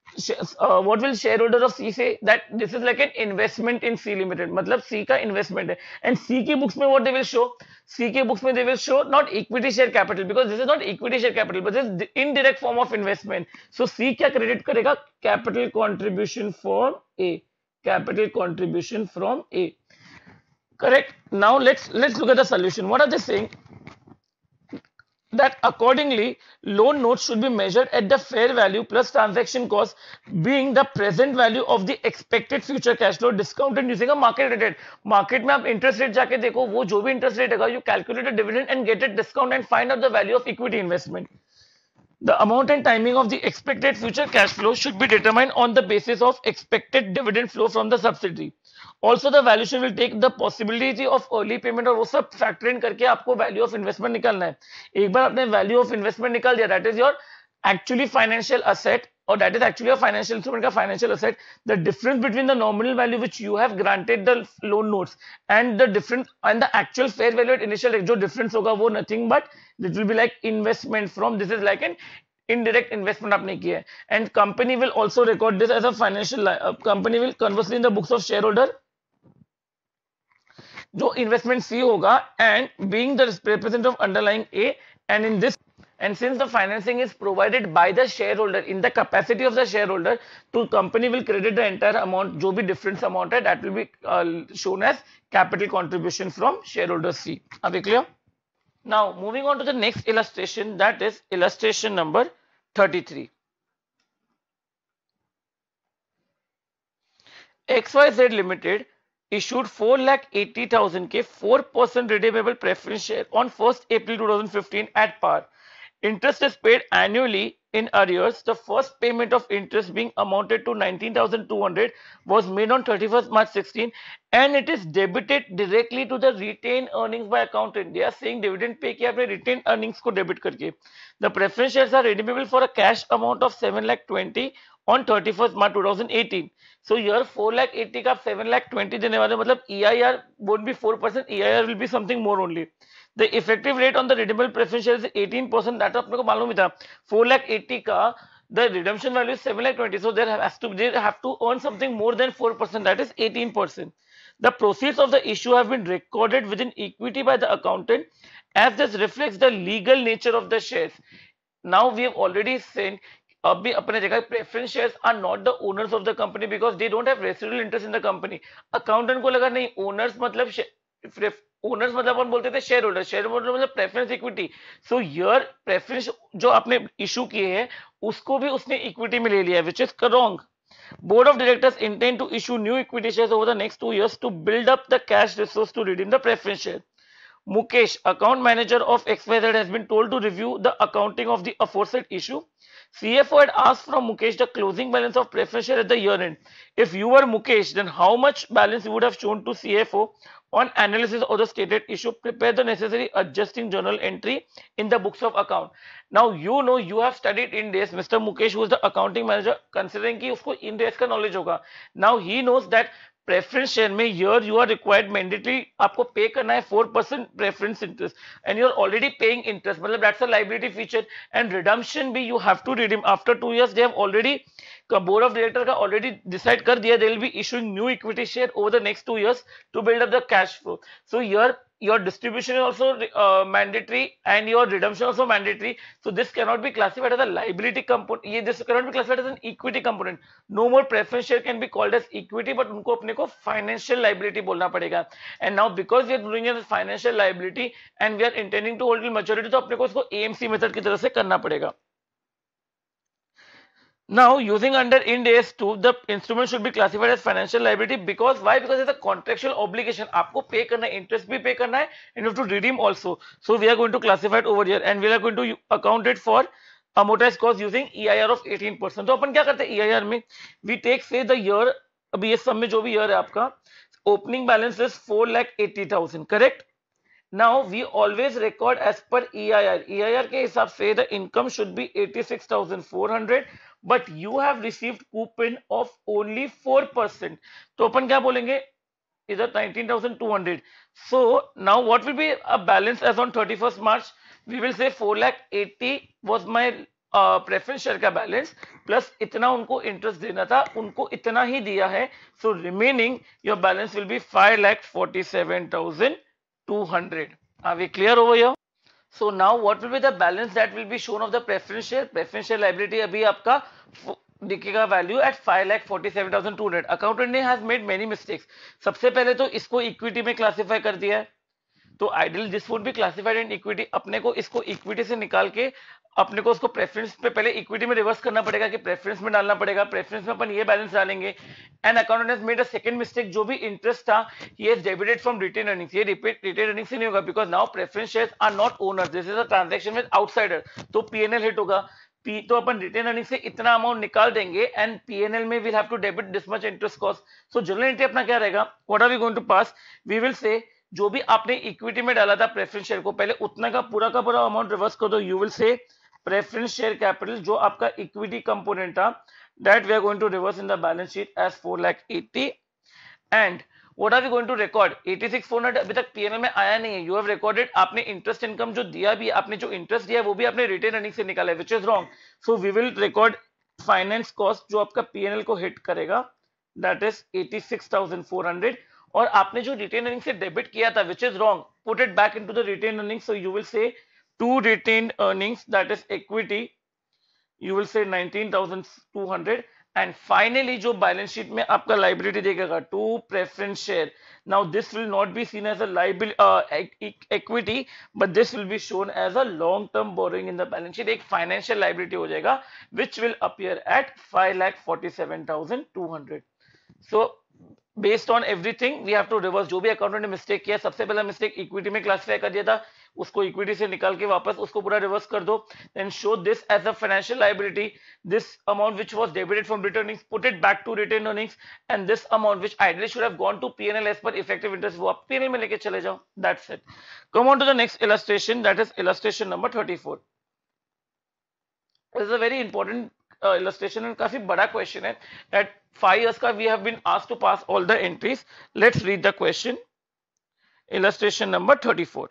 uh, what will shareholder of C say that this is like an investment in C limited, मतलब C का investment है, and C की books में what they will show, C के books में they will show not equity share capital, because this is not equity share capital but this is indirect form of investment. So C क्या credit करेगा, capital contribution from A, capital contribution from A, correct? Now let's let's look at the solution. What are they saying? That accordingly loan notes should be measured at the fair value plus transaction cost being the present value of the expected future cash flow discounted using a market rate. Market में आप interest rate जाके देखो, वो जो भी interest rate है, you calculate a dividend and get a discount and find out the value of equity investment. The amount and timing of the expected future cash flow should be determined on the basis of expected dividend flow from the subsidiary. Also the valuation will take the possibility of early payment, और वो सब factor in करके आपको value of investment निकालना है. एक बार आपने value of investment निकाल दिया, that is your actually financial asset, or that is actually a financial instrument का financial asset. The difference between the nominal value which you have granted the loan notes and the difference and the actual fair value at initial, जो difference होगा वो nothing but it will be like investment from, this is like an indirect investment आपने किया है. And company will also record this as a financial uh, company will conversely in the books of shareholder जो investment C होगा, and being the representative of underlying A, and in this and since the financing is provided by the shareholder in the capacity of the shareholder, to company will credit the entire amount, जो भी difference amount है, that will be uh, shown as capital contribution from shareholders fee. Are we clear? Now moving on to the next illustration, that is illustration number thirty-three. X Y Z Limited issued four lakh eighty thousand K four percent redeemable preference share on first April two thousand fifteen at par. Interest is paid annually in arrears. The first payment of interest being amounted to nineteen thousand two hundred was made on thirty-first March sixteen, and it is debited directly to the retained earnings by accountant. They are saying dividend pay किया अपने retained earnings को debit करके. The preference shares are redeemable for a cash amount of seven lakh twenty on thirty-first March two thousand eighteen. So here four lakh eighty का seven lakh twenty देने वाले, मतलब E I R won't be four percent, E I R will be something more only. The effective rate on the redeemable preference shares is eighteen percent. That अपने को मालूम ही था. four lakh eighty का the redemption value is seven lakh twenty. So there has to they have to earn something more than four percent. That is eighteen percent. The proceeds of the issue have been recorded within equity by the accountant, as this reflects the legal nature of the shares. Now we have already said, अभी अपने जगह preference shares are not the owners of the company because they don't have residual interest in the company. Accountant को लगा नहीं, owners मतलब owners मतलब अपन बोलते थे शेयर होल्डर, शेयर होल्डर मतलब preference equity. So here preference जो आपने इशू किए हैं उसको भी उसने इक्विटी में ले लिया है, which is wrong. Board of Directors intend to issue new equity shares over the next two years to build up the cash resource to redeem the preference share. Mukesh, account manager of X Y Z, has been told to review the accounting of the aforesaid issue. C F O had asked from Mukesh the closing balance of preference share at the year end. If you were Mukesh, then how much balance you would have shown to C F O on analysis of the stated issue? Prepare the necessary adjusting journal entry in the books of account. Now you know you have studied Ind AS. Mister Mukesh, who is the accounting manager, considering कि उसको Ind AS का knowledge होगा. Now he knows that preference share में year you are required mandatory आपको pay करना है four percent preference interest, and you are already paying interest, मतलब that's a liability feature. And redemption भी you have to redeem after two years. They have already, board of director का already decide कर दिया, they will be issuing new equity share over the next two years to build up the cash flow. So year your distribution is also uh, mandatory and your redemption also mandatory. So this cannot be classified as a liability component. This cannot be classified as an equity component. No more preference share can be called as equity, but उनको अपने को financial liability बोलना पड़ेगा. And now because we are doing it as financial liability and we are intending to hold till maturity, तो अपने को इसको A M C method की तरह से करना पड़ेगा. Now, using under Ind AS two, the instrument should be classified as financial liability because why? Because it's a contractual obligation. आपको pay करना है, interest भी pay करना है, and you have to redeem also. So we are going to classify it over here, and we are going to account it for amortized cost using E I R of eighteen percent. तो अपन क्या करते हैं E I R में? We take say the year, अभी ये सब में जो भी year है आपका, opening balance is four lakh eighty thousand, correct? Now we always record as per E I R. E I R के हिसाब से the income should be eighty-six thousand four hundred, but you have received coupon of only four percent. तो अपन क्या बोलेंगे? इधर nineteen thousand two hundred. So now what will be a balance as on thirty-first March? We will say four lakh eighty was my uh, preference share का balance, plus इतना उनको interest देना था, उनको इतना ही दिया है. So remaining your balance will be five lakh forty-seven thousand two hundred. Are we clear over here? So now what will be the balance that will be shown of the preference share? Preference share liability अभी आपका दिखेगा value at five lakh forty-seven thousand two hundred. Accountant ने has made many mistakes. सबसे पहले तो इसको equity में classify कर दिया है, तो ideal this would be classified in equity. अपने को इसको इक्विटी से निकाल के अपने को उसको प्रेफरेंस पे पहले इक्विटी में रिवर्स करना पड़ेगा कि प्रेफरेंस में डालना पड़ेगा. प्रेफरेंस में अपन ये बैलेंस डालेंगे. And accountant has made a second mistake. जो भी इंटरेस्ट था he has debited from retained earnings. ये रिपीट रिटेन अर्निंग्स से नहीं होगा because now preference shares are not owners. This is a transaction with outsider, तो PNL hit होगा. P तो अपन रिटेन अर्निंग से इतना अमाउंट निकाल देंगे एंड पीएनएल में will have to debit this much interest cost. So general entry अपना क्या रहेगा? What are we going to pass? We will say जो भी आपने इक्विटी में डाला था प्रेफरेंस शेयर को, पहले उतना का पूरा का पूरा अमाउंट रिवर्स कर दो. You will say preference share capital जो आपका इक्विटी कंपोनेंट था that we are going to reverse in the balance sheet as four lakh eighty. And what are we going to record? eighty-six thousand four hundred अभी तक PNL में आया नहीं है. You have recorded, आपने interest income जो दिया भी, आपने जो इंटरेस्ट दिया वो भी आपने रिटेन अर्निंग से निकाला है, which is wrong. So we will record finance cost जो आपका पीएनएल को हिट करेगा, that is eighty-six thousand four hundred. और आपने जो रिटेन अर्निंग से डेबिट किया था, which is wrong, put it back into the retained earning. So you will say to retained earnings, that is equity, you will say nineteen thousand two hundred. And finally जो balance sheet में आपका liability देखेगा to preference share. Now this will not be seen as a liability uh, e equity, but this will be shown as a long term borrowing in the balance sheet. एक financial liability हो जाएगा which will appear at five lakh forty-seven thousand two hundred. So based on everything we have to reverse. जो भी accountant ने mistake किया, सबसे पहला mistake equity में क्लासिफाई कर दिया था, उसको इक्विटी से निकाल के वापस उसको पूरा रिवर्स कर दो. Then show this as a financial liability. This amount which was debited from retained earnings, put it back to retained earnings. And this amount which ideally should have gone to PNL as per effective interest, वो आप PNL में लेके चले जाओ. That's it. Come on to the next illustration, that is illustration number thirty four. This is a very important uh, illustration and काफी बड़ा question है. At five years का we have been asked to pass all the entries. Let's read the question. Illustration number thirty-four.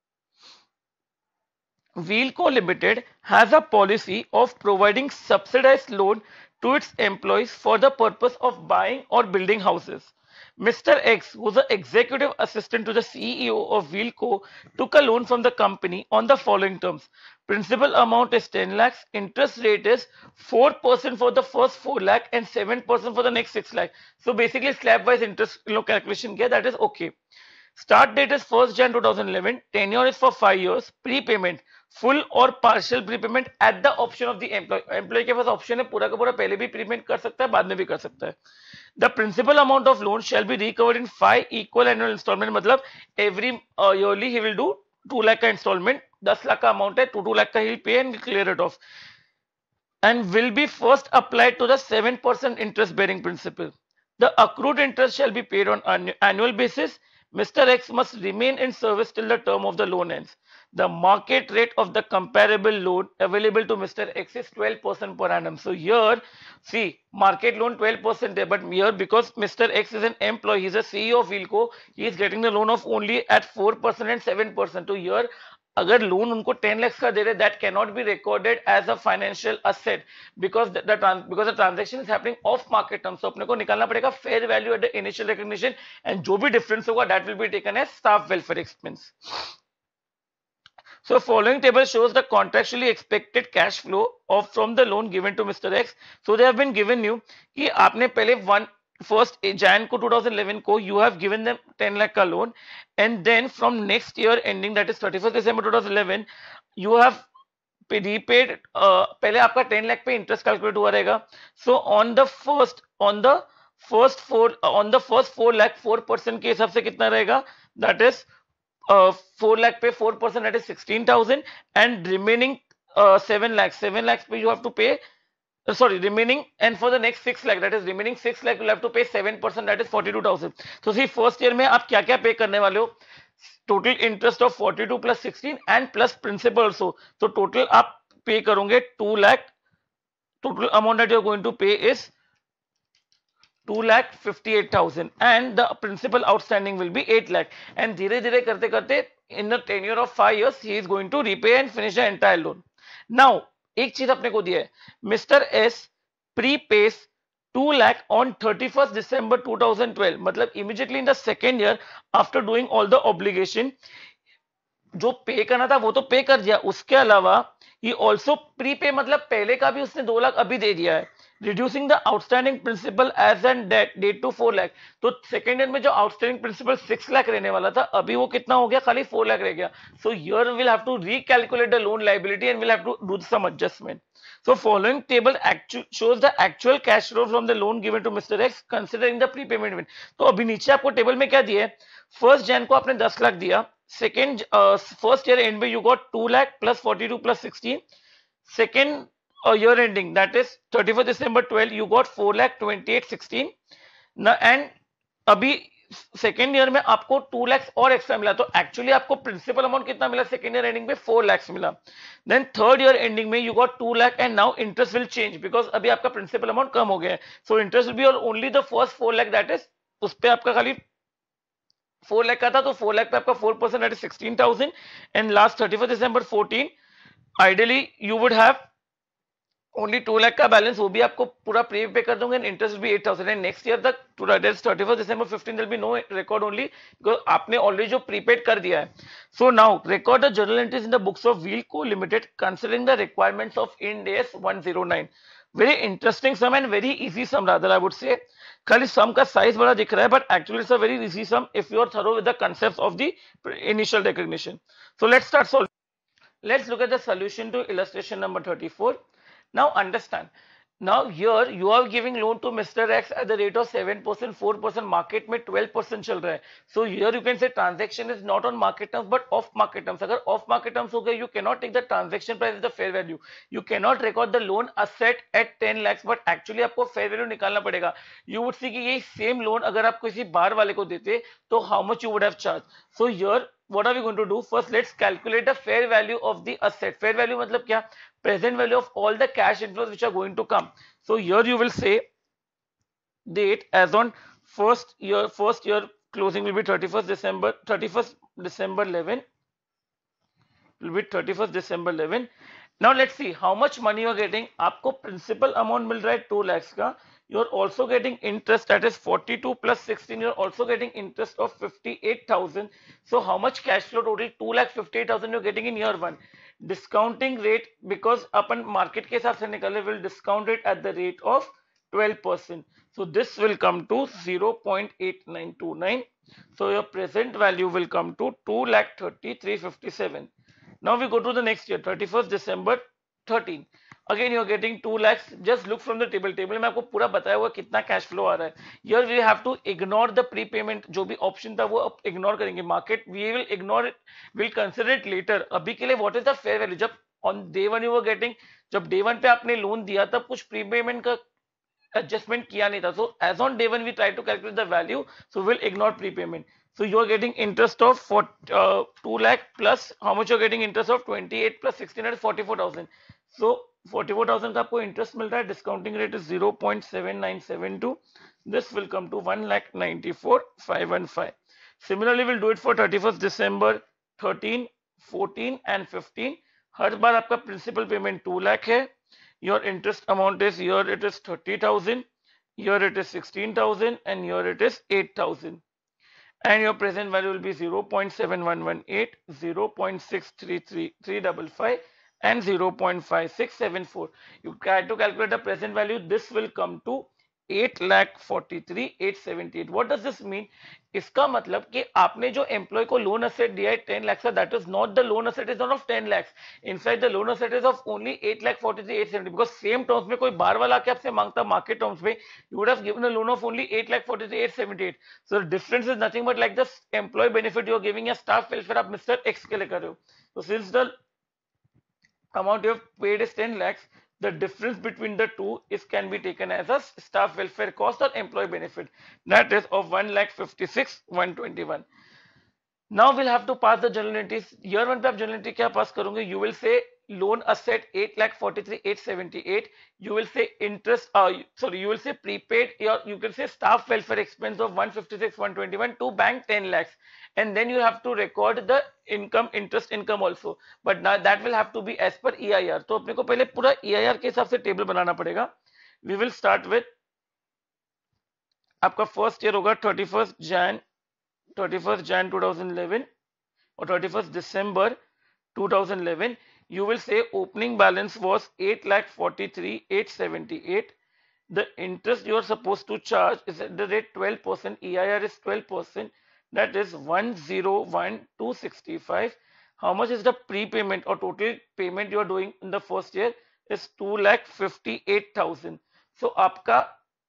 Wheelco Limited has a policy of providing subsidized loan to its employees for the purpose of buying or building houses. Mister X, who is the executive assistant to the C E O of Wheelco, took a loan from the company on the following terms. Principal amount is ten lakhs, interest rate is four percent for the first four lakh and seven percent for the next six lakh. So basically slab wise interest you know, calculation here, that is okay. Start date is first January two thousand eleven, tenure is for five years, prepayment, full or partial prepayment at the option of the employee. Employee के पास option है पूरा का पूरा पहले भी prepayment कर सकता है, बाद में भी कर सकता है. The principal amount of loan shall be recovered in five equal annual installment. मतलब every uh, yearly he will do two lakh का installment, ten lakh का amount है, two two lakh का he will pay and clear it off. And will be first applied to the seven percent interest bearing principal. The accrued interest shall be paid on an annual basis. Mister X must remain in service till the term of the loan ends. The market rate of the comparable loan available to Mister X is twelve percent per annum. So here, see, market loan twelve percent there, but here because Mister X is an employee, he is a C E O of Wheelco, he is getting the loan of only at four percent and seven percent. So here, अगर loan उनको ten lakhs का दे रहे, that cannot be recorded as a financial asset because the, the trans, because the transaction is happening off market terms. So अपने को निकालना पड़ेगा fair value at the initial recognition, and जो भी difference होगा that will be taken as staff welfare expense. So following table shows the contractually expected cash flow of from the loan given to Mister X. So they have been given you कि आपने पहले one first Jan को twenty eleven को you have given them ten lakh का loan, and then from next year ending, that is thirty-first December twenty eleven, you have repaid uh, पहले आपका ten lakh पे interest calculate हुआ रहेगा. So on the first on the first four uh, on the first four lakh four percent के हिसाब से कितना रहेगा, that is uh, four lakh पे four percent, that is sixteen thousand, and remaining uh, seven lakhs seven lakhs पे you have to pay Uh, sorry, remaining, and for the next six lakh, that is remaining six lakh, you'll have to pay seven percent, that is forty-two thousand. So see, first year में आप क्या क्या pay करने वाले हो? Total interest of forty-two plus sixteen and plus principal also. So total आप pay करोगे two lakh. Total amount that you're going to pay is two lakh fifty-eight thousand, and the principal outstanding will be eight lakh. And धीरे धीरे करते करते in the tenure of five years, he is going to repay and finish the entire loan. Now एक चीज अपने को दिया है, mister S prepays two lakh on thirty-first December two thousand twelve, मतलब immediately in the second year after doing all the obligation, जो पे करना था वो तो पे कर दिया, उसके अलावा he also prepay, मतलब पहले का भी उसने दो लाख अभी दे दिया है, reducing the outstanding principal as and debt date to four lakh. तो सेकेंड ईयर में जो आउटस्टैंडिंग प्रिंसिपल six लाख रहने वाला था, अभी वो कितना हो गया, खाली four लाख रह गया. So here we'll have to recalculate the loan liability and we'll have to do some adjustment. So following table actual shows the actual cash flow from the loan given to Mister X considering the prepayment event. तो अभी नीचे आपको table में क्या दिया है, first Jan को आपने ten लाख दिया, सेकेंड फर्स्ट ईयर एंड में you got two lakh plus forty-two plus sixteen, second uh, year ending, that is thirty-first December twelve, you got four lakh twenty-eight sixteen. ना and अभी second year में आपको to lakhs और extra मिला, तो actually आपको principal amount कितना मिला सेकेंड ईयर एंडिंग में, फोर लैक्स मिला. देन थर्ड ईयर एंडिंग में you got two lakh, and now interest will change because अभी आपका प्रिंसिपल अमाउंट कम हो गया है. सो इंटरेस्ट विल बी और only the first four lakh, that is उस पर आपका खाली फोर लाख का था, तो फोर लाख पे आपका four percent that is sixteen thousand, and last thirty first December fourteen ideally you would have only two lakh का बैलेंस, वो भी आपको पूरा प्री पे कर दूंगा, इंटरेस्ट भी eight thousand, and next year तक thirty first December fifteen will be no record only, because आपने ऑलरेडी जो प्रीपेड कर दिया है. So now record the journal entries in the books of wheel को limited considering the requirements of Ind AS one zero nine. Very interesting sum and very easy sum rather I would say. खाली sum का size बड़ा दिख रहा है, but actually it's a very easy sum if you are thorough with the concepts of the initial recognition. So let's start solving. Let's look at the solution to illustration number thirty-four. Now understand. Now here you are giving loan to Mister X at the rate of seven percent, four percent, market में twelve percent चल रहा है. So here you can say transaction is not on market terms but off market terms. अगर off market terms हो गए, you cannot take the transaction price as the fair value. You cannot record the loan asset at ten lakhs, but actually आपको fair value निकालना पड़ेगा. You would see कि ये same loan अगर आप किसी बार वाले को देते तो how much you would have charged. So here what are we going to do? First let's calculate the fair value of the asset. Fair value मतलब क्या? Present value of all the cash inflows which are going to come. So here you will say date as on first year, first year closing will be thirty-first December, thirty-first December eleven, will be thirty-first December eleven. Now let's see how much money you are getting. आपको principal amount मिल रहा है two lakhs का. You are also getting interest, that is forty-two plus sixteen. You are also getting interest of fifty-eight thousand. So how much cash flow total? two lakh fifty-eight thousand you are getting in year one. Discounting rate, because upon market के हिसाब से निकाले, will discount it at the rate of twelve percent. So this will come to zero point eight nine two nine. So your present value will come to two lakh thirty three fifty-seven. Now we go to the next year, thirty-first December thirteen. Again you are getting two lakhs. Just look from the table. Table में आपको पूरा बताया हुआ कितना cash flow आ रहा है. Here we have to ignore the prepayment. जो भी ऑप्शन था वो अब इग्नोर करेंगे. Market we will ignore it, will consider it later. अभी के लिए what is the fair value? जब on day one you were getting, जब day one पे आपने लोन दिया तब कुछ प्रीपेमेंट का एडजस्टमेंट किया नहीं था. So as on day one we try to calculate the value. So we'll ignore prepayment. So you are getting interest of for uh, two lakh plus how much you are getting interest of twenty-eight plus sixteen at forty-four thousand. So forty-four thousand का आपको interest मिल रहा है. Discounting rate is zero point seven nine seven two. This will come to one lakh ninety-four five fifteen. Similarly we'll do it for thirty-first December thirteen, fourteen and fifteen. हर बार आपका principal payment two lakh है. Your interest amount is, here it is thirty thousand, here it is sixteen thousand, and here it is eight thousand. And your present value will be zero point seven one one eight, zero point six three three three five five, and zero point five six seven four. You try to calculate the present value. This will come to eight lakh forty-three eight seventy-eight. What does this mean? इसका मतलब कि आपने जो employ को loan asset दिया है ten lakhs का, that is not the loan asset is not of ten lakhs. In fact, the loan asset is of only eight lakh forty-three eight seventy. Because same terms में कोई बार वाला आके आपसे मांगता market terms में, you would have given a loan of only eight lakh forty-three eight seventy-eight. So the difference is nothing but like the employee benefit you are giving a staff welfare आप Mister X के लिए कर रहे हो. So since the amount you have paid is ten lakhs, the difference between the two is can be taken as a staff welfare cost or employee benefit, that is of one lakh fifty-six one twenty-one. Now we'll have to pass the journal entries. Year one पे आप journal entry क्या pass करोगे? You will say loan asset eight lakh forty-three eight seventy-eight. You will say interest, uh, sorry, you will say prepaid, or you can say staff welfare expense of one fifty-six one twenty-one to bank ten lakhs. And then you have to record the income, interest income also. But now that will have to be as per E I R. तो अपने को पहले पूरा E I R के हिसाब से table बनाना पड़ेगा. We will start with आपका फर्स्ट ईयर होगा thirty-first Jan thirty-first Jan twenty eleven or thirty-first December twenty eleven. You will say opening balance was eight lakh forty-three eight seventy-eight. The interest you are supposed to charge is at the rate twelve percent. E I R is twelve percent. That is one hundred one two sixty-five. How much is the prepayment or total payment you are doing in the first year is two lakh fifty-eight thousand. So आपका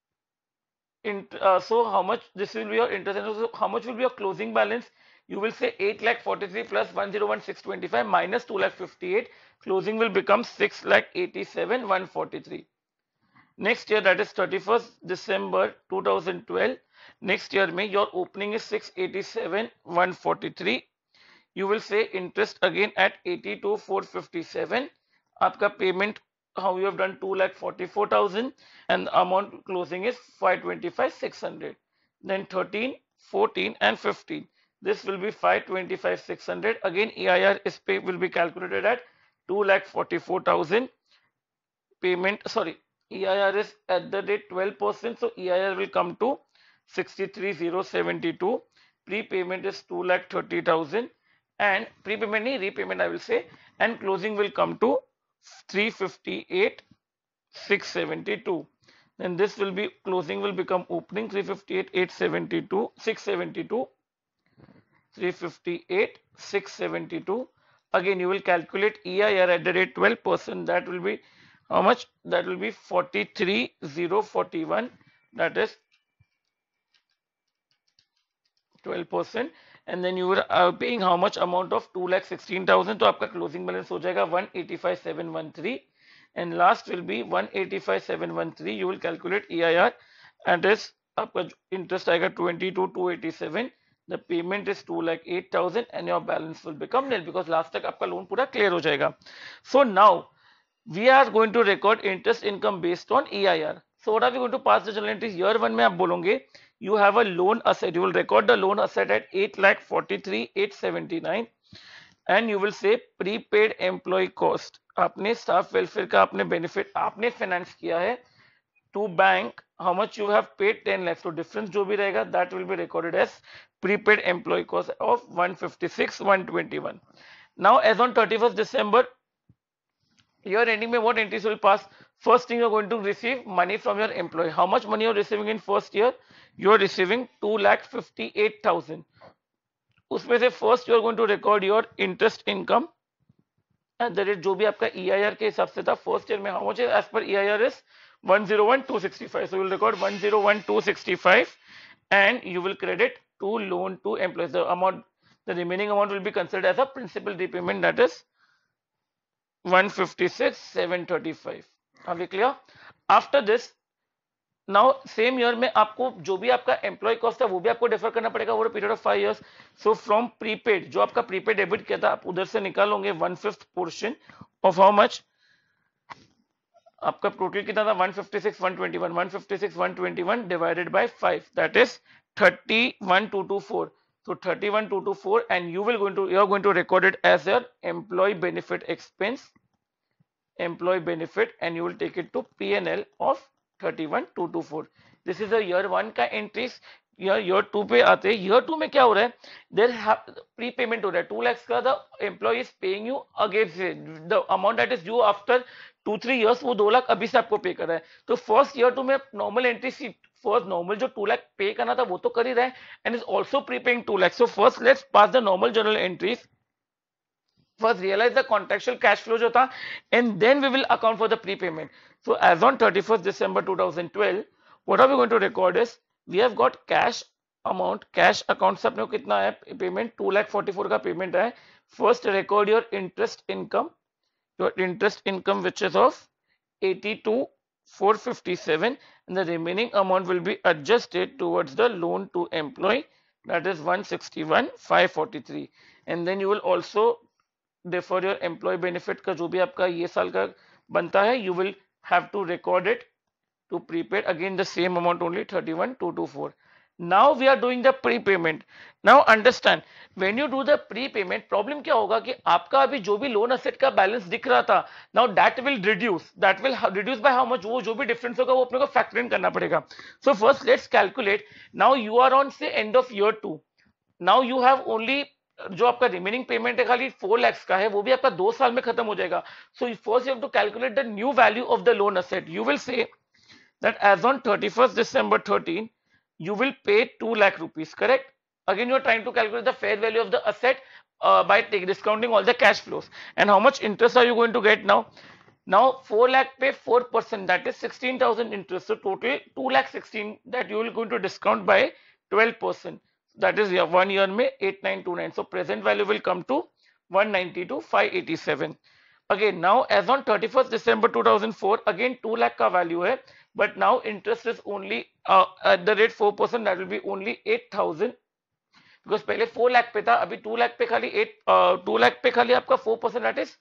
uh, so how much this will be your interest, and also how much will be your closing balance? You will say eight lakh forty-three plus one hundred one six twenty-five minus two lakh fifty-eight. Closing will become six lakh eighty-seven one forty-three. Next year, that is thirty-first December twenty twelve. Next year में your opening is six eighty-seven one forty-three. You will say interest again at eighty-two four fifty-seven. आपका payment how you have done two lakh forty-four thousand, and the amount closing is five twenty-five six hundred. Then thirteen, fourteen and fifteen. This will be five twenty-five six hundred. Again E I R is pay will be calculated at two lakh forty-four thousand. payment, sorry, E I R is at the rate twelve percent, so E I R will come to sixty-three thousand seventy-two. Prepayment is two lakh thirty thousand, and prepayment nahi, repayment I will say, and closing will come to three fifty-eight six seventy-two. Then this will be closing will become opening three fifty-eight eight seventy-two six seventy-two, three fifty-eight six seventy-two. Again you will calculate E I R at the rate twelve percent, that will be how much? That will be forty-three thousand forty-one, that is twelve percent, and then you are paying how much amount of two lakh sixteen thousand, तो आपका closing balance हो जाएगा one eighty-five seven thirteen, and last will be one eighty-five seven thirteen. You will calculate E I R, and is आपका interest आएगा twenty-two two eighty-seven. The payment is two lakh eight thousand, and your balance will become nil because last तक आपका loan पूरा clear हो जाएगा. So now we are going to record interest income based on E I R. So what are we going to pass the journal entries? Year one में आप बोलोगे you have a loan asset, you will record the loan asset at eight lakh forty-three eight seventy-nine, and you will say prepaid employee cost. आपने staff welfare का आपने benefit आपने finance किया है to bank, how much you have paid ten lakhs, so difference जो भी रहेगा that will be recorded as prepaid employee cost of one fifty-six one twenty-one. Now as on thirty-first December, year ending में what entries will pass? First thing you are going to receive money from your employee. How much money you are receiving in first year? You are receiving two lakh fifty-eight thousand. उसमें से first you are going to record your interest income at the rate जो भी आपका E I R के हिसाब से था first year में how much is as per E I R is one oh one two sixty-five. So you will record one oh one two sixty-five, and you will credit to loan to employees. The amount, the remaining amount will be considered as a principal repayment, that is one fifty-six seven thirty-five. Are we clear? After this, now same year में आपको जो भी आपका employ cost है वो भी आपको defer करना पड़ेगा over period of five years. So from prepaid जो आपका प्रीपेड डेबिट किया था आप उधर से निकालोगे one fifth portion of how much, आपका टोटल कितना था one fifty-six one twenty-one, one fifty-six one twenty-one divided by five, that is thirty-one two twenty-four. So thirty-one two twenty-four, and you will going to you are going to record it as your employee benefit expense, employee benefit, and you will take it to P and L of thirty-one two twenty-four. This is a year one का entries. year year two पे आते हैं. year two में क्या हो रहा है? There have prepayment हो रहा है two lakhs का, the employee is paying you against the amount that is due after two three years, वो दो लाख अभी से आपको पे कर रहा है. तो फर्स्ट ईयर टू में normal entry see first normal जो टू लाख पे करना था वो तो कर ही रहा है, and is also prepaying two lakh. So first let's pass the normal journal entries. First realize the contractual cash flow जो था, and then we will account for the prepayment. So as on thirty-first December two thousand twelve, what are we going to record is we have got cash amount, cash account से अपने को कितना है payment, two lakh forty-four का payment है. First record your interest income, your interest income which is of eighty-two four fifty-seven, and the remaining amount will be adjusted towards the loan to employee, that is one sixty-one five forty-three, and then you will also defer your employee benefit का जो भी आपका ये साल का बनता है, you will have to record it to prepaid, again the same amount only thirty-one two twenty-four. Now we are doing the prepayment. Now understand, when you do the prepayment, problem क्या होगा कि आपका अभी जो भी लोन असेट का balance दिख रहा था, now that will reduce, that will reduce by how much, वो जो भी डिफरेंस होगा वो अपने को फैक्टर इन करना पड़ेगा. So first let's calculate. Now you are on say end of year two. Now you have only जो आपका रिमेनिंग पेमेंट है खाली फोर लैक्स का है, वो भी आपका दो साल में खत्म हो जाएगा. So first you have to calculate the new value of the loan asset. You will say that as on thirty-first December thirteen you will pay two lakh rupees, correct? Again you are trying to calculate the fair value of the asset uh, by take, discounting all the cash flows. And how much interest are you going to get now? Now four lakh pay four percent, that is sixteen thousand interest. So total two lakh sixteen that you will going to discount by twelve percent. That is yeah, one year में eight nine two nine. So present value will come to one ninety-two five eighty-seven. Again now as on thirty-first December two thousand four, again two lakh का value है, but now interest is only uh, at the rate four percent, that will be only eight thousand, because पहले four lakh पे था, अभी two lakh पे खाली eight uh, two lakh पे खाली आपका four percent, that is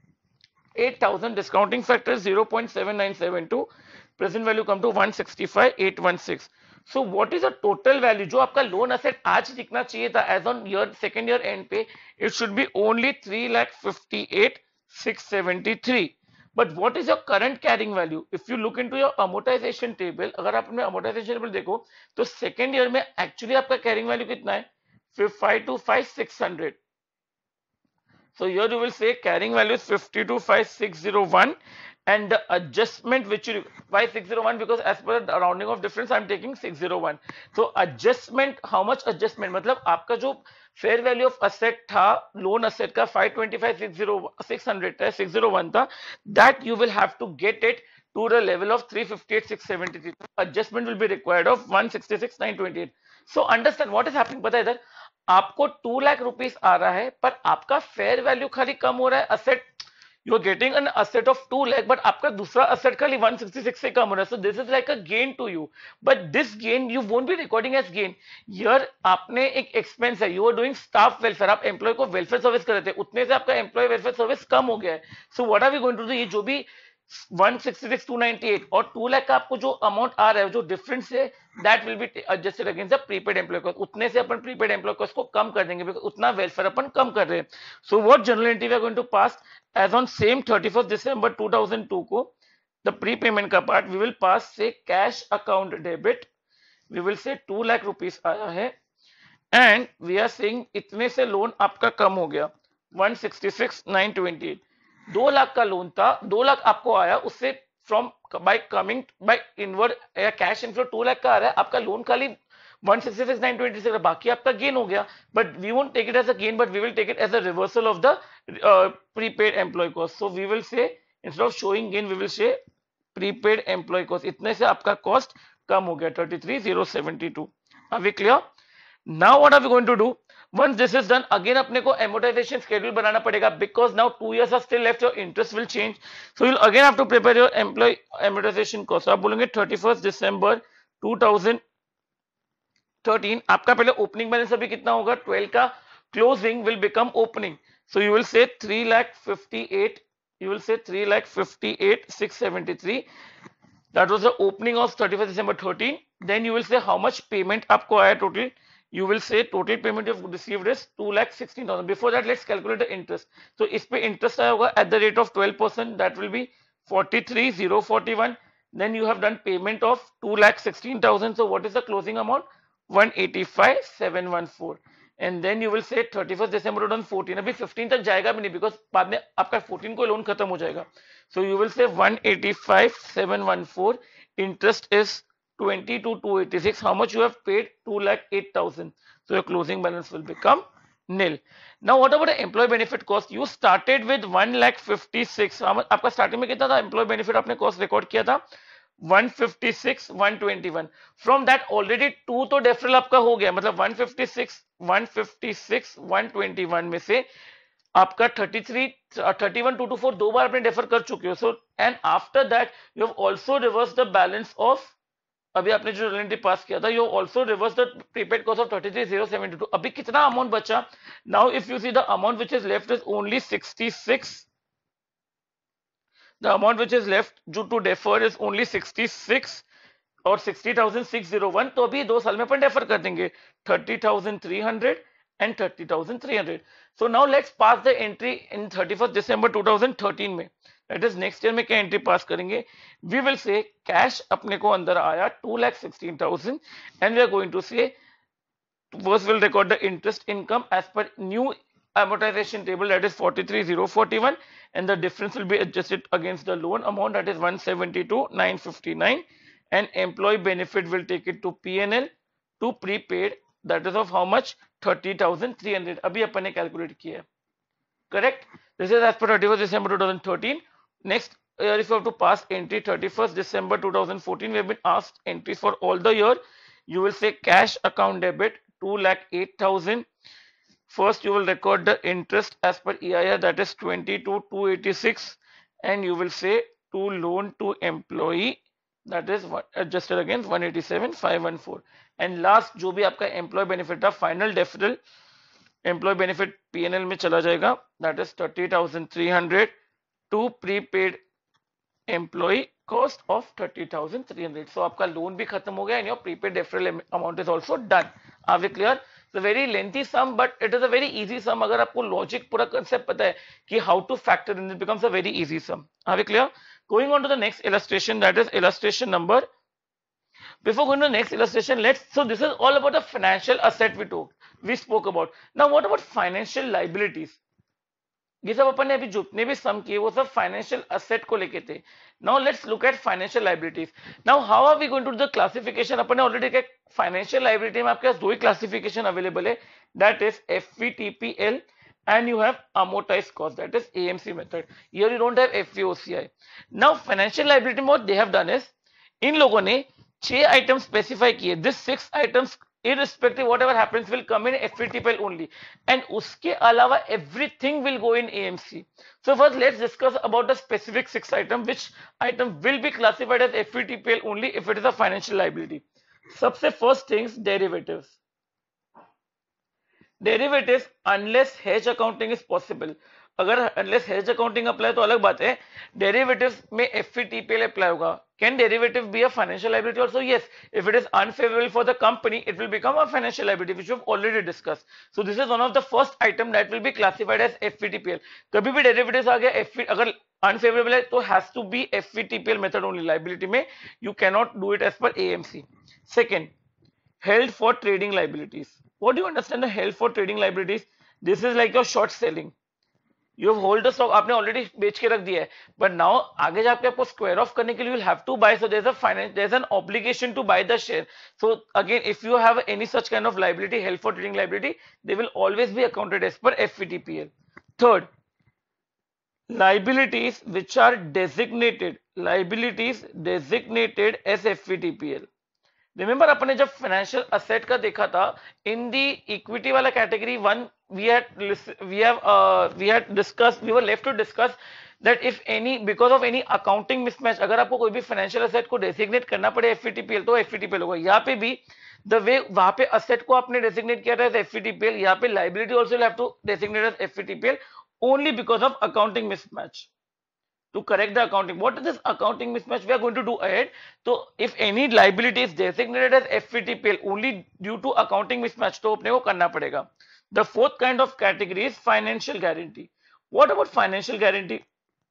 eight thousand. Discounting factor is zero point seven nine seven two. Present value come to one sixty-five eight sixteen. So what is the total value जो आपका loan asset आज दिखना चाहिए था as on year second year end पे, it should be only three lakh fifty-eight six seventy-three. But what is your current carrying value? If you look into your amortization table, अगर आप अपने amortization table देखो तो second year में actually आपका carrying value कितना है? Five two five six hundred. So here you will say carrying value is fifty-two five six zero one, and the adjustment which you five six zero one, because as per the rounding of difference I am taking six zero one. So adjustment, how much adjustment? मतलब आपका जो fair value of asset था, loan asset का five twenty-five six hundred था, six zero one था, that you will have to get it to the level of three fifty-eight six seventy-three. Adjustment will be required of one sixty-six nine twenty-eight. So understand what is happening. पता है इधर आपको to lakh rupees आ रहा है, पर आपका fair value खाली कम हो रहा है. Asset, you are getting an asset of two lakh, but आपका दूसरा असेट खाली वन सिक्सटी सिक्स से कम हो रहा है. So this is like a gain to you, but this gain you won't be recording as gain. यार आपने एक एक्सपेंस है, you are doing staff welfare, आप एम्प्लॉय को वेलफेयर सर्विस कर रहे थे, उतने से आपका एम्प्लॉय वेलफेयर सर्विस कम हो गया है. So what are we going to do? ये जो भी one sixty six two ninety eight और टू लाख का आपको जो अमाउंट आ रहा है, जो डिफरेंस है, that will be adjusted against the prepaid employ cost. उतने से अपन प्रीपेड एम्प्लॉय कॉस्ट को कम कर देंगे, बिकॉज उतना वेलफेयर अपन कम कर रहे हैं. So what general entry we are going to pass as on same thirty first December two thousand two को, द प्री पेमेंट का part we will pass say cash account debit. We will say two lakh rupees आया है, and we are saying इतने से loan आपका कम हो गया one sixty six nine twenty eight. दो लाख का लोन था, दो लाख आपको आया, उससे from by coming by inward या कैश इनफ्लो टू लाख का आ रहा है, आपका लोन खाली one sixty six nine twenty six, बाकी आपका गेन हो गया. But we won't take it as a gain, but we will take it as a reversal of the prepaid employ cost. So we will say instead of showing gain we will say prepaid employ cost. इतने से आपका cost कम हो गया thirty three thousand seventy two. Are we clear? Now what are we going to do? Once this is done, again अपने को amortization schedule बनाना पड़ेगा, because now two years are still left, your interest will change. So you'll again have to prepare your employee amortization cost. So आप बोलेंगे thirty first December two thousand thirteen, आपका पहले opening balance अभी कितना होगा? Twelve का closing will become opening. So you will say three lakh fifty eight, you will say three lakh fifty-eight six seventy-three. That was the opening of thirty-first December thirteen. Then you will say how much payment आपको आया total. You will say total payment you have received is two lakh sixteen thousand. Before that, let's calculate the interest. So इस पे interest आया होगा at the rate of twelve percent. That will be forty-three thousand forty-one. Then you have done payment of two lakh sixteen thousand. So what is the closing amount? one eighty-five thousand seven hundred fourteen. And then you will say thirty-first December twenty fourteen. अभी fifteen तक जाएगा भी नहीं, because बाद में आपका fourteen को loan खत्म हो जाएगा. So you will say one eighty-five thousand seven hundred fourteen. Interest is twenty-two thousand two hundred eighty-six. How much you have paid? two lakh eight thousand. So your closing balance will become nil. Now what about the employee benefit cost? You started with one lakh fifty-six. आपका starting में कितना था employee benefit? आपने cost record किया था one fifty-six one twenty-one. From that already two तो deferral आपका हो गया, मतलब one fifty-six one fifty-six one twenty-one में से आपका thirty-three thirty-one two twenty-four दो बार आपने डेफर कर चुके हो. So and after that you have also reverse the balance of, अभी आपने जो रेलेंटी पास किया था, you also reverse the prepaid cost of thirty three thousand seventy two. अभी कितना अमाउंट बचा? Now if you see the amount which is left is only sixty-six. The amount which is left due to defer is only sixty-six और sixty thousand six hundred one. तो अभी दो साल में अपन defer कर देंगे thirty thousand three hundred and thirty thousand three hundred. So now let's pass the entry in thirty-first December twenty thirteen में. That is next year में क्या एंट्री पास करेंगे? We will say कैश अपने को अंदर आया two lakh sixteen thousand, and we are going to say first we'll record the interest income as per new amortization table, that is forty-three thousand forty-one, and the difference will be adjusted against the loan amount, that is one seventy-two thousand nine hundred fifty-nine, and employee benefit will take it to P and L to prepaid, that is of how much? thirty thousand three hundred. अभी अपन ने calculate किया है, correct? This is as per thirty-first December twenty thirteen. Next year, if you have to pass entry thirty-first December twenty fourteen, we have been asked entries for all the year. You will say cash account debit two lakh eight thousand. First, you will record the interest as per E I R, that is twenty-two thousand two hundred eighty-six, and you will say to loan to employee, that is adjusted against one eighty-seven thousand five hundred fourteen. And last जो भी आपका employee benefit था, final deferral employee benefit P and L में चला जाएगा, that is thirty thousand three hundred to prepaid employee cost of thirty thousand three hundred. So आपका loan भी खत्म हो गया and your prepaid deferral amount is also done. Are we clear? It's a very lengthy sum but it is a very easy sum. अगर आपको logic पूरा concept पता है कि how to factor in, it becomes a very easy sum. Are we clear? Going on to the next illustration, that is illustration number. Before going to the next illustration, let's, so this is all about the financial asset we took, we spoke about. Now what about financial liabilities? ये सब अपन ने अभी जितने भी सम किए वो सब financial asset को लेके थे. Now let's look at financial liabilities. Now how are we going to the classification? अपन ने ऑलरेडी क्या, फाइनेंशियल लाइबिलिटी में आपके पास दो ही क्लासिफिकेशन अवेलेबल है, that is FVTPL and you have amortized cost, that is A M C method. Here you don't have F V O C I. Now financial liability में what they have done is, इन लोगों ने छह item specify किए. This six items irrespective whatever happens will come in F V T P L only, and उसके अलावा everything will go in A M C. So first let's discuss about the specific six item, which item will be classified as F V T P L only if it is a financial liability. सबसे first things, derivatives. Derivatives unless hedge accounting is possible. अगर unless hedge accounting apply तो अलग बात है. Derivatives में F V T P L apply होगा. Can derivative be a financial liability also? Yes. If it is unfavorable for the company, it will become a financial liability, which we have already discussed. So this is one of the first item that will be classified as F V T P L. कभी भी derivatives आ गया F V, अगर unfavorable है तो has to be F V T P L method only. Liability में you cannot do it as per A M C. Second, held for trading liabilities. What do you understand the held for trading liabilities? This is like your short selling. You have hold the stock, आपने already बेच के रख दिया है, but now आगे जाके आपको square off करने के लिए you'll have to buy. So there's a finance, there's an obligation to buy the share. So again, if you have any such kind of liability, held for trading liability, they will always be accounted as per F V T P L. Third, liabilities which are designated, liabilities designated as F V T P L. Remember अपने जब financial asset का देखा था, in the equity वाला category one we had we have we had discuss, we were left to discuss that if any because of any accounting mismatch, अगर आपको कोई भी फाइनेंशियल असेट को डेसिग्नेट करना पड़े एफवीटीपीएल तो एफवीटीपीएल होगा. यहाँ पे भी द वे वहां पे असेट को आपने डेसिग्नेट किया था एज एफवीटीपीएल, यहाँ पे liability also have to designate as FVTPL only because of accounting mismatch. To correct the accounting, what is this accounting mismatch we are going to do ahead. So if any liability is designated as F V T P L only due to accounting mismatch, तो अपने को करना पड़ेगा. The fourth kind of category is financial guarantee. What about financial guarantee?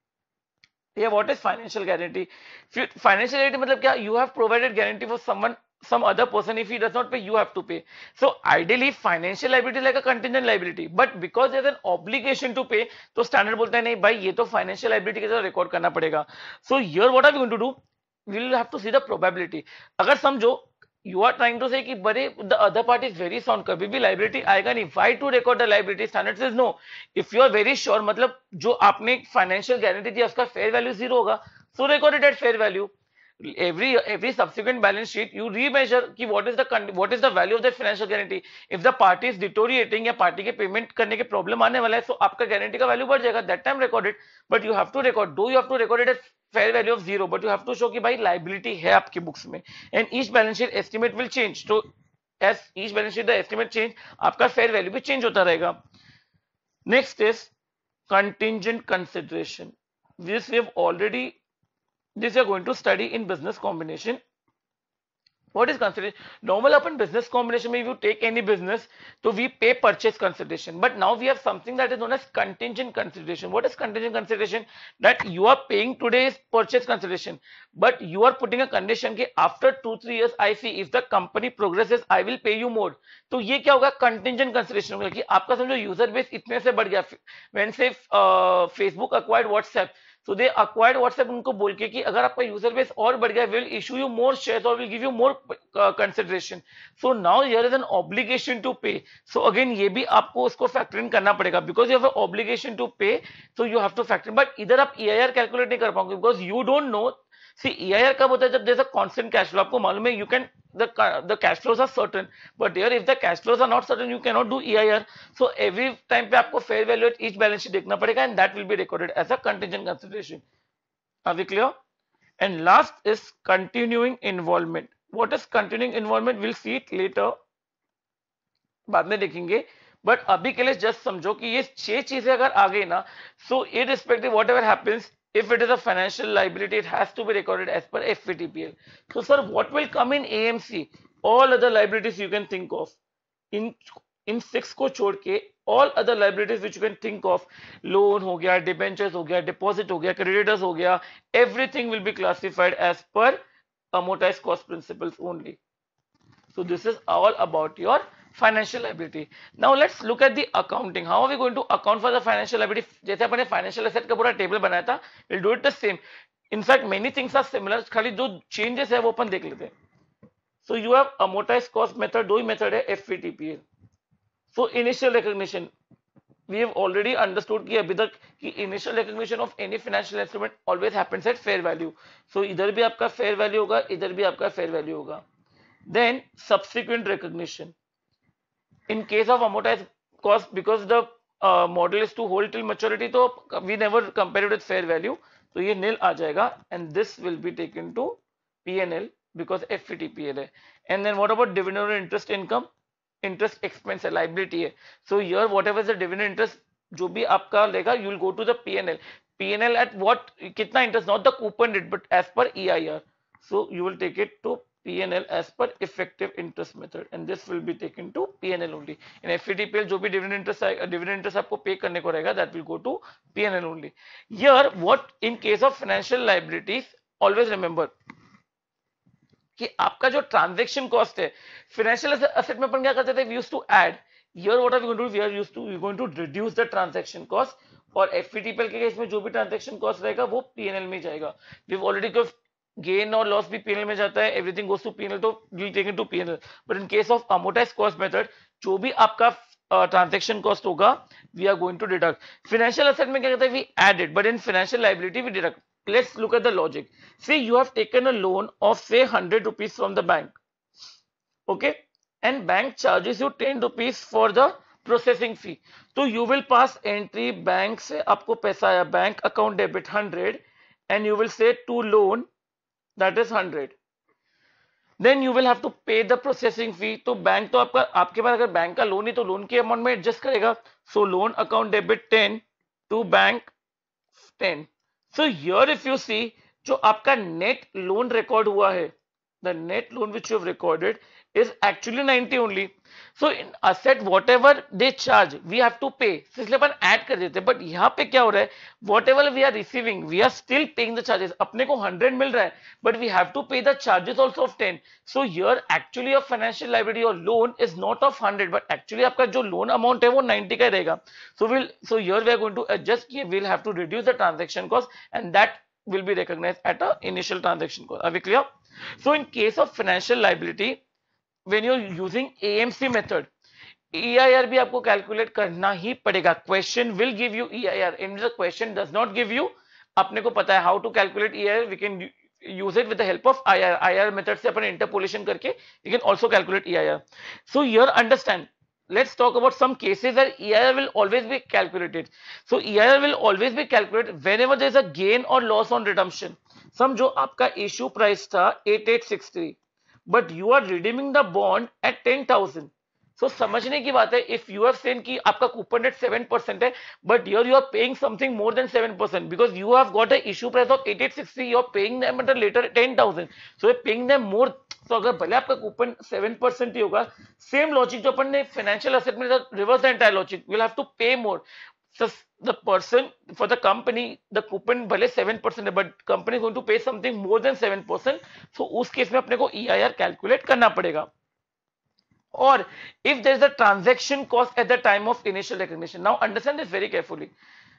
Yeah, what is financial guarantee? Financial guarantee मतलब क्या? You have provided guarantee for someone, some other person. If he does not pay, you have to pay. So ideally financial liability is like a contingent liability, but because there's an obligation to pay, तो standard बोलता है नहीं भाई ये तो financial liability के साथ record करना पड़ेगा. So here what are we going to do? We will have to see the probability. अगर समझो you are trying to say कि बड़े the other party is very sound, कभी भी liability आएगा नहीं, why to record the liability? Standard says no. If you are very sure, मतलब जो आपने financial guarantee दिया उसका fair value zero होगा, so record it at fair value. every every subsequent balance sheet you remeasure कि what is the what is the value of the financial guarantee. If the party is deteriorating या party के payment करने के problem आने वाला है, so आपका guarantee का value बढ़ जाएगा, that time record it. But you have to record, though you have to record it at fair value of zero, but you have to show कि भाई liability है आपकी books में, and each balance sheet estimate will change. So as each balance sheet the estimate change, आपका fair value भी change होता रहेगा. Next is contingent consideration. This we have already, this you are going to study in business combination. What is consideration? Normal upon business combination, if you take any business, so we pay purchase consideration. But now we have something that is known as contingent consideration. What is contingent consideration? That you are paying today's purchase consideration, but you are putting a condition कि after two three years I see if the company progresses, I will pay you more. तो ये क्या होगा? Contingent consideration होगा कि आपका समझो user base इतने से बढ़ गया. When say uh, Facebook acquired WhatsApp, so they acquired WhatsApp, उनको बोल के कि अगर आपका यूजर बेस और बढ़ गया, will issue you more shares or will give you more uh, consideration. So now here is an obligation to pay. So again ये भी आपको उसको factor in करना पड़ेगा, because you have an obligation to pay, so you have to factor in. But इधर आप E I R calculate नहीं कर पाओगे, because you don't know. See E I R कब होता है? जब there's a constant cash flow. आपको मालूम है you can the the cash flows are certain, but here if the cash flows are not certain, you cannot do E I R. So every time पे आपको fair value at each balance sheet देखना पड़ेगा, and that will be recorded as a contingent consideration. Are we clear? And last is continuing involvement. What is continuing involvement? We'll see it later. बाद में देखेंगे. But अभी के लिए just समझो कि ये छह चीजें अगर आ गई ना, so irrespective whatever happens, if it is a financial liability, it has to be recorded as per F V T P L. So sir, what will come in A M C? All other liabilities you can think of. In इन six को छोड़ के all other liabilities which you can think of, loan हो गया, debentures हो गया, deposit हो गया, क्रेडिटर्स हो गया, everything will be classified as per amortized cost principles only. So this is all about your financial liability. Now let's look at the accounting. How are we going to account for the financial liability? जैसे अपने financial asset का पूरा table बनाया था, we'll do it the same. In fact, many things are similar. खाली जो changes है वो अपन देख लेते हैं. So you have amortized cost method. दो ही method है F V T P L. So initial recognition. We have already understood कि अभी तक कि initial recognition of any financial instrument always happens at fair value. So इधर भी आपका fair value होगा, इधर भी आपका fair value होगा. Then subsequent recognition. In case of amortized cost, because the uh, model is to hold till maturity, तो we never compare it with fair value. तो ये nil आ जाएगा, and this will be taken to P and L because F V T P L है. And then what about dividend or interest income? Interest expense है, liability है. So here whatever is the dividend interest जो भी आपका लेगा, you will go to the PNL. PNL at what, कितना interest, not the coupon rate but as per EIR. So you will take it to PNL as per effective interest method, and this will be taken to PNL only. In FVTPL जो भी dividend interest dividend interest आपको पे करने को रहेगा, that will go to PNL only. Here what in case of financial liabilities, always remember कि आपका जो ट्रांजैक्शन कॉस्ट है फाइनेंशियल एसेट में अपन क्या करते थे, we used to add. Here what are we going to do, we are used to we going to reduce the transaction cost. और एफवीटीपीएल के केस में जो भी ट्रांजैक्शन कॉस्ट रहेगा वो पीएनएल में जाएगा. We have already give gain और लॉस भी पीएनएल में जाता है, एवरीथिंग गोस टू पीएनएल, तो we will take it to PNL. But in case of amortized cost method, जो भी आपका ट्रांजैक्शन कॉस्ट होगा, we are going to deduct. Financial asset में क्या करते हैं, we add it, but in financial liability we deduct. Let's look at the logic. Say you have taken a loan of say one hundred rupees from the bank, okay, and bank charges you ten rupees for the processing fee. So you will pass entry, bank से आपको पैसा आया, bank account debit one hundred, and you will say to loan, that is one hundred. Then you will have to pay the processing fee. तो bank तो आपका, आपके पास अगर bank का लोन ही, तो लोन के अमाउंट में एडजस्ट करेगा. So loan account debit ten to bank ten. So here if you see, जो आपका net loan record हुआ है, the net loan which you have recorded is actually ninety only. So in asset whatever they charge, we have to pay. So इसलिए अपन add कर देते हैं. But यहाँ पे क्या हो रहा है, whatever we are receiving, we are still paying the charges. अपने को one hundred मिल रहा है, but we have to pay the charges also of ten. So here actually your financial liability or loan is not of one hundred, but actually आपका जो loan amount है वो ninety का रहेगा. So we'll so here we are going to adjust. We'll have to reduce the transaction cost, and that will be recognized at a initial transaction cost. Are we clear? So in case of financial liability, when you're using A M C method, E I R भी आपको calculate करना ही पड़ेगा. Question will give you E I R, and the question does not give you, अपने को पता है how to calculate E I R, we can use it with the help of I R. I R method से अपन interpolation करके we can also calculate E I R. So here understand, let's talk about some cases where E I R will always be calculated. So E I R will always be calculated whenever there is a gain or loss on redemption. समझो आपका issue price था eighty-eight sixty-three, but you are redeeming the bond at ten thousand. So समझने की बात है, if you have seen कि आपका coupon rate seven percent है, but here you are paying something more than seven percent because you have got a issue price of eighty-eight sixty, you are paying them at a later ten thousand. So you're paying them more. तो अगर भले आपका coupon seven percent ही होगा, same logic जो अपन ने financial asset में, reverse the entire logic, will have to pay more. The person for the company, the coupon भले सेवन परसेंट है, but company is going to pay something more than seven percent. So उस case में अपने को E I R calculate करना पड़ेगा. और if there is a transaction cost at the time of initial recognition, now understand this very carefully.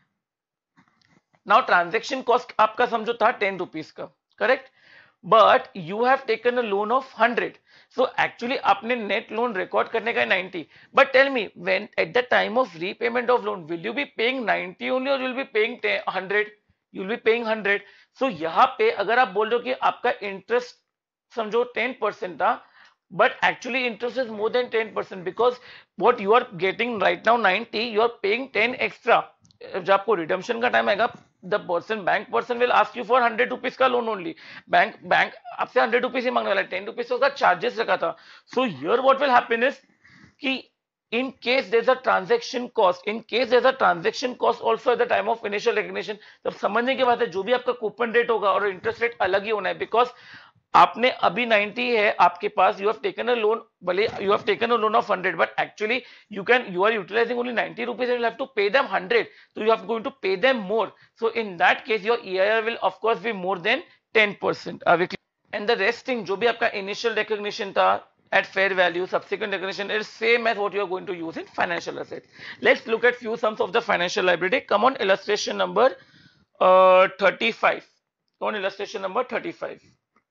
Now transaction cost आपका समझो था टेन रुपीज का, correct, but you have taken a loan of one hundred. So actually आपने net loan record करने का है ninety. But tell me, when at the time of repayment of loan, will you be paying ninety only or you will be paying one hundred? You will be paying one hundred. So यहाँ पे अगर आप बोल रहे हो कि आपका interest समझो ten percent था, but actually interest is more than ten percent because what you are getting right now ninety, you are paying ten extra. जब आपको रिडम्पशन का टाइम आएगा, the person bank person will ask you for hundred rupees का loan only. Bank bank आपसे hundred rupees ही मांगने वाला है, टेन रुपीज उसका चार्जेस रखा था. So here what will happen is कि in case there's a transaction cost, in case there's a transaction cost also at the time of initial recognition, तब समझने की बात है, जो भी आपका कूपन रेट होगा और इंटरेस्ट रेट अलग ही होना है, बिकॉज आपने अभी नाइंटी है आपके पास, you have taken a loan, भले you have taken a loan of hundred, but actually you can you are utilising only ninety rupees and you have to pay them hundred, so you have going to pay them more. So in that case your E I R will of course be more than ten percent. Are we clear? And the rest thing जो भी आपका initial recognition था at fair value, subsequent recognition is same as what you are going to use in financial assets. Let's look at few sums of the financial liability. Come on, illustration number uh, thirty-five. Come on, illustration number thirty-five.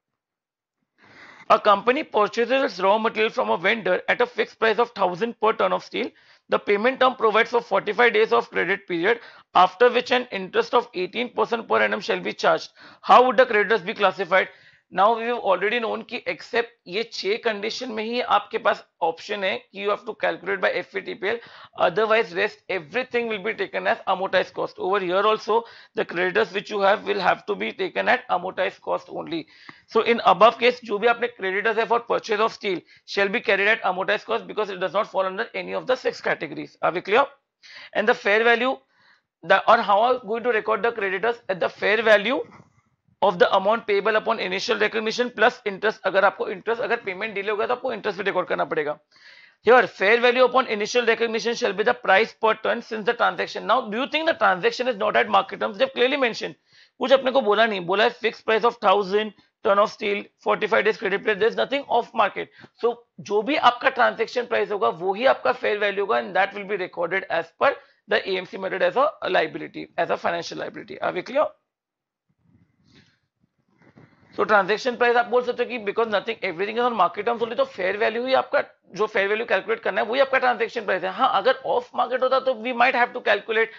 A company purchases its raw material from a vendor at a fixed price of one thousand per ton of steel. The payment term provides for forty-five days of credit period, after which an interest of eighteen percent per annum shall be charged. How would the creditors be classified? Now we have already known कि except ये छह condition में ही आपके पास option है कि you have to calculate by F V T P L, otherwise rest everything will be taken as amortized cost. Over here also the creditors which you have will have to be taken at amortized cost only. So in above case जो भी आपने creditors है for purchase of steel shall be carried at amortized cost because it does not fall under any of the six categories. Are we clear? And the fair value, the or how are we going to record the creditors? At the fair value of the amount payable upon initial recognition plus interest. अगर आपको interest, अगर payment delay होगा तो आपको interest भी record करना पड़ेगा. Here fair value upon initial recognition shall be the price per ton since the transaction. Now do you think the transaction is not at market terms? They have clearly mentioned, कुछ अपने को बोला नहीं, बोला है fixed price of one thousand ton of steel, forty-five days credit period, there is nothing off market. So जो भी आपका transaction price होगा वो ही आपका fair value होगा and that will be recorded as per the A M C method as a liability, as a financial liability. Are we clear? तो transaction price आप बोल सकते हो कि because nothing everything is on market terms only, तो fair value ही आपका जो फेयर वैल्यू कैलकुलेट करना है वही आपका ट्रांजेक्शन प्राइस है. हाँ, अगर ऑफ मार्केट होता तो we might have to calculate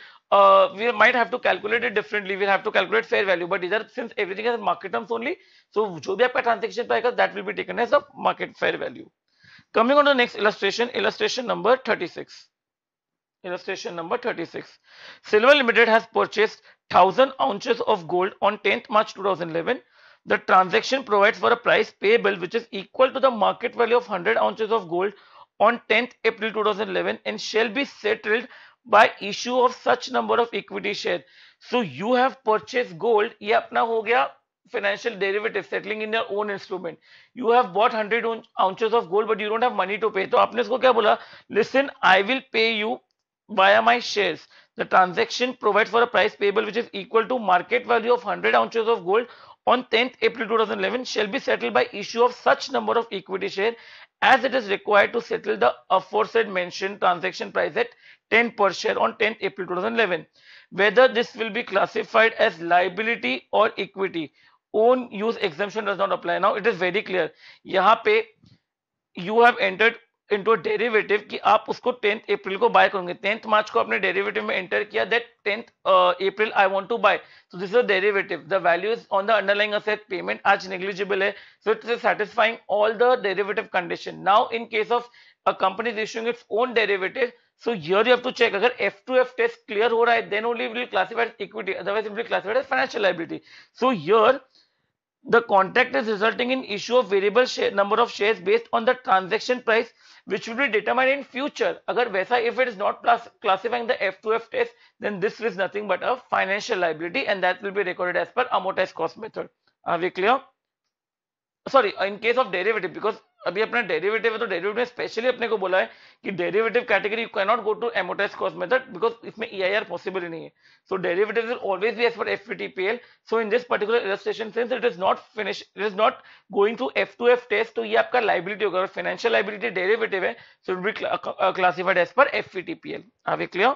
we might have to calculate it differently, we have to calculate fair value, but इधर since everything is market terms only, so जो भी आपका ट्रांजेक्शन प्राइस है that will be taken as a market fair value. Coming on to the next illustration, illustration number thirty-six. Illustration number thirty-six. Silver Limited has purchased one thousand ounces of gold on tenth March two thousand eleven. The transaction provides for a price payable which is equal to the market value of one hundred ounces of gold on tenth April two thousand eleven and shall be settled by issue of such number of equity share. So you have purchased gold, ये अपना हो गया financial derivative, settling in your own instrument. You have bought one hundred ounces of gold but you don't have money to pay. तो आपने इसको क्या बोला? Listen, I will pay you via my shares. The transaction provides for a price payable which is equal to market value of one hundred ounces of gold on tenth April two thousand eleven shall be settled by issue of such number of equity share as it is required to settle the aforesaid mentioned transaction price at ten per share on tenth April two thousand eleven. Whether this will be classified as liability or equity, own use exemption does not apply. Now it is very clear. यहाँ पे you have entered into a derivative कि आप उसको tenth अप्रैल को bye करोगे, tenth मार्च को आपने derivative में एंटर किया that tenth April I want to buy, so this is a derivative, the value is on the underlying asset, payment आज negligible है, so it is satisfying all the derivative condition. Now in case of a company is issuing its own derivative, so here you have to check अगर F two F test clear हो रहा है then only it will be classified as equity, otherwise it will be classified as financial liability. So here the contract is resulting in issue of variable share number of shares based on the transaction price which will be determined in future. अगर वैसा, if it is not classifying the F two F test, then this is nothing but a financial liability and that will be recorded as per amortized cost method. Are we clear? Sorry, in case of derivative, because अभी अपना derivative है तो derivative में specially अपने को बोला है कि derivative category you can not go to amortized cost method because इसमें E I R पॉसिबल ही नहीं है. So derivatives will always be as per F V T P L. So in this particular illustration, since it is not finished, it is not going through F two F test, तो ये आपका liability होगा. और financial liability derivative है, so it will be classified as per F V T P L. Are we clear?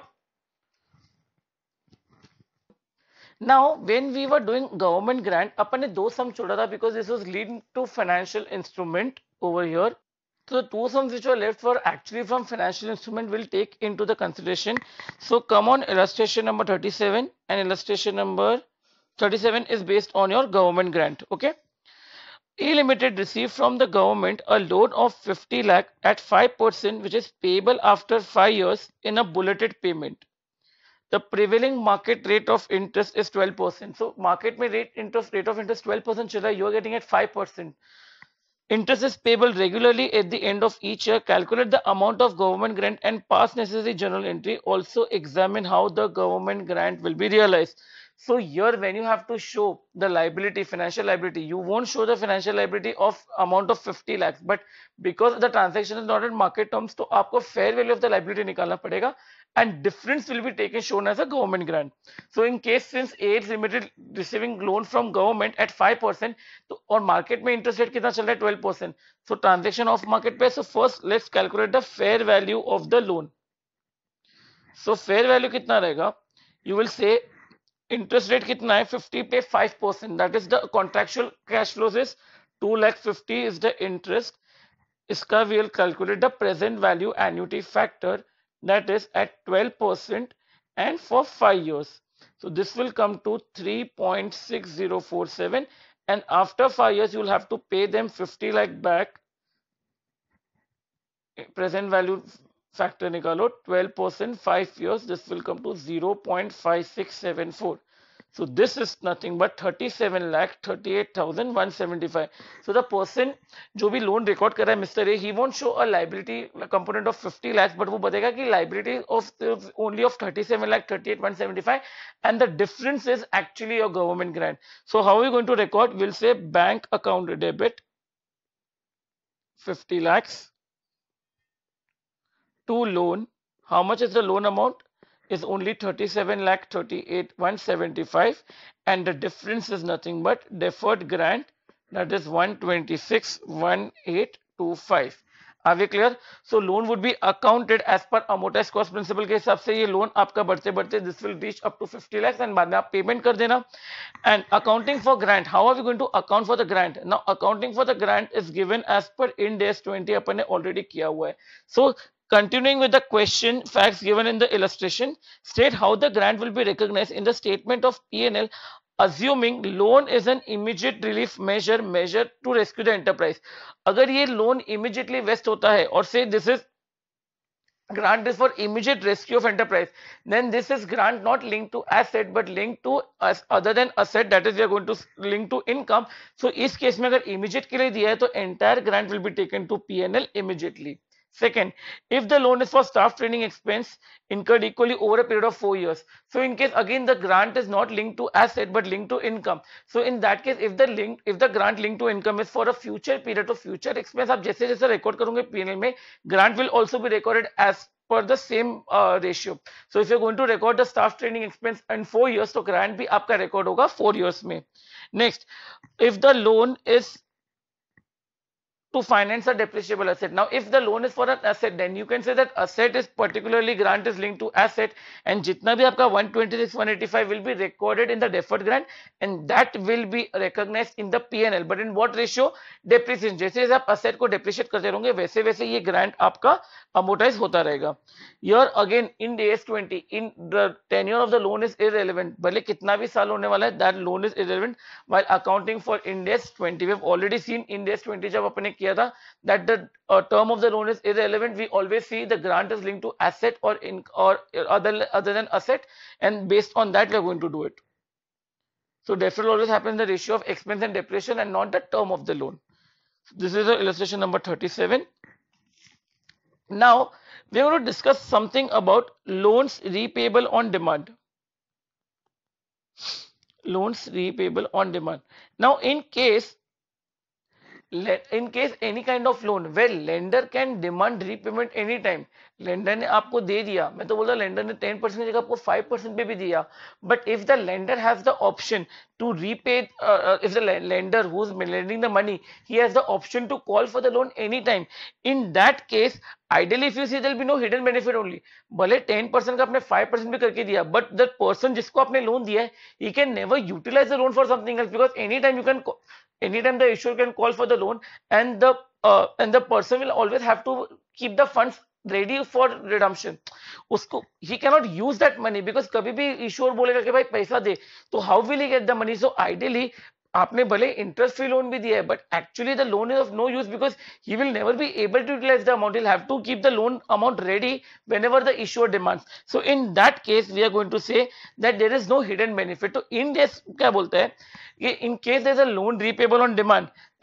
Now, when we were doing government grant, अपन ने दो sum छोड़ा था because this was leading to financial instrument over here. So the two sums which were left were actually from financial instrument will take into the consideration. So come on, illustration number thirty-seven and illustration number thirty-seven is based on your government grant. Okay. A Limited received from the government a loan of fifty lakh at five percent which is payable after five years in a bulleted payment. The prevailing market rate of interest is twelve percent. So market में rate interest rate of interest twelve percent चल रहा है, you are getting at five percent. Interest is payable regularly at the end of each year. Calculate the amount of government grant and pass necessary journal entry. Also examine how the government grant will be realized. So here when you have to show the liability, financial liability, you won't show the financial liability of amount of fifty lakhs, but because the transaction is not in market terms, तो आपको fair value of the liability निकालना पड़ेगा, and difference will be taken shown as a government grant. So in case since A is limited receiving loan from government at five percent, तो और market में interest rate कितना चल रहा है twelve percent. So transaction off market पे, so first let's calculate the fair value of the loan. So fair value कितना रहेगा? You will say interest rate कितना है? fifty पे five percent. That is the contractual cash flows is two lakh fifty is the interest. इसका we will calculate the present value annuity factor, that is at twelve percent and for five years. So this will come to three point six zero four seven, and after five years you will have to pay them fifty lakh back. Present value factor nikalo, twelve percent, five years, this will come to zero point five six seven four. So this is nothing but thirty-seven lakh thirty-eight thousand one hundred seventy-five. So the person जो भी loan record कर रहा है Mister A, he won't show a liability component of fifty lakhs, but वो बताएगा कि liability of only of thirty-seven lakh thirty-eight thousand one hundred seventy-five, and the difference is actually your government grant. So how are we going to record? We'll say bank account debit fifty lakhs to loan. How much is the loan amount? Is only thirty-seven lakh thirty-eight thousand one hundred seventy-five, and the difference is nothing but deferred grant, that is one hundred twenty-six thousand one hundred eighty-five. Are we clear? So loan would be accounted as per amortized cost principle के हिसाब से ये loan आपका बढ़ते बढ़ते this will reach up to fifty lakhs, and बाद में आप payment कर देना. And accounting for grant, how are we going to account for the grant? Now accounting for the grant is given as per Ind AS twenty, अपन ने already किया हुआ है. So continuing with the question, facts given in the illustration state how the grant will be recognized in the statement of P and L, assuming loan is an immediate relief measure measure to rescue the enterprise. अगर ये loan immediately vest होता है और say this is grant is for immediate rescue of enterprise, then this is grant not linked to asset but linked to as other than asset, that is we are going to link to income. So इस case में अगर immediate के लिए दिया है तो entire grant will be taken to P and L immediately. Second, if the loan is for staff training expense incurred equally over a period of four years. So in case again the grant is not linked to asset but linked to income. So in that case, if the link, if the grant linked to income is for a future period of future expense, आप जैसे जैसे record करोगे P and L में, grant will also be recorded as per the same uh, ratio. So if you're going to record the staff training expense in four years, तो grant भी आपका record होगा four years में. Next, if the loan is to finance a depreciable asset. Now, if the loan is for an asset, then you can say that asset is particularly grant is linked to asset, and jitna bhi aapka one twenty-six, one eighty-five will be recorded in the deferred grant, and that will be recognized in the P and L. But in what ratio? Depreciation. जैसे जैसे आप asset को depreciate करते रहोगे, वैसे वैसे ये grant आपका amortize होता रहेगा. Here again in A S twenty, in the tenure of the loan is irrelevant. भले कितना भी साल होने वाला है, that loan is irrelevant. While accounting for Ind AS twenty, we have already seen Ind AS twenty जब अपने किया था, that the uh, term of the loan is irrelevant. We always see the grant is linked to asset or in or other other than asset, and based on that we are going to do it. So deferral always happens in the ratio of expense and depreciation and not the term of the loan. This is the illustration number thirty-seven. Now we are going to discuss something about loans repayable on demand. Loans repayable on demand. Now in case in case any kind of loan where lender can demand repayment anytime, lender ने आपको दे दिया, मैं तो बोलता lender ने ten percent की जगह आपको five percent पे भी दिया, but if the lender has the option to repay, uh, if the lender who's lending the money, he has the option to call for the loan anytime, in that case ideally if you see there will be no hidden benefit only. भले ten percent का आपने five percent भी करके दिया, but the person जिसको आपने loan दिया है, he can never utilize the loan for something else, because anytime you can anytime the issuer can call for the loan, and the uh, and the person will always have to keep the funds ready for redemption. उसको he cannot use that money, because कभी भी issuer बोलेगा कि भाई पैसा दे, तो how will he get the money? So ideally आपने भले इंटरेस्ट फ्री लोन भी दिया है, but actually the loan is of no use, because he will never be able to utilise the amount. he'll have to keep the loan amount ready whenever the issuer demands. So in that case we are going to say that there is no hidden benefit. तो in this क्या बोलता है कि in case there is a loan repayable on demand,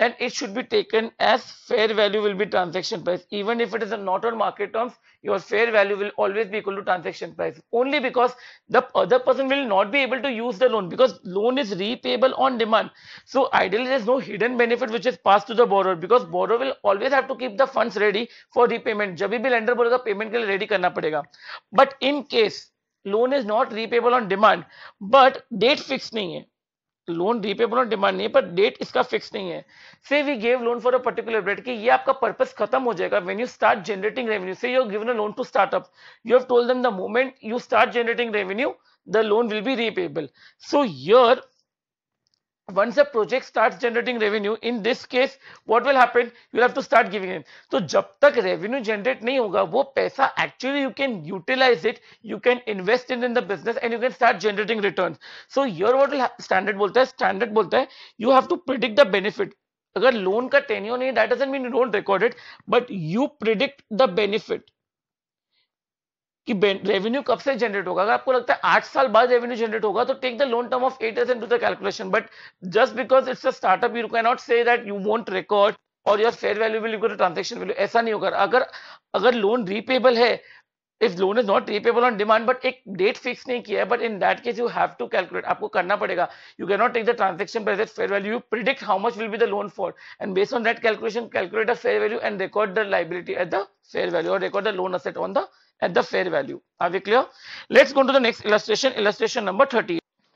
then it should be taken as fair value will be transaction price. Even if it is a not on market terms, your fair value will always be equal to transaction price, only because the other person will not be able to use the loan, because loan is repayable on demand. So ideally there is no hidden benefit which is passed to the borrower, because borrower will always have to keep the funds ready for repayment. जब भी lender बोलेगा payment के लिए ready करना पड़ेगा. But in case loan is not repayable on demand, but date fixed नहीं है, loan repayable on demand नहीं है, पर डेट इसका फिक्स नहीं है. Say we gave loan for a particular date, कि ये आपका पर्पस खत्म हो जाएगा when you start generating revenue. Say you have given a loan to startup, you have told them the moment you start generating revenue the loan will be repayable. So here once a project starts generating revenue, in this case what will happen, you'll have to start giving it. तो जब तक revenue generate नहीं होगा, वो पैसा actually you can utilize it, you can invest it in the business and you can start generating returns. So here what will standard बोलता है, standard बोलता है you have to predict the benefit. अगर loan का tenure नहीं, that doesn't mean you don't record it, but you predict the benefit कि revenue कब से जनरेट होगा. अगर आपको लगता है आठ साल बाद रेवेन्यू जनरेट होगा, तो take the loan term of eight years into the calculation. But just because it's a startup, you can not say that you won't record और your fair value will equal to transaction value. ऐसा नहीं होगा. अगर अगर loan repayable है, if loan is not repayable on demand, but एक date fix नहीं किया है, but in that case you have to calculate, आपको करना पड़ेगा. You can not take the transaction price as fair value, you predict how much will be the loan for, and based on that calculation calculate the fair value and record the liability at the fair value, और record the loan asset on the at the fair value. Are we clear? Let's go to the next illustration, illustration number thirty.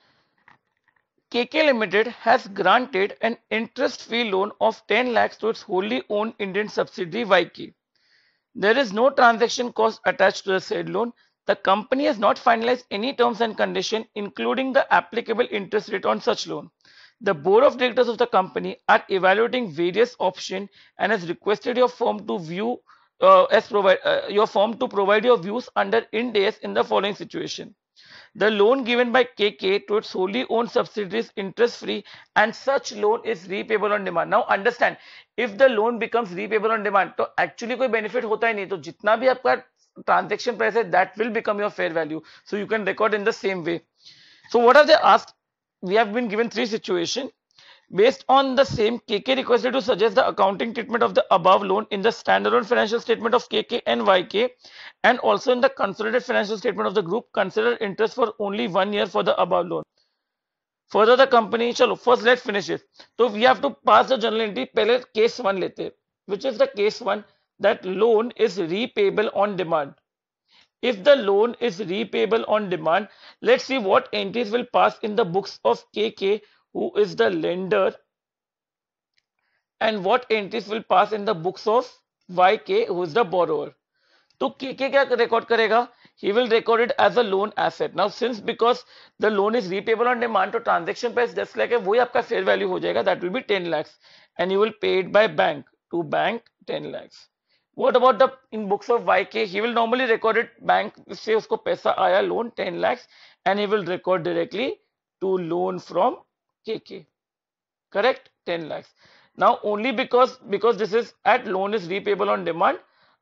K K Limited has granted an interest-free loan of ten lakhs to its wholly owned Indian subsidiary Y K. There is no transaction cost attached to the said loan. The company has not finalized any terms and conditions, including the applicable interest rate on such loan. The board of directors of the company are evaluating various options and has requested your firm to view Uh, as provide uh, your firm to provide your views under Ind AS in the following situation. The loan given by K K to its wholly owned subsidiaries interest free, and such loan is repayable on demand. Now understand, if the loan becomes repayable on demand, तो actually कोई benefit होता ही नहीं. तो जितना भी आपका transaction price है, that will become your fair value. So you can record in the same way. So what are they asked? We have been given three situations. Based on the same, K K requested to suggest the accounting treatment of the above loan in the standalone financial statement of K K and Y K, and also in the consolidated financial statement of the group. Consider interest for only one year for the above loan. Further, the company, chalo, first let's finish it. So we have to pass the journal entry. पहले case one लेते, which is the case one, that loan is repayable on demand. If the loan is repayable on demand, let's see what entries will pass in the books of K K, who is the lender, and what entries will pass in the books of Y K, who is the borrower. तो K K क्या record करेगा? He will record it as a loan asset. Now since because the loan is repayable on demand, तो transaction price just like है, वही आपका fair value हो जाएगा. That will be ten lakhs, and you will pay it by bank to bank ten lakhs. What about the in books of Y K? He will normally record it bank से उसको पैसा आया loan ten lakhs, and he will record directly to loan from K K. Correct? ten lakhs. Now only because because this is at loan is repayable on demand,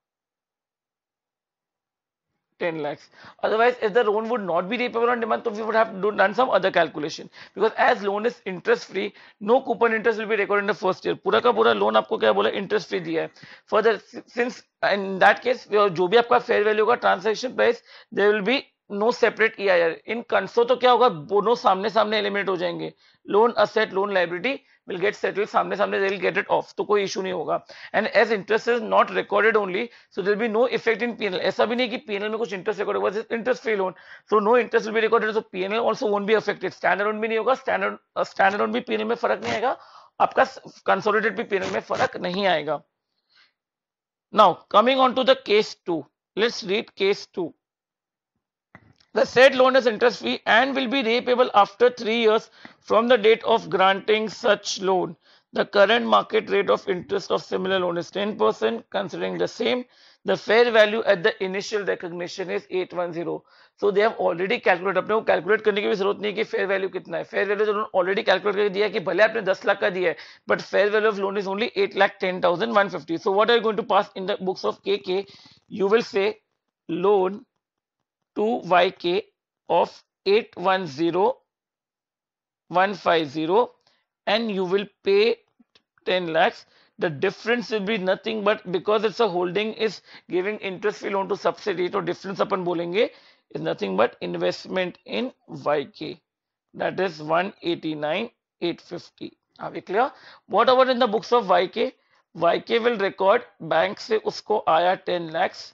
ten lakhs. Otherwise, if the loan would not be repayable on demand, so we would have do, done some other calculation. Because as loan is interest free, no coupon interest will be recorded in the first year. पूरा का पूरा loan आपको क्या बोला, interest free दिया है. Further, since in that case, जो भी आपका fair value का transaction price, there will be no separate E I R. In कंसो तो क्या होगा, दोनों सामने सामने एलिमिनेट हो जाएंगे. Loan asset, loan liability will get settled सामने सामने, they will get it off, तो कोई इशू नहीं होगा. And as interest is not recorded only, so there will be no effect in P and L. ऐसा भी नहीं कि P and L में कुछ interest recorded होगा, interest free loan, so no interest will be recorded, so P and L also won't be affected. Standalone भी नहीं होगा, standard standalone भी P and L में फर्क नहीं आएगा, आपका consolidated भी P and L में फर्क नहीं आएगा. Now coming on to the case two, let's read case two. The said loan is interest free and will be repayable after three years from the date of granting such loan. The current market rate of interest of similar loan is ten percent. Considering the same, the fair value at the initial recognition is eight hundred ten. So they have already calculated. अपने को calculate करने की भी जरूरत नहीं कि fair value कितना है. Fair value तो उन्होंने already calculate करके दिया है कि भले आपने ten लाख का दिया है, but fair value of loan is only eight lakh ten thousand one hundred fifty. So what are you going to pass in the books of K K? You will say loan to Y K of eight hundred ten one hundred fifty, and you will pay ten lakhs. The difference will be nothing but because it's a holding is giving interest free loan to subsidy, तो difference अपन बोलेंगे is nothing but investment in Y K. That is one eighty-nine eight fifty. Are we clear? What about in the books of Y K? Y K will record bank से उसको आया ten lakhs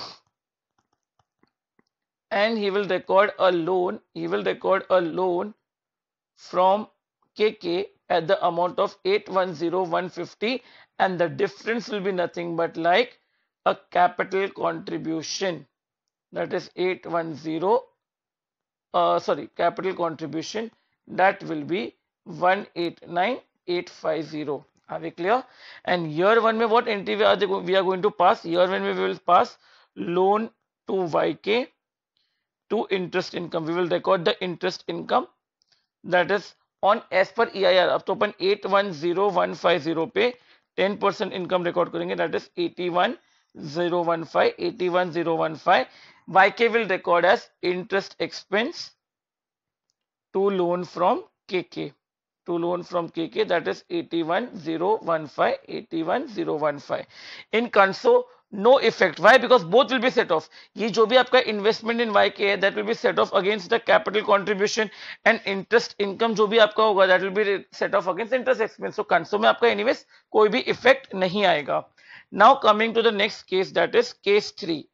and he will record a loan. He will record a loan from K K at the amount of eight hundred ten one fifty, and the difference will be nothing but like a capital contribution. That is eight hundred ten, uh, sorry, capital contribution, that will be one eighty-nine eight fifty. Are we clear? And year one mein what entry we are, we are going to pass? Year one we will pass loan to Y K to interest income. We will record the interest income, that is on as per E I R. अब तो अपन eight hundred ten one fifty पे ten percent income record करेंगे, that is eighty-one thousand fifteen, eighty-one thousand fifteen. Y K will record as interest expense to loan from K K. To loan from K K, that is eighty-one thousand fifteen, eighty-one thousand fifteen. In console, no effect. Why? Because both will be set off. ये जो भी आपका investment in Y K है, that will be set off against the capital contribution, and interest income जो भी आपका होगा, that will be set off against interest expense. So console में आपका anyways कोई भी effect नहीं आएगा. Now coming to the next case, that is case three.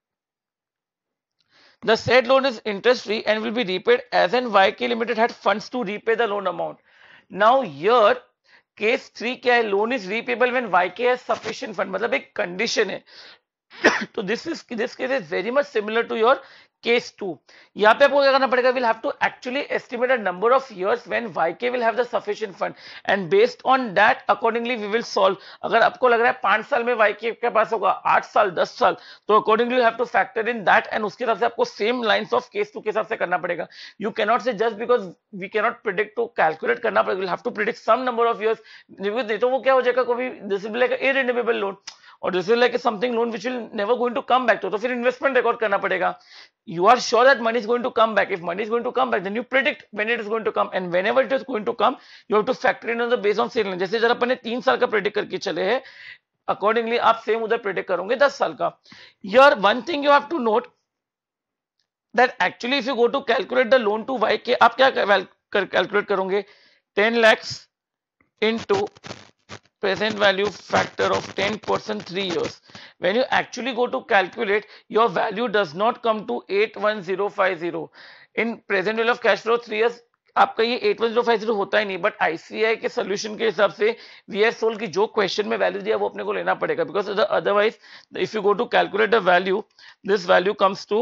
The said loan is interest free and will be repaid as and Y K Limited had funds to repay the loan amount. Now here case three क्या है? Loan is repayable when Y K has sufficient fund. मतलब एक condition है. तो this is this case is very much similar to your case two. यहाँ पे आपको क्या करना पड़ेगा? We'll have to actually estimate a number of years when Y K will have the sufficient fund, and based on that accordingly we will solve. अगर आपको लग रहा है पांच साल में Y K के पास होगा, आठ साल, दस साल, तो accordingly you have to factor in that, and उसके हिसाब से आपको same lines of case two के हिसाब से करना पड़ेगा. You cannot say just because we cannot predict to calculate करना पड़ेगा. We'll have to predict some number of years. नहीं तो वो क्या हो जाएगा, कभी this will be like a irredeemable loan, और this is like something loan which will never going to come back. तो फिर इन्वेस्टमेंट रिकॉर्ड करना पड़ेगा. You are sure that money is going to come back. If money is going to come back, then you predict when it is going to come, and whenever it is going to come you have to factor in on the base on sale. जैसे जरा अपन ने तीन साल का predict करके चले हैं, accordingly आप सेम उधर प्रेडिक्ट करोगे दस साल का. Here one thing you have to note that actually if you go to calculate the loan to Y K, आप क्या कैलकुलेट करोगे? Ten lakhs into present value factor of ten percent three years. When you actually go to calculate, your value does not come to eight one zero five zero. In present value of cash flow three years आपका ये eight one zero five zero होता ही नहीं, but ICI के solution के हिसाब से we are solve की जो क्वेश्चन में वैल्यू दिया वो अपने को लेना पड़ेगा, because otherwise if you go to calculate the value, this value comes to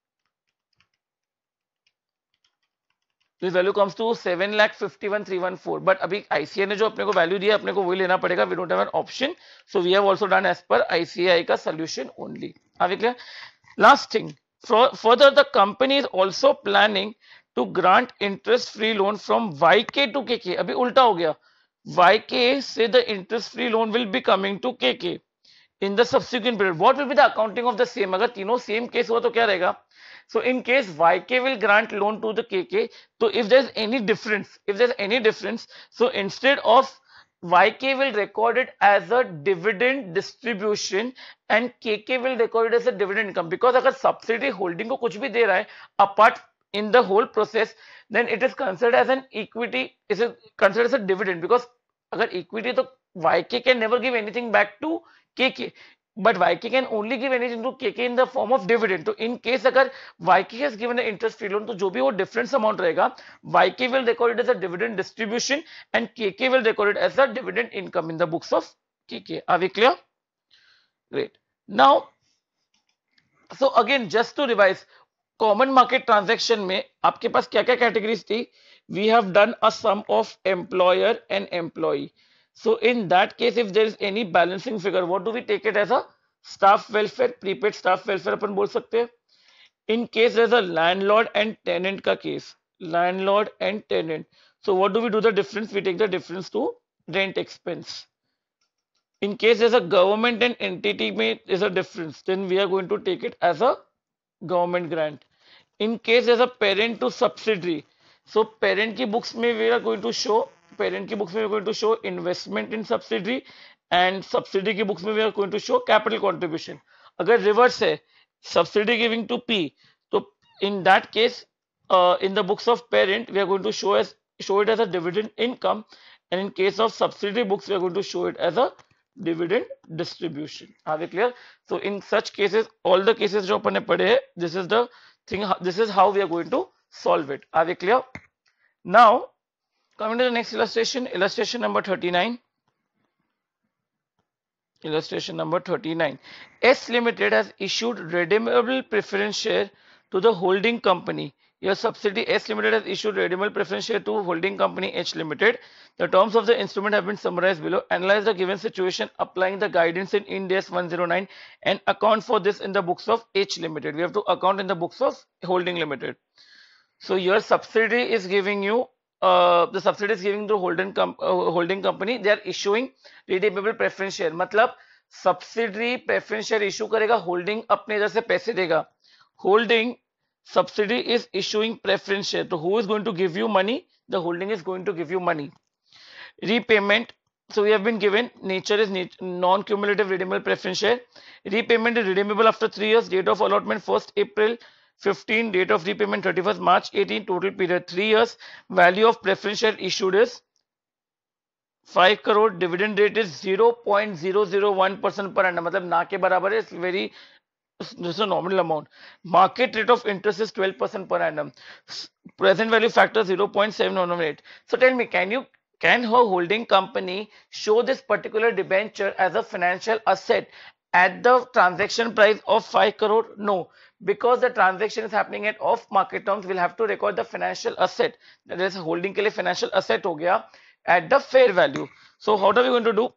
This value comes to seven lakh fifty-one three fourteen. But अभी I C A I ने जो अपने को वैल्यू दिया अपने को वही लेना पड़ेगा. We don't have an option, so we have also done as per I C A I का solution only. Are we clear? Last thing, for, further the company is also planning to grant interest-free loan from Y K to K K. अभी उल्टा हो गया. Y K से the interest-free loan will be coming to K K in the subsequent period. What will be the accounting of the same? अगर तीनों same case हुआ तो क्या रहेगा? So in case Y K will grant loan to the K K, so if there's any difference, if there's any difference, so instead of Y K will record it as a dividend distribution and K K will record it as a dividend income. Because अगर subsidiary holding को कुछ भी दे रहा है apart in the whole process, then it is considered as an equity, is considered as a dividend. Because अगर equity तो Y K can never give anything back to K K. But Y K can only give anything to K K in the form of dividend. तो in case अगर Y K has given an interest free loan, तो जो भी वो difference amount रहेगा, Y K will record it as a dividend distribution and K K will record it as a dividend income in the books of K K. Are we clear? Great. Now, so again just to revise, common market transaction में आपके पास क्या क्या categories थी? We have done a sum of employer and employee. So in that case, if there is any balancing figure, what do we take it as? A staff welfare, prepaid staff welfare अपन बोल सकते हैं. In case there is a landlord and tenant का case, landlord and tenant. So what do we do the difference? We take the difference to rent expense. In case there is a government and entity में is a difference, then we are going to take it as a government grant. In case there is a parent to subsidiary, so parent की books में we are going to show parent की books में we are going to show investment in subsidy and subsidy की books में we are going to show capital contribution. अगर reverse है, subsidy giving to P, तो in that case uh, in the books of parent we are going to show as show it as a dividend income, and in case of subsidiary books we are going to show it as a dividend distribution. Are we clear? So in such cases, all the cases jo apne padhe hai, this is the thing, this is how we are going to solve it. Are we clear? Now coming to the next illustration, illustration number thirty-nine. Illustration number thirty-nine. S Limited has issued redeemable preference share to the holding company. Your subsidiary S Limited has issued redeemable preference share to holding company H Limited. The terms of the instrument have been summarized below. Analyze the given situation, applying the guidance in Ind AS one oh nine, and account for this in the books of H Limited. We have to account in the books of holding limited. So your subsidiary is giving you Uh, the subsidiary is giving the holding com uh, holding company, they are issuing redeemable preference share. मतलब subsidiary preference share issue करेगा, holding अपने इधर से पैसे देगा. Holding subsidiary is issuing preference share. So who is going to give you money? The holding is going to give you money. Repayment. So we have been given nature is non-cumulative redeemable preference share. Repayment is redeemable after three years. Date of allotment first April fifteen, date of repayment thirty-first March eighteen, total period three years. Value of preference share issued is five crore. Dividend rate is zero point zero zero one percent per annum. मतलब ना के बराबर है. It's very, this is a nominal amount. Market rate of interest is twelve percent per annum. Present value factor zero point seven one eight. So tell me, can you can her holding company show this particular debenture as a financial asset at the transaction price of five crore? No. Because the transaction is happening at off market terms, we'll have to record the financial asset. That is holding के लिए financial asset हो गया at the fair value. So how are we going to do?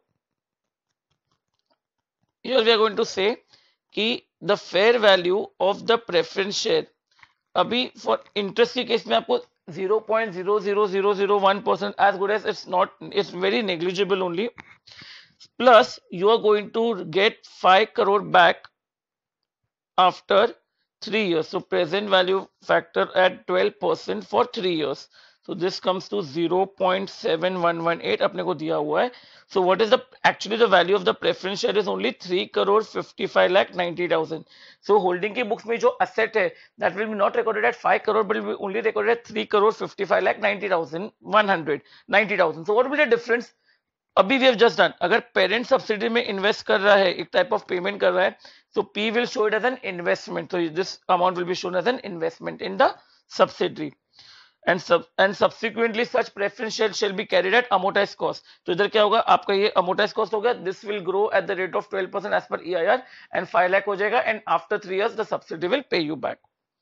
Here we are going to say कि the fair value of the preference share. अभी for interest के case में आपको zero point zero zero zero zero one percent as good as it's not, it's very negligible only. Plus you are going to get five crore back after three years. So present value factor at twelve percent for three years. So this comes to zero point seven one one eight अपने को दिया हुआ है. So what is the actually the value of the preference share is only three crore fifty-five lakh ninety thousand. So holding की books में जो asset है that will be not recorded at five crore but will be only recorded at three crore fifty-five lakh ninety thousand one hundred ninety thousand. So what will be the difference? अभी we have just done, अगर parent subsidiary में invest कर रहा है, एक type of payment कर रहा है, so P will show it as an investment. So this amount will be shown as an investment in the subsidiary, and sub and subsequently such preference share shall be carried at amortized cost. तो इधर क्या होगा, आपका ये amortized cost हो गया, this will grow at the rate of twelve percent as per E I R and five lakh हो जाएगा, and after three years the subsidiary will pay you back.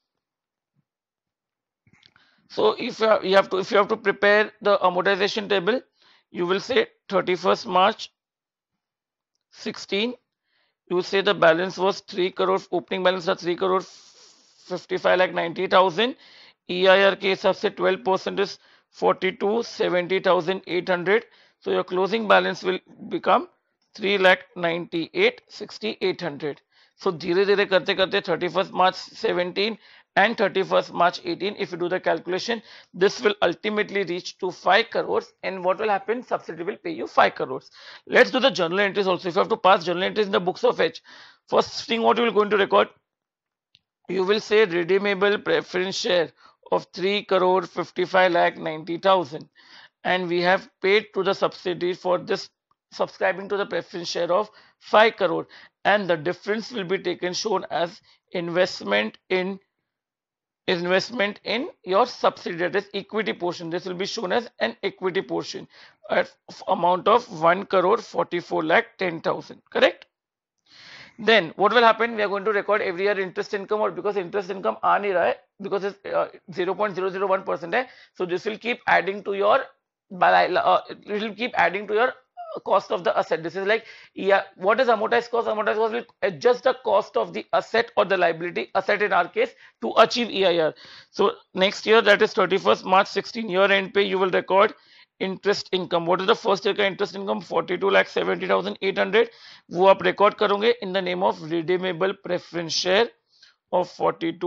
So if you have, you have to if you have to prepare the amortization table, you will say thirty-first March sixteen. You will say the balance was three crore, opening balance was three crore fifty-five lakh ninety thousand. E I R के हिसाब से twelve percent is forty-two seventy thousand eight hundred. So your closing balance will become three lakh ninety-eight sixty-eight hundred. So धीरे धीरे करते करते thirty-first March seventeen and thirty-first March eighteen, if you do the calculation, this will ultimately reach to five crores, and what will happen? Subsidiary will pay you five crores. Let's do the journal entries also. If you have to pass journal entries in the books of H, first thing what you will going to record, you will say redeemable preference share of three crore fifty-five lakh ninety thousand, and we have paid to the subsidiary for this subscribing to the preference share of five crore, and the difference will be taken shown as investment in investment in your subsidiary, that is equity portion. This will be shown as an equity portion at amount of one crore forty-four lakh ten thousand. Correct? Then what will happen? We are going to record every year interest income, or because interest income aa nahi raha hai, because it's uh, zero point zero zero one percent hai, so this will keep adding to your uh, it will keep adding to your cost of the asset. This is like, yeah, what is amortized cost? Amortized cost will adjust the cost of the asset or the liability, asset in our case, to achieve E I R. So next year, that is thirty-first March sixteen, year end pay, you will record interest income. What is the first year का interest income? forty-two lakh seventy thousand eight hundred. वो आप record करोगे in the name of redeemable preference share of forty-two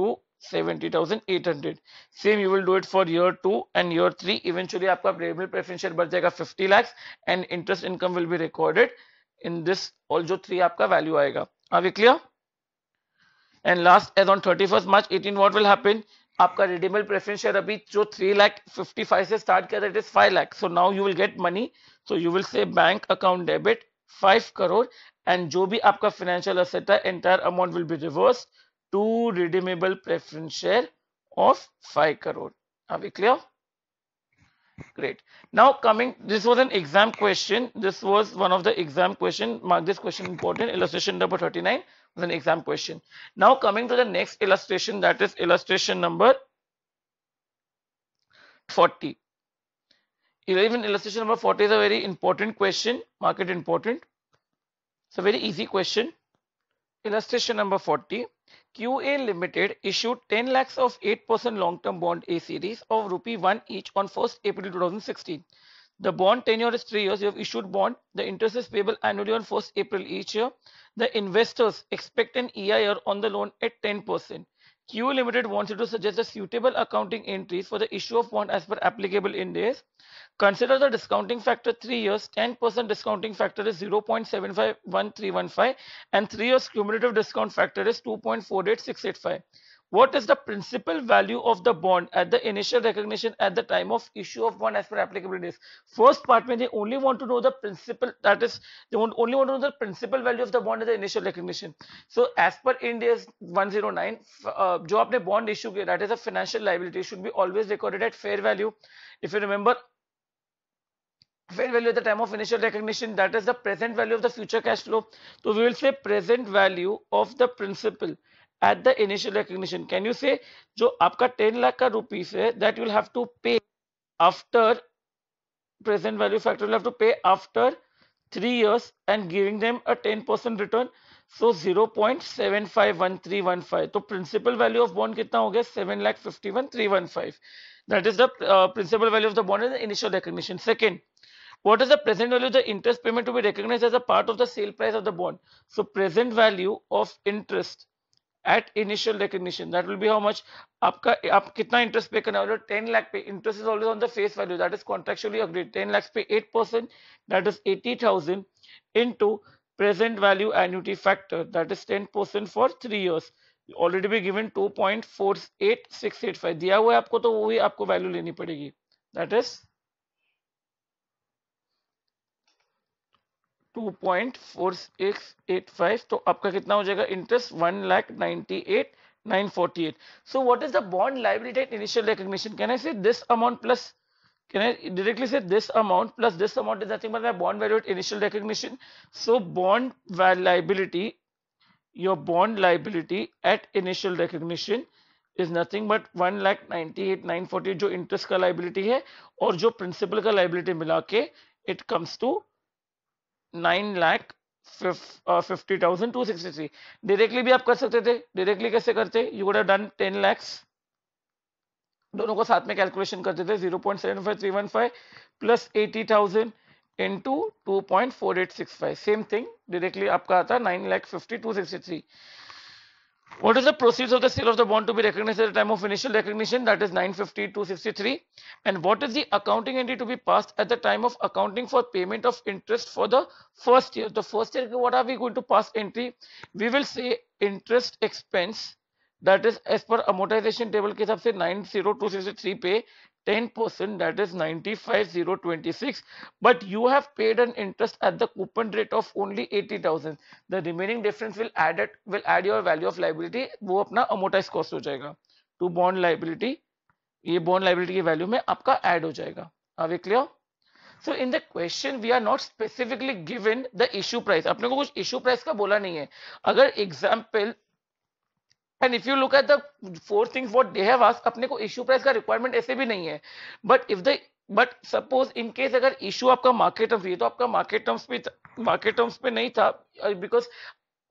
seventy thousand eight hundred. Same you will do it for year two and year three. Eventually आपका variable preference share बढ़ जाएगा fifty lakhs and interest income will be recorded in this all जो three आपका value आएगा. Are we clear? And last as on thirty-first March eighteen what will happen? आपका redeemable preference share अभी जो three lakh fifty-five से start किया था it is five lakh. So now you will get money. So you will say bank account debit five crore and जो भी आपका financial asset है entire amount will be reversed to redeemable preference share of five crore. Are we clear? Great. Now coming, this was an exam question. This was one of the exam question. Mark this question important. Illustration number thirty-nine was an exam question. Now coming to the next illustration, that is illustration number forty. Even illustration number forty is a very important question. Mark it important. It's a very easy question. Illustration number forty. Q A Limited issued ten lakhs of eight percent long-term bond A series of rupee one each on first April two thousand sixteen. The bond tenure is three years. You have issued bond. The interest is payable annually on first April each year. The investors expect an E I R on the loan at ten percent. Q A Limited wants you to suggest the suitable accounting entries for the issue of bond as per applicable Ind AS. Consider the discounting factor three years, ten percent discounting factor is zero point seven five one three one five and three years cumulative discount factor is two point four eight six eight five. What is the principal value of the bond at the initial recognition at the time of issue of bond as per applicable days? First part में they only want to know the principal, that is they want only want to know the principal value of the bond at the initial recognition. So as per Ind AS one oh nine, uh, जो आपने bond issue किया, that is a financial liability, should be always recorded at fair value. If you remember, fair value at the time of initial recognition, that is the present value of the future cash flow. So we will say present value of the principal at the initial recognition. Can you say जो आपका ten lakh का rupees है, that you will have to pay after present value factor, you will have to pay after three years and giving them a ten percent return. So zero point seven five one three one five. तो principal value of bond कितना हो गया? seven lakh fifty-one three one five. That is the uh, principal value of the bond in the initial recognition. Second, what is the present value of the interest payment to be recognized as a part of the sale price of the bond? So present value of interest at initial recognition, that will be how much? आपका आप कितना interest pay करना है? ten lakh pay. Interest is always on the face value, that is contractually agreed. ten lakhs pay eight percent, that is eighty thousand into present value annuity factor, that is ten percent for three years. Already be given two point four eight six eight five दिया हुआ है आपको, तो वही आपको value लेनी पड़ेगी. That is two point four six eight five. तो आपका कितना हो जाएगा? Interest one lakh ninety-eight nine forty-eight. So what is the bond liability at initial recognition? Can I say this amount plus, can I directly say this amount plus this amount is nothing but my bond value at initial recognition? So bond liability, your bond liability at initial recognition is nothing but one lakh ninety-eight nine forty-eight जो interest का liability है और जो principal का liability मिला के it comes to nine lakh fifty thousand two hundred sixty-three. Directly भी आप कर सकते थे. डायरेक्टली कैसे करते? You would have done ten lakhs, दोनों को साथ में कैलकुलेशन करते थे. zero point seven five three one five plus eighty thousand into two point four eight six five. Same thing directly आपका आता nine lakh fifty two hundred sixty-three. What is the proceeds of the sale of the bond to be recognized at the time of initial recognition? That is nine fifty two sixty-three. And what is the accounting entry to be passed at the time of accounting for payment of interest for the first year? The first year, what are we going to pass entry? We will say interest expense, that is as per amortization table के हिसाब से nine zero two sixty-three पे ten percent, that is ninety-five thousand twenty-six, but you have paid an interest at the coupon rate of only eighty thousand. The remaining difference will add it, will add your value of liability. वो अपना amortized cost हो जाएगा to bond liability. ये bond liability की value में आपका add हो जाएगा. Are we clear? So in the question we are not specifically given the issue price. अपने को कुछ issue price का बोला नहीं है. अगर example, and if you look at the four things what they have asked, अपने को issue price का requirement ऐसे भी नहीं है. But if the but suppose in case अगर issue आपका market terms, ये तो आपका market terms पे market terms पे नहीं था, because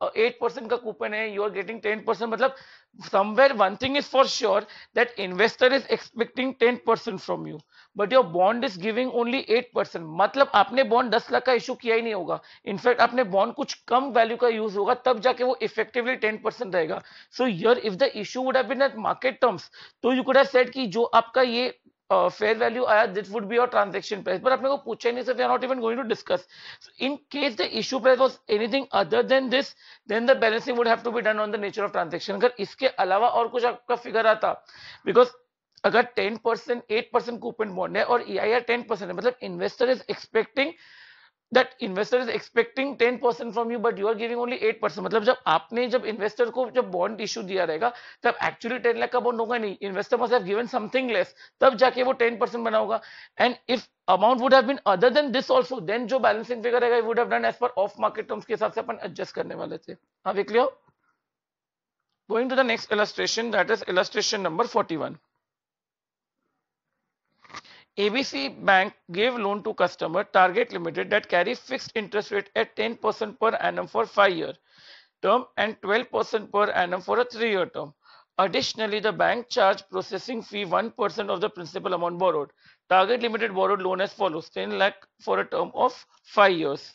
एट परसेंट का कूपन है, you are getting ten percent, मतलब somewhere one thing is for sure that investor is expecting ten percent from you, but your bond is giving only eight percent. मतलब आपने bond दस लाख का issue किया ही नहीं होगा, इनफैक्ट आपने बॉन्ड कुछ कम वैल्यू का यूज होगा, तब जाके वो इफेक्टिवली टेन परसेंट रहेगा. So here if the issue would have been at market terms, तो यू कुड हैव सेड कि जो आपका ये फेयर वैल्यू आया, this would be your transaction price, पर आपने को पूछा ही नहीं, sir we are not even going to discuss. In case the issue price was anything other than this, then the balancing would have to be done on the nature of transaction. अगर इसके अलावा और कुछ आपका figure आता, because अगर ten percent eight percent coupon bond है और ईआईआर टेन परसेंट है, मतलब investor is expecting that investor is expecting ten percent from you but you are giving only eight percent. मतलब जब आपने जब इन्वेस्टर को जब बॉन्ड इशू दिया रहेगा तब एक्चुअली टेन लाख का बॉन्ड होगा नहीं, investor must have given something less, तब जाके वो टेन परसेंट बना होगा. And if amount would have been other than this also, then जो बैलेंसिंग फिगर रहेगा would have done as per of market terms के हिसाब से अपन एडजस्ट करने वाले थे. हाँ देख लियो. Going to the next illustration, that is illustration number forty-one. A B C Bank gave loan to customer Target Limited that carry fixed interest rate at ten percent per annum for five year term and twelve percent per annum for a three year term. Additionally, the bank charged processing fee one percent of the principal amount borrowed. Target Limited borrowed loan as follows: ten lakh for a term of five years.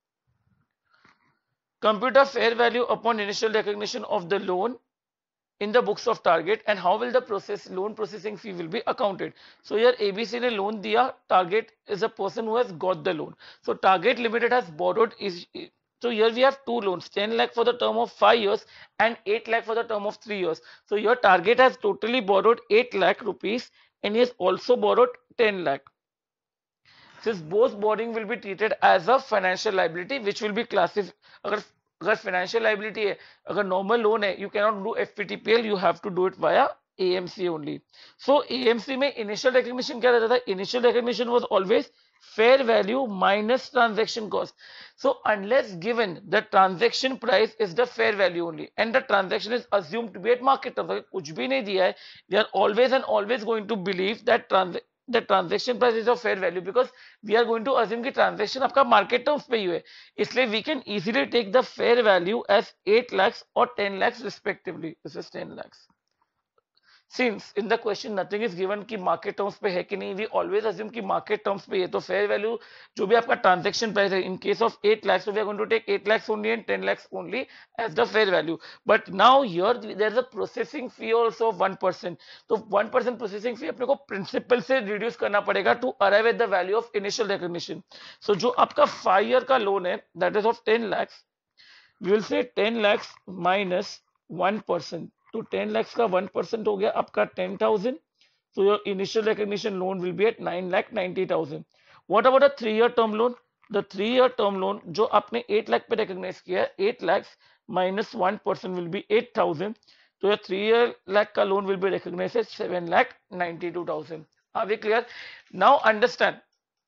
Compute a fair value upon initial recognition of the loan in the books of Target, and how will the process loan processing fee will be accounted. So here A B C ने loan दिया, Target is a person who has got the loan. So Target Limited has borrowed is, so here we have two loans, ten lakh for the term of five years and eight lakh for the term of three years. So here Target has totally borrowed eight lakh rupees and he has also borrowed ten lakh. Since both borrowing will be treated as a financial liability which will be classified, अगर अगर financial liability है, अगर normal loan है, you can not do FPTPL, you have to do it via AMC only. So AMC में initial recognition क्या रहता था? Initial recognition was always fair value minus transaction cost. So unless given the transaction price is the fair value only and the transaction is assumed to be at market terms, अगर कुछ भी नहीं दिया है, we are always and always going to believe that transaction the transaction price is of fair value because we are going to assume कि transaction आपका market terms पे ही है, इसलिए we can easily take the fair value as eight lakhs or ten lakhs respectively. This is ten lakhs. Since in the question nothing is given कि market terms पे है कि नहीं, we always assume कि market terms पे है, तो fair value जो भी आपका transaction price है, in case of eight lakhs, so we are going to take eight lakhs only and ten lakhs only as the fair value. But now here there is a processing fee also of one percent. तो one percent processing fee अपने को principal से reduce करना पड़ेगा to arrive at the value of initial recognition. So जो आपका five year का loan है, that is of ten lakhs, we will say ten lakhs minus one percent. तो ten lakhs का one percent हो गया आपका ten thousand. So your initial recognition loan will be at nine lakh ninety thousand. What about a three year term loan? The three year term loan जो आपने eight lakh पे recognize किया है, eight lakhs minus one percent will be eight thousand. तो your three year lakh का loan will be recognized as seven lakh ninety-two thousand. Are we clear? Now understand.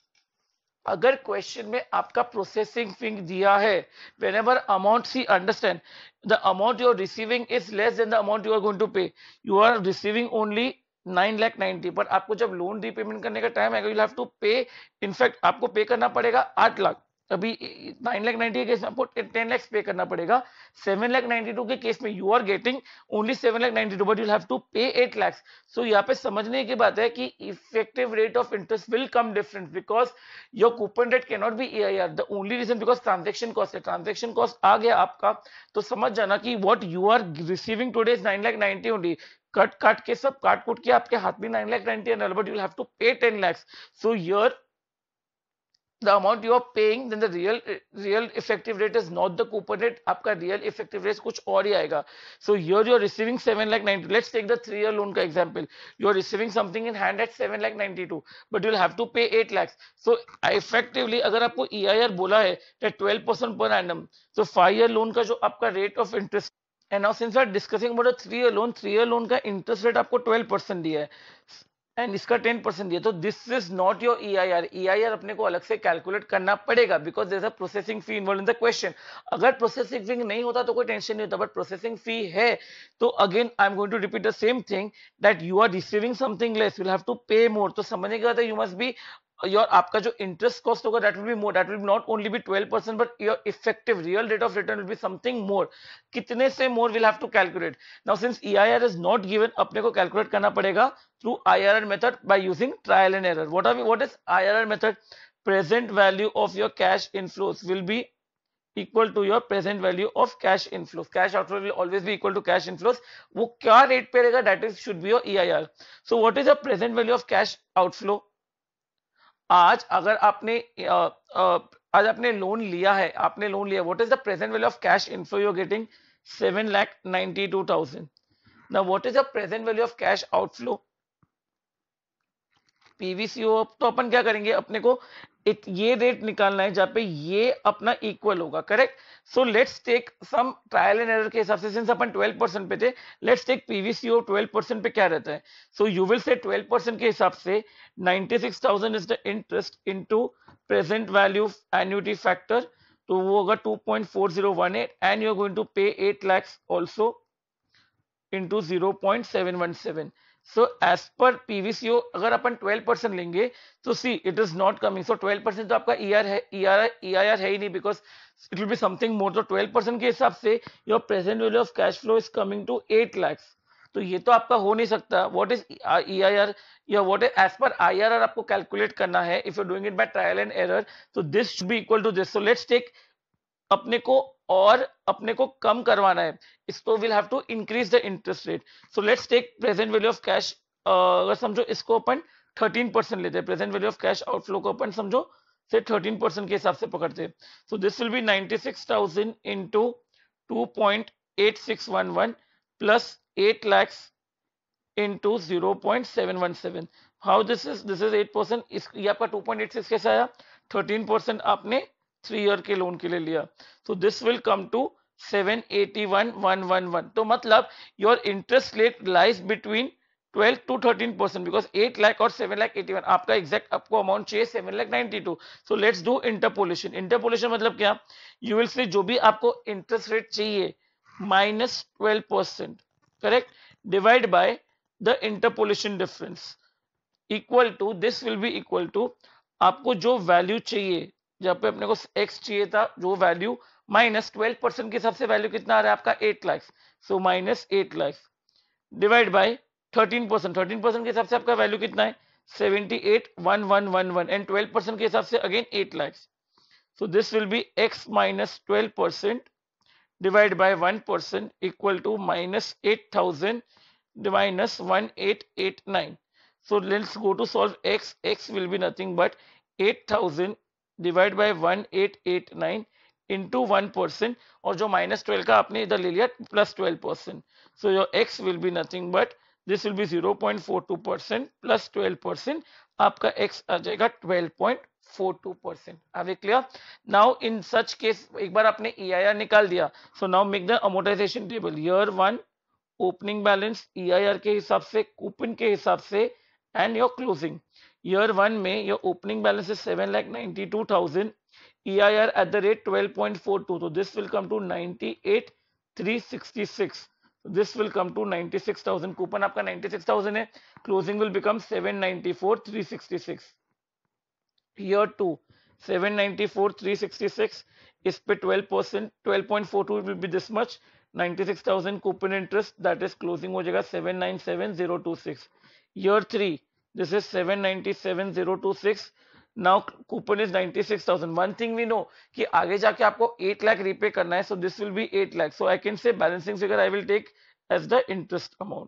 अगर question में आपका processing fee दिया है, whenever amount, see understand, the amount you are receiving is less than the amount you are going to pay. You are receiving only nine lakh ninety, पर आपको जब loan repayment करने का time आएगा, you'll have to pay, in fact आपको pay करना पड़ेगा आठ लाख. अभी नाइन लाख नाइन्टी के केस में आपको टेन लाख पे करना पड़ेगा. सेवन लाख नाइन्टी टू के केस में you are getting only seven lakh ninety two, but you have to pay eight lakh. So यहाँ पे समझने की बात है कि effective rate of interest will come different because your coupon rate can not be EIR. The only reason because transaction cost है, transaction cost आ गया आपका, तो समझ जाना कि what you are receiving today is nine lakh ninety only. कट काट के सब काट कुट के आपके हाथ में नाइन लाख नाइन्टी है, but you have to pay ten lakhs. So here the amount you are paying, then the real real effective rate is not the coupon rate, आपका real effective rate कुछ और ही आएगा. So here you are receiving seven lakh ninety. Let's take the three year loan का example. You are receiving something in hand at seven lakh ninety-two, but you will have to pay eight lakhs. So effectively अगर आपको E I R बोला है that twelve percent per annum, so five year loan का जो आपका rate of interest, and now since we are discussing about a three year loan, three year loan का interest rate आपको twelve percent दिया है and इसका ten percent दिया, तो this is not your EIR. EIR अपने को अलग से कैलकुलेट करना पड़ेगा because there is a processing fee involve in the question. अगर प्रोसेसिंग फी नहीं होता तो कोई टेंशन नहीं होता, बट प्रोसेसिंग फी है तो again I am going to repeat the same thing that you are receiving something less, you will have to pay more. तो समझने की बात है, यू मस्ट बी योर आपका जो इंटरेस्ट कॉस्ट होगा that will be more, that will not only be twelve percent but your effective real rate of return will be something more. कितने से more will have to calculate. Now since EIR is not given, अपने को calculate करना पड़ेगा through IRR method by using trial and error. What are what is IRR method? Present value of your cash inflows will be equal to your present value of cash inflows. Cash outflow will always be equal to cash inflows. वो क्या rate पे रहेगा? That is should be your E I R. So what is the present value of cash outflow? आज अगर आपने आ, आ, आज आपने loan लिया है, आपने लोन लिया, what is the present value of cash inflow you're getting? seven lakh ninety-two thousand. Now what is the present value of cash outflow? PVCO तो अपन क्या करेंगे, अपने को एक ये रेट निकालना है जहां पे ये अपना इक्वल होगा. Correct. So let's take some trial and error के हिसाब से, सिंस अपन ट्वेल्व परसेंट पे थे, let's take PVCO twelve percent पे क्या रहता है. So you will say twelve percent के हिसाब से ninety six thousand is the interest into present value annuity factor, तो वो होगा two point four zero one eight and you are going to pay eight lakhs also into zero point seven one seven. So as per P V C O अगर अपन twelve percent लेंगे तो see it is not coming. So twelve percent तो आपका E R है, E R E I R है ही नहीं, because it will be something more. तो ट्वेल्व परसेंट के हिसाब से your present value of cash flow is coming to eight lakhs. तो ये तो आपका हो नहीं सकता. What is E I R या what is as per I R R आपको कैलकुलेट करना है. If you're doing it by trial and error, so this should be equal to this. So let's take अपने को और अपने को कम करवाना है, इसको will have to increase the interest rate. So let's take present value of cash, अगर समझो इसको अपन थर्टीन परसेंट लेते हैं, present value of cash outflow को अपन समझो से थर्टीन परसेंट के हिसाब से पकड़ते हैं. So this will be ninety six thousand into two point eight six one one plus eight lakhs into zero point seven one seven. How this is this is eight percent. ये आपका two point eight six कैसे आया? Thirteen percent आपने three year के loan के लिए लिया. तो this will come to seven eighty one one one one. तो मतलब your interest rate lies between twelve to thirteen percent, because eight lakh और सेवन लाख एटी वन आपका एग्जैक्ट आपको अमाउंट चाहिए seven lakh ninety two. So let's do interpolation. Interpolation मतलब क्या? You will say जो भी आपको इंटरेस्ट रेट चाहिए minus twelve percent, correct, divide by the interpolation difference equal to this will be equal to आपको जो वैल्यू चाहिए, जब पे अपने को x चाहिए था जो वैल्यू, माइनस ट्वेल्व परसेंट के हिसाब से वैल्यू कितना आ रहा है आपका eight lakh. So minus eight lakh divide by thirteen percent. Thirteen percent के हिसाब से आपका वैल्यू कितना है? Seventy eight one one one one and twelve percent के हिसाब से again eight lakh. So this will be x minus twelve percent divide by one percent equal to minus eight thousand minus one eight eight nine. So let's go to solve x. X will be nothing but eight thousand divided by one eight eight nine into one percent, और जो minus twelve का आपने इधर ले लिया plus twelve percent. So your x will be nothing but this will be zero point four two percent plus twelve percent. आपका x आ जाएगा twelve point four two percent. Are we clear? Now in such case एक बार आपने E I R निकाल दिया. So now make the amortization table. Year one opening balance E I R के हिसाब से, कूपन के हिसाब से, and your closing. Year one में your opening balance is seven lakh ninety-two thousand, E I R at the rate twelve point four two. So this will come to ninety-eight three sixty-six. So this will come to ninety-six thousand. Coupon आपका ninety-six thousand है. Closing will become seven ninety-four three sixty-six. Year two seven ninety-four three sixty-six इस पे twelve percent, twelve point four two will be this much. ninety-six thousand coupon interest, that is closing हो जाएगा seven ninety-seven zero twenty-six. Year three, this is seven ninety-seven zero twenty-six. Now coupon is ninety-six thousand. One thing we know कि आगे जाके आपको eight lakh repay करना है, so this will be eight lakh. So I can say balancing figure I will take as the interest amount.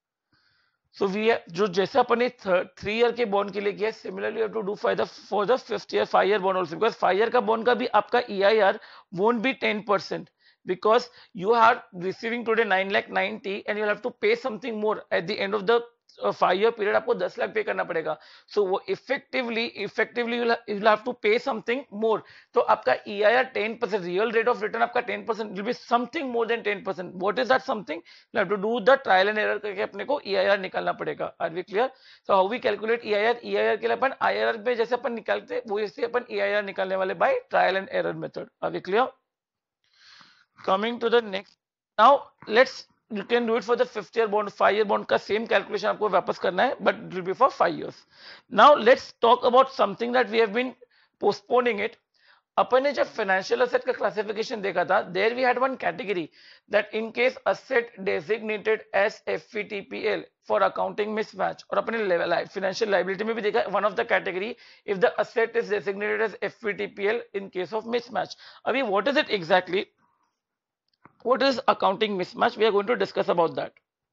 So we have, जो जैसे अपने three year के बॉन्ड के लिए किया, similarly you have to do for the for the fifth year five year bond also, because five year का bond का भी आपका E I R won't be ten percent, because you are receiving today nine lakh ninety and you will have to pay something more at the end of the five year period. आपको दस लाख पे करना पड़ेगा. So so, वो effectively effectively you will have to pay something more. तो आपका E I R ten percent, real rate of return आपका ten percent will be something more than ten percent. What is that something? You have to do the trial and error करके अपने को E I R निकालना पड़ेगा. Are we clear? So how we calculate E I R? E I R के लिए अपन I R R पे जैसे अपन निकालते वो ऐसे अपन E I R निकालने वाले by trial and error method. Are we clear? Coming to the next. Now let's you can do it for the fifth year bond, five year bond का same calculation आपको वापस करना है, but it will be for five years. Now let's talk about something that we have been postponing it. अपन ने जब financial asset का classification देखा था, there we had one category that in case asset designated as FVTPL for accounting mismatch, और अपने financial liability में भी देखा one of the category if the asset is designated as FVTPL in case of mismatch. अभी what is it exactly, what is accounting mismatch? We are going to discuss about that.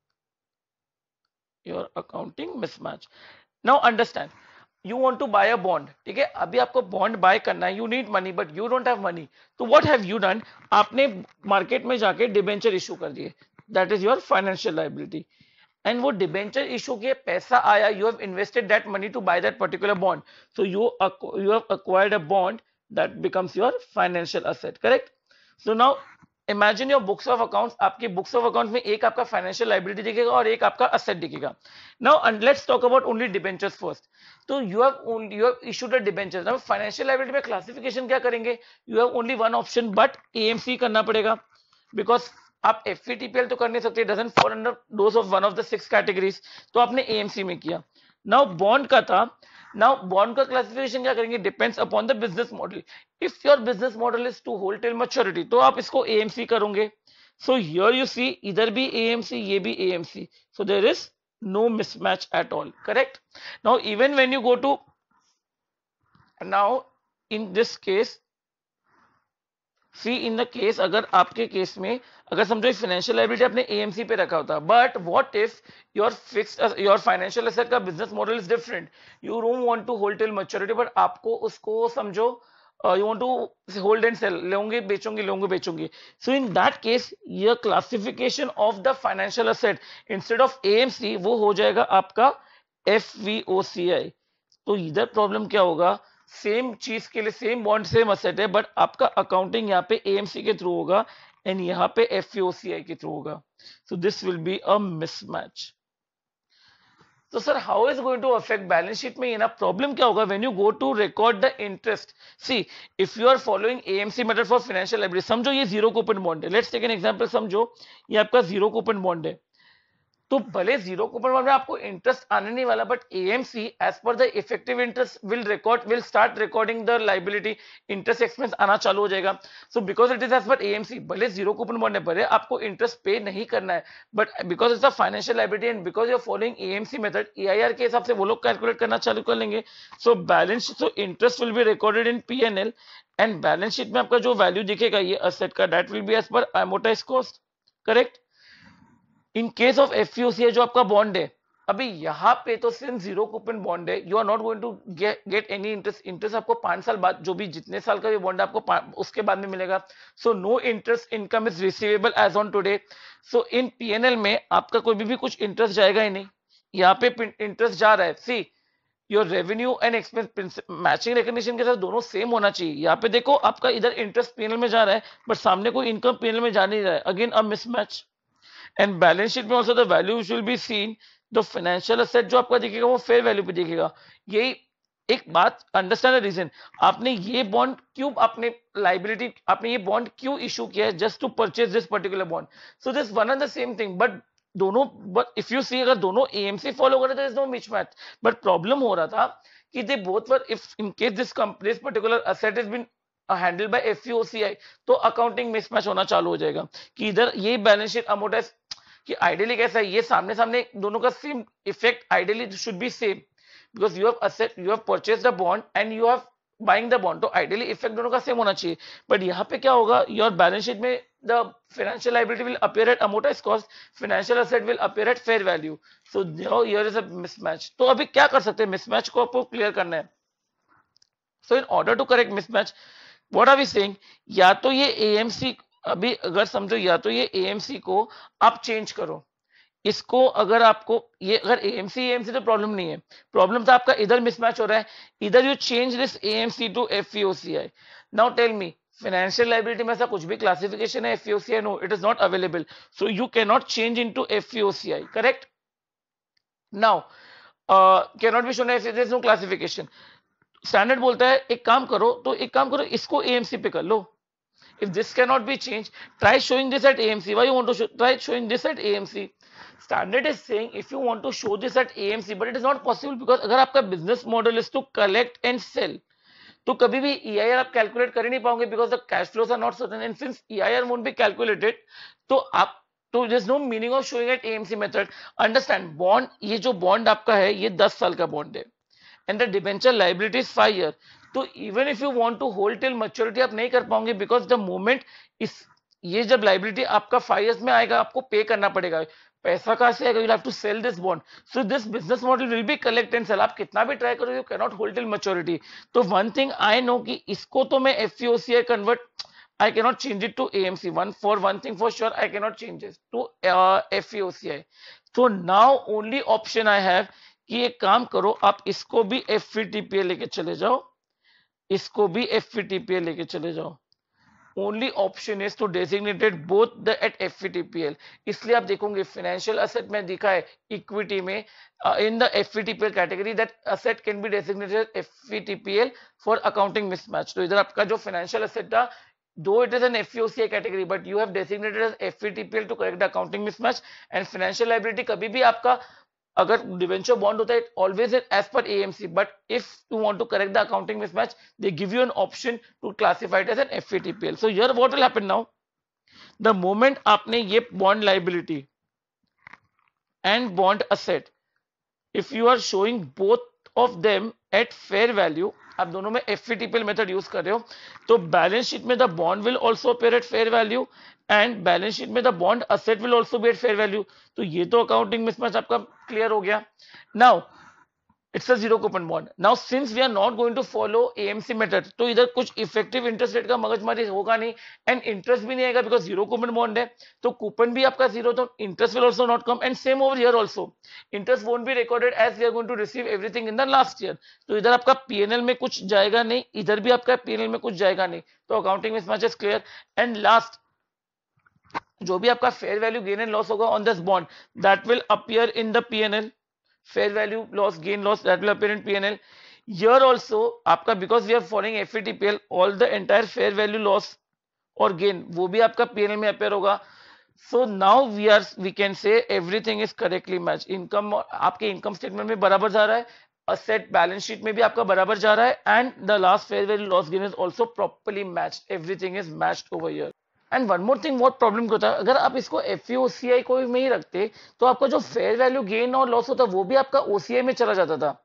Your accounting mismatch. Now understand, you want to buy a bond, ठीक है, अभी आपको bond by करना है, you need money but you don't have money, तो what have you done, आपने market में जाके डिबेंचर इशू कर दिए, that is your financial liability. And वो डिबेंचर इशू किए, पैसा आया, you have invested that money to buy that particular bond, so you you have acquired a bond that becomes your financial asset, correct? So now imagine your books of accounts, आपकी books of account में एक आपका financial liability दिखेगा और एक आपका asset दिखेगा. Now let's talk about only debentures first. तो you have you have issued a debenture. Now financial liability में क्लासिफिकेशन क्या करेंगे, you have only one option but AMC करना पड़ेगा, बिकॉज आप एफवीटीपीएल तो कर नहीं सकते, doesn't fall under those of one of the six categories, तो आपने एएमसी में किया. नाउ बॉन्ड का था, नाउ बॉन्ड का क्लासिफिकेशन क्या करेंगे, depends upon the business model. If your business model is to hold till maturity, तो आप इसको एएमसी करोगे. सो हियर यू सी इधर भी एएमसी, ये भी AMC, so there is no mismatch at all, correct? Now even when you go to, now in this case see, in the case अगर आपके केस में अगर समझो फाइनेंशियल लायबिलिटी आपने एएमसी पे रखा होता, but what if your fixed your financial asset का business model is different, you don't want to hold till maturity, but आपको उसको समझो you want to hold and sell, लेंगे बेचोगे लेंगे बेचोगे. So in that case your classification of the financial asset instead of AMC वो हो जाएगा आपका एफवीओसीआई. तो इधर प्रॉब्लम क्या होगा, सेम चीज के लिए सेम बॉन्ड सेम असेट है, बट आपका अकाउंटिंग यहाँ पे एएमसी के थ्रू होगा एंड यहाँ पे एफवीओसीआई के थ्रू होगा. So this will be a mismatch. तो sir how is going to affect balance sheet में, ये ना प्रॉब्लम क्या होगा, when you go to record the interest. See if you are following AMC method for financial liability, समझो ये zero coupon bond है, let's take an example, समझो ये आपका जीरो कूपन बॉन्ड है, तो भले जीरो कूपन बॉन्ड में आपको इंटरेस्ट आने नहीं वाला, but AMC as per the effective interest will record will start recording the liability, interest expense आना चालू हो जाएगा. So because it is as per AMC, भले जीरो कूपन बॉन्ड है, भले आपको इंटरेस्ट पे नहीं करना है, but because it's a financial liability and because you are following AMC method, AIR के हिसाब से वो लोग कैलकुलेट करना चालू कर लेंगे. So balance so interest will be recorded in PNL and balance sheet में आपका जो वैल्यू दिखेगा ये असेट का, that will be as per amortize cost, correct? In case of FVOCI जो आपका बॉन्ड है, अभी यहाँ पे तो सिंस जीरो कूपन बॉन्ड है, you are not going to get any interest. Interest आपको पांच साल बाद, जो भी जितने साल का भी बॉन्ड है आपको उसके बाद में मिलेगा. So no interest income is receivable as on today. So in PNL में आपका कोई भी, भी कुछ इंटरेस्ट जाएगा ही नहीं. यहाँ पे इंटरेस्ट जा रहा है, see your revenue and expense matching recognition के साथ दोनों सेम होना चाहिए. यहाँ पे देखो आपका इधर इंटरेस्ट पीएनएल में जा रहा है, बट सामने कोई इनकम पीएनएल में जा नहीं रहा है, again a mismatch. And balance sheet में also the value will be seen, the financial asset जो आपका दिखेगा वो फेयर वैल्यू पे दिखेगा. यही एक बात, अंडरस्टैंड द रीजन, आपने ये बॉन्ड क्यों, आपने लायबिलिटी आपने ये बॉन्ड क्यों इशू किया है, just to purchase this particular bond. So this one and the same thing, but दोनों, बट इफ यू सी अगर दोनों एएमसी फॉलो कर रहे there is no mismatch. But problem हो रहा था कि they both were, if in case this this particular asset is been handled by FVOCI, तो अकाउंटिंग मिसमैच होना चालू हो जाएगा कि इधर ये बैलेंस शीट अमोर्टाइज, कि आइडियली कैसा है, ये सामने सामने दोनों का same effect ideally should be same, because you have asset, you have purchase the bond and you have buying the bond, तो आइडियली इफेक्ट दोनों का सेम होना चाहिए. बट यहाँ पे क्या होगा, योर बैलेंस शीट में the financial liability will appear at amortise cost, financial asset will appear at fair value. So here is a mismatch. तो अभी क्या कर सकते हैं, मिसमैच को आपको क्लियर करना है. So in order to correct mismatch, what are we saying, या तो ये एएमसी, अभी अगर समझो या तो ये एएमसी को आप चेंज करो, इसको अगर आपको ये अगर एएमसी एएमसी तो प्रॉब्लम नहीं है, प्रॉब्लम था आपका इधर मिसमैच हो रहा है, इधर you change this AMC to FVOCI. Now tell me, financial liability में ऐसा कुछ भी क्लासिफिकेशन है FVOCI? No, it is not available. So you can not change into FVOCI, correct? Now can not be shown F, there is no classification. Standard बोलता है एक काम करो, तो एक काम करो, इसको एएमसी पे कर लो, If this cannot be changed, try showing this at A M C. Why you want to show, try showing this at A M C? Standard is saying if you want to show this at A M C, but it is not possible because अगर आपका business model is to collect and sell, तो कभी भी E I R आप calculate कर ही नहीं पाओगे because the cash flows are not certain, and since E I R won't be calculated, तो आप तो there's no meaning of showing at A M C method. Understand, bond, ये जो bond आपका है ये दस साल का bond है, and the debenture liability is five year. तो even if you want to hold till maturity आप नहीं कर पाओगे because the moment इस ये जब liability आपका five years में आएगा आपको पे करना पड़ेगा. पैसा कहाँ से आएगा? You'll have to sell this bond. So this business model will be collect and sell. आप कितना भी ट्राई करो, you cannot hold till maturity. तो one thing I know कि इसको तो मैं F V O C I convert, I cannot change it to A M C. One for one thing for sure, I cannot change it to uh, F V O C I. So now only option I have कि एक काम करो, आप इसको भी F V T P L लेके चले जाओ, इसको भी F V T P L लेके चले जाओ. Only option is to designate both the at F V T P L. इसलिए आप देखोगे financial asset में दिखा है equity में uh, in the F V T P L category that asset can be designated F V T P L for accounting mismatch. तो इधर आपका जो financial asset था, though it is an F V O C I category, but you have designated as F V T P L to correct the accounting mismatch. And financial liability कभी भी आपका अगर debenture bond होता है always as per AMC, but if you want to correct the accounting mismatch they give you an option to classify it as an FVTPL. So here what will happen now, the moment आपने ये bond liability and bond asset, if you are showing both of them at fair value, आप दोनों में एफवीटीपीएल method use कर रहे हो, तो balance sheet में the bond will also appear at fair value and balance sheet में the bond asset will also be at fair value. तो ये तो अकाउंटिंग मिसमैच आपका क्लियर हो गया. Now it's a zero coupon bond. Now since we are not going to follow AMC method, तो इधर कुछ इफेक्टिव इंटरेस्ट रेट का मगजमारी होगा नहीं एंड इंटरेस्ट भी नहीं आएगा बिकॉज जीरो कूपन बॉन्ड है, तो कूपन भी आपका जीरो, तो interest will also not come. And same over here also, interest won't be recorded as we are going to receive everything in the last year. तो इधर आपका PNL में कुछ जाएगा नहीं, इधर भी आपका पीएनएल में कुछ जाएगा नहीं, तो accounting mismatch is clear. And last, जो भी आपका fair value gain and loss होगा on this bond that will appear in the PNL. fair value loss gain loss that will appear in P and L. Here also आपका because we are following F V T P L, all the entire fair value loss और gain वो भी आपका P and L में appear होगा. So now we are we can say everything is correctly matched. Income आपके income statement में बराबर जा रहा है, asset balance sheet में भी आपका बराबर जा रहा है, and the last fair value loss gain is also properly matched. Everything is matched over here. And one more thing, बहुत प्रॉब्लम होता है अगर आप इसको एफवीओसीआई को में ही रखते तो आपका जो फेयर वैल्यू गेन और लॉस होता वो भी आपका ओसीआई में चला जाता था.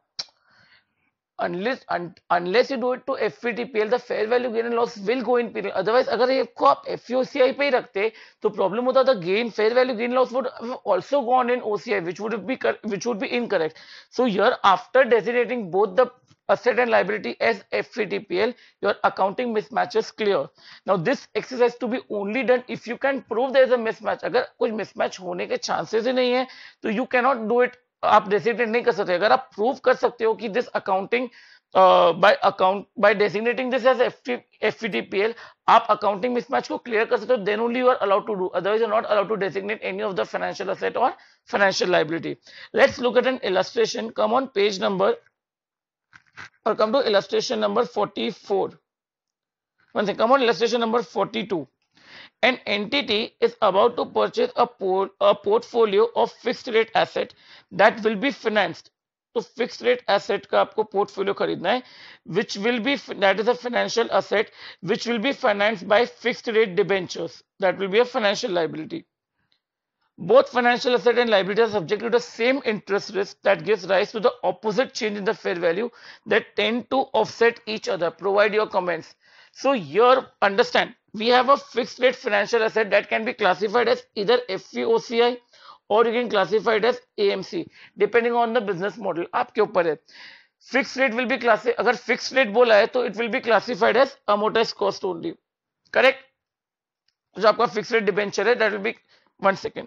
unless unless you do it to F V T P L, the fair value gain and loss will go in P and L. Otherwise अगर ये को आप F V O C I पे ही रखते तो प्रॉब्लम होता था, gain fair value gain loss would have also gone in O C I, which would be which would be incorrect. So here after designating both the asset and liability as F V T P L, your accounting mismatch is clear. Now this exercise to be only done if you can prove there is a mismatch. अगर कुछ mismatch होने के chances ही नहीं है तो you cannot do it, आप designate नहीं कर सकते. अगर आप प्रूव कर सकते हो कि this accounting by account by designating this as FVTPL, आप अकाउंटिंग मिसमैच को क्लियर कर सकते हो, then only you are allowed to do, otherwise you are not allowed to designate any of the financial asset और financial liability. Let's look at an illustration. Come on page number or come to illustration number forty-four. One thing, come on illustration number forty-two. An entity is about to purchase a, por a portfolio of fixed rate asset that will be financed. तो fixed rate asset का आपको portfolio खरीदना है, which will be, that is a financial asset which will be financed by fixed rate debentures. That will be a financial liability. Both financial asset and liability are subject to the same interest risk that gives rise to the opposite change in the fair value that tend to offset each other. Provide your comments. So here understand, we have a fixed rate financial asset that can be classified as either F V O C I or you can classify it as A M C depending on the business model. आपके ऊपर है. Fixed rate will be classified, अगर fixed rate बोला है तो it will be classified as amortized cost only. Correct? जो आपका fixed rate debenture है, that will be, one second.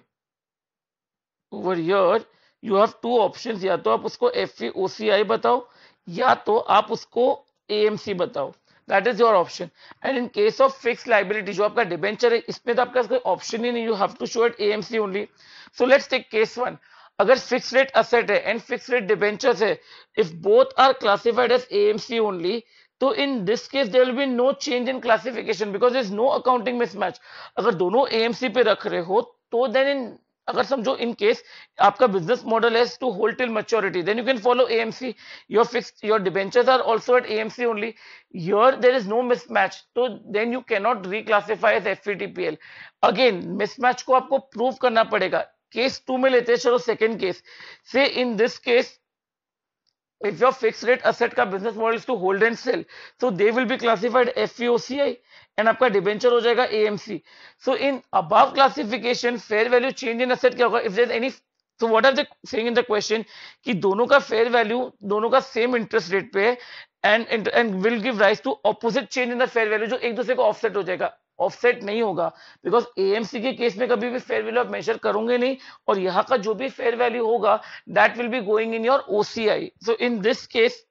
Over here you have two options, या तो आप उसको F V O C I बताओ या तो आप उसको A M C बताओ. That is your option. And in case of fixed liability, जो आपका डिबेंचर है इसमें तो आपका कोई ऑप्शन ही नहीं, you have to show it A M C only. So let's take case one. अगर fixed rate asset है and fixed rate debentures है, if both are classified as A M C only, तो in this case there will be no change in classification because there is no accounting mismatch. अगर दोनों AMC पे रख रहे हो तो देन इन अगर समझो इन केस आपका बिजनेस मॉडल है to hold till maturity, then you can follow AMC, your fixed your debentures are also at AMC only, here there is no mismatch, तो then you can not reclassify as FVTPL. Again mismatch को आपको prove करना पड़ेगा। Case to में लेते हैं, चलो second case से, in this case if your fixed rate asset का business model is to hold and sell, so they will be classified F V O C I and आपका debenture हो जाएगा A M C. So in above classification fair value change in asset क्या होगा? If there's any, so what are they saying in the question कि दोनों का fair value दोनों का same interest rate पे है and and will give rise to opposite change in the fair value जो एक दूसरे को offset हो जाएगा। ऑफसेट नहीं होगा बिकॉज एएमसी के केस में कभी भी फेयर वैल्यू आप मेजर करोगे नहीं, और यहाँ का जो भी फेयर वैल्यू होगा that will be going in your OCI. So in this case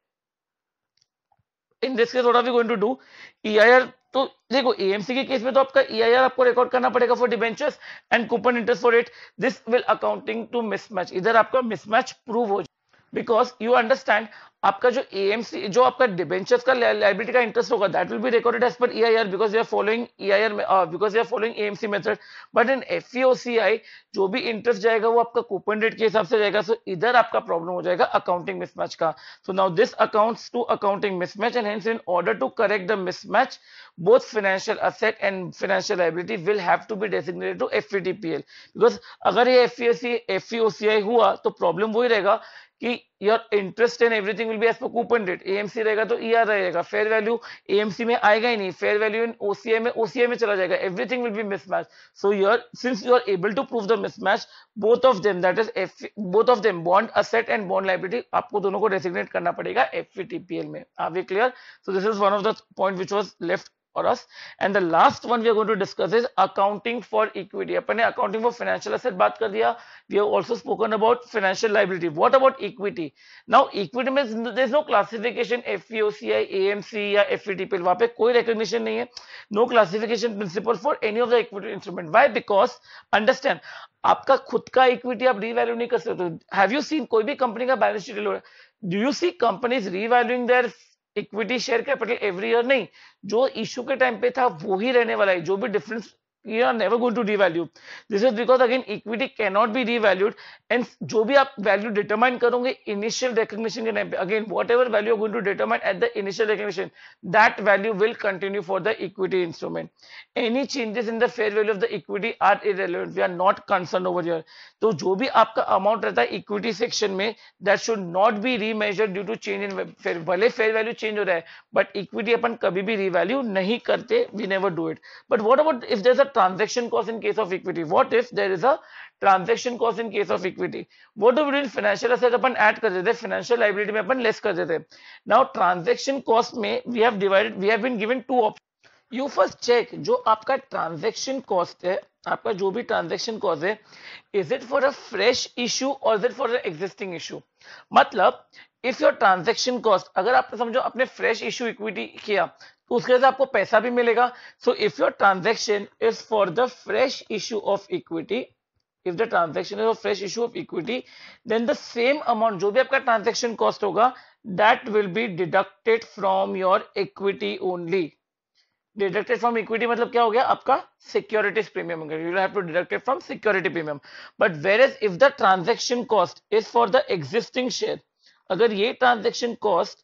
in this case what are we going to do, EIR, तो देखो एएमसी के केस में तो आपका ईआईआर आपको रिकॉर्ड करना पड़ेगा for debentures and coupon interest for it, this will accounting to mismatch, इधर आपका मिसमैच प्रूव हो जाए बिकॉज यू अंडरस्टैंड आपका जो एएमसी जो आपका डिबेंचर्स का लायबिलिटी का इंटरेस्ट होगा that will be recorded as per EIR because you are following EIR because you are following AMC method, but in FVOCI जो भी इंटरेस्ट जाएगा वो आपका कूपन रेट के हिसाब से जाएगा, सो so इधर आपका प्रॉब्लम हो जाएगा अकाउंटिंग मिसमैच का। So now this accounts to accounting mismatch and hence in order to correct the mismatch both financial asset and financial liability will have to be designated to F V T P L because अगर ये F V O C F V O C I हुआ तो problem वही रहेगा कि your interest and everything will be as per coupon rate, A M C रहेगा तो E R रहेगा, fair value A M C में आएगा ही नहीं, fair value in O C I में O C I में चला जाएगा, everything will be mismatched. So here since you are able to prove the mismatch, both of them that is F both of them bond asset and bond liability आपको दोनों को designate करना पड़ेगा F V T P L में। Are we clear? So this is one of the point which was left for us, and the last one we are going to discuss is accounting for equity। अपन ने accounting for financial asset बात कर दिया, we have also spoken about financial liability. What about equity? Now equity में there is no classification F V O C I, A M C या F V T P L, वहाँ पे कोई recognition नहीं है, no classification principle for any of the equity instrument. Why? Because understand आपका खुद का इक्विटी आप रीवैल्यू नहीं कर सकते। हैव यू सीन कोई भी कंपनी का balance sheet, do you see companies revaluing their equity share capital every year? नहीं, जो इशू के टाइम पे था वो ही रहने वाला है, जो भी difference you are never going to devalue. This is because again equity cannot be revalued, and जो भी आप value determine करोगे initial recognition के टाइम पे, again whatever value you are going to determine at the initial recognition, that value will continue for the equity instrument. Any changes in the fair value of the equity are irrelevant. We are not concerned over here. तो जो भी आपका amount रहता है equity section में, that should not be remeasured due to change in fair, भले fair value change हो रहा है, but equity अपन कभी भी revalue नहीं करते, we never do it. But what about if there's a transaction cost in case of equity? What if there is a transaction cost in case of equity? What do we do in financial asset? Upon add कर देते, financial liability में अपन less कर देते। Now transaction cost में we have divided, we have been given two options. You first check जो आपका transaction cost है, आपका जो भी transaction cost है, is it for a fresh issue or is it for an existing issue? मतलब if your transaction cost, अगर आप समझो अपने fresh issue equity किया तो उसके वजह से आपको पैसा भी मिलेगा। So if your transaction is for the fresh issue of equity, if the transaction is for fresh issue of equity, then the same amount जो भी आपका ट्रांजेक्शन कॉस्ट होगा that will be deducted from your equity only. Deducted from equity मतलब क्या हो गया, आपका securities premium, you will have to deduct it from security premium. But where as if the transaction cost is for the existing share, अगर ये transaction cost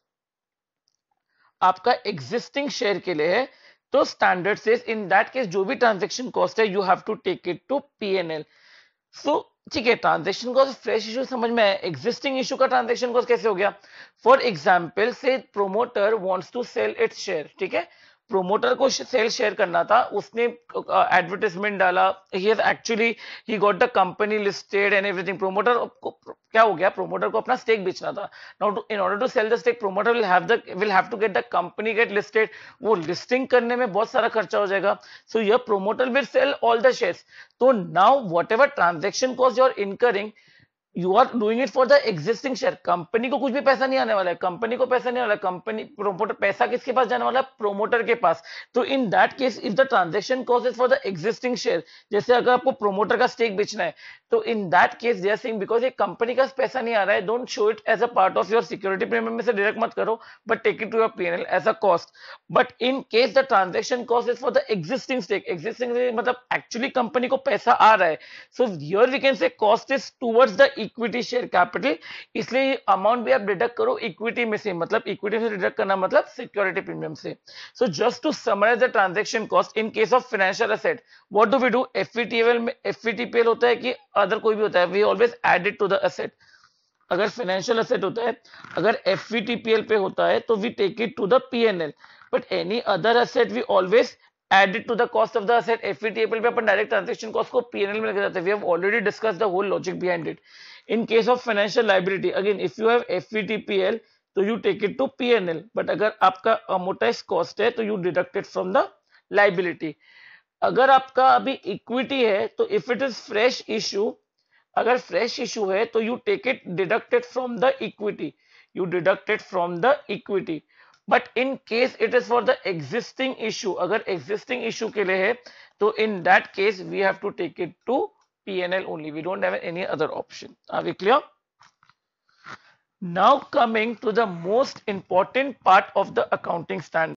आपका existing share के लिए है तो standard says in that case जो भी transaction cost है you have to take it to PNL. So ठीक है, ट्रांजैक्शन कॉस्ट फ्रेश इशू समझ में है, एग्जिस्टिंग इशू का ट्रांजैक्शन कॉस्ट कैसे हो गया? फॉर एग्जांपल से promoter wants to sell its share, ठीक है, प्रोमोटर को सेल शेयर करना था, उसने एडवर्टाइजमेंट डाला, he has actually he got the company listed and everything. Promoter को क्या हो गया, प्रोमोटर को अपना स्टेक बेचना था। Now in order to sell the stake promoter will have the will have to get the company get listed, वो listing करने में बहुत सारा खर्चा हो जाएगा। So your promoter will sell all the shares. तो now whatever transaction cost you are incurring, you are doing it for the existing share. Company को कुछ भी पैसा नहीं आने वाला है, कंपनी को पैसा नहीं आने वाला, कंपनी प्रोमोटर पैसा किसके पास जाने वाला है, प्रोमोटर के पास। तो in that case if the transaction cost is for the existing share, जैसे अगर आपको प्रोमोटर का स्टेक बेचना है, तो in that case they are saying because ये कंपनी का पैसा नहीं आ रहा है, don't show it as a part of your security premium में से डायरेक्ट मत करो, but take it to your PNL as a cost. But in case the transaction cost is for the existing stake, existing मतलब actually company को पैसा आ रहा है, so here we can say cost is towards the equity share capital, इसलिए amount भी आप deduct करो इक्विटी में से, मतलब इक्विटी से डिडक्ट करना मतलब सिक्योरिटी प्रीमियम से. So just to summarize the transaction cost in case of financial asset, what do we do? FVTL में एफवीटीपीएल होता है कि अदर कोई भी होता है, we always add it to the asset. अगर फाइनेंशियल एसेट होता है, अगर एफवीटीपीएल पे होता है तो we take it to the PNL, but any other asset we always add it to the cost of the asset. FVTPL पे अपन डायरेक्ट ट्रांजैक्शन कॉस्ट को पीएनएल में लेके जाते हैं. We have already discussed the whole logic behind it. In case of financial liability, again if you have FVTPL तो you take it to PNL, but अगर आपका अमोर्टाइज कॉस्ट है तो you deduct it from the liability. अगर आपका अभी equity है तो if it is fresh issue, अगर फ्रेश इशू है तो you take it deducted from the equity, you deducted from the equity. But in case it is for the existing issue, अगर existing issue के लिए है तो in that case we have to take it to PNL only, we don't have any other option. Are we clear? Now coming to the most important part of the accounting standard.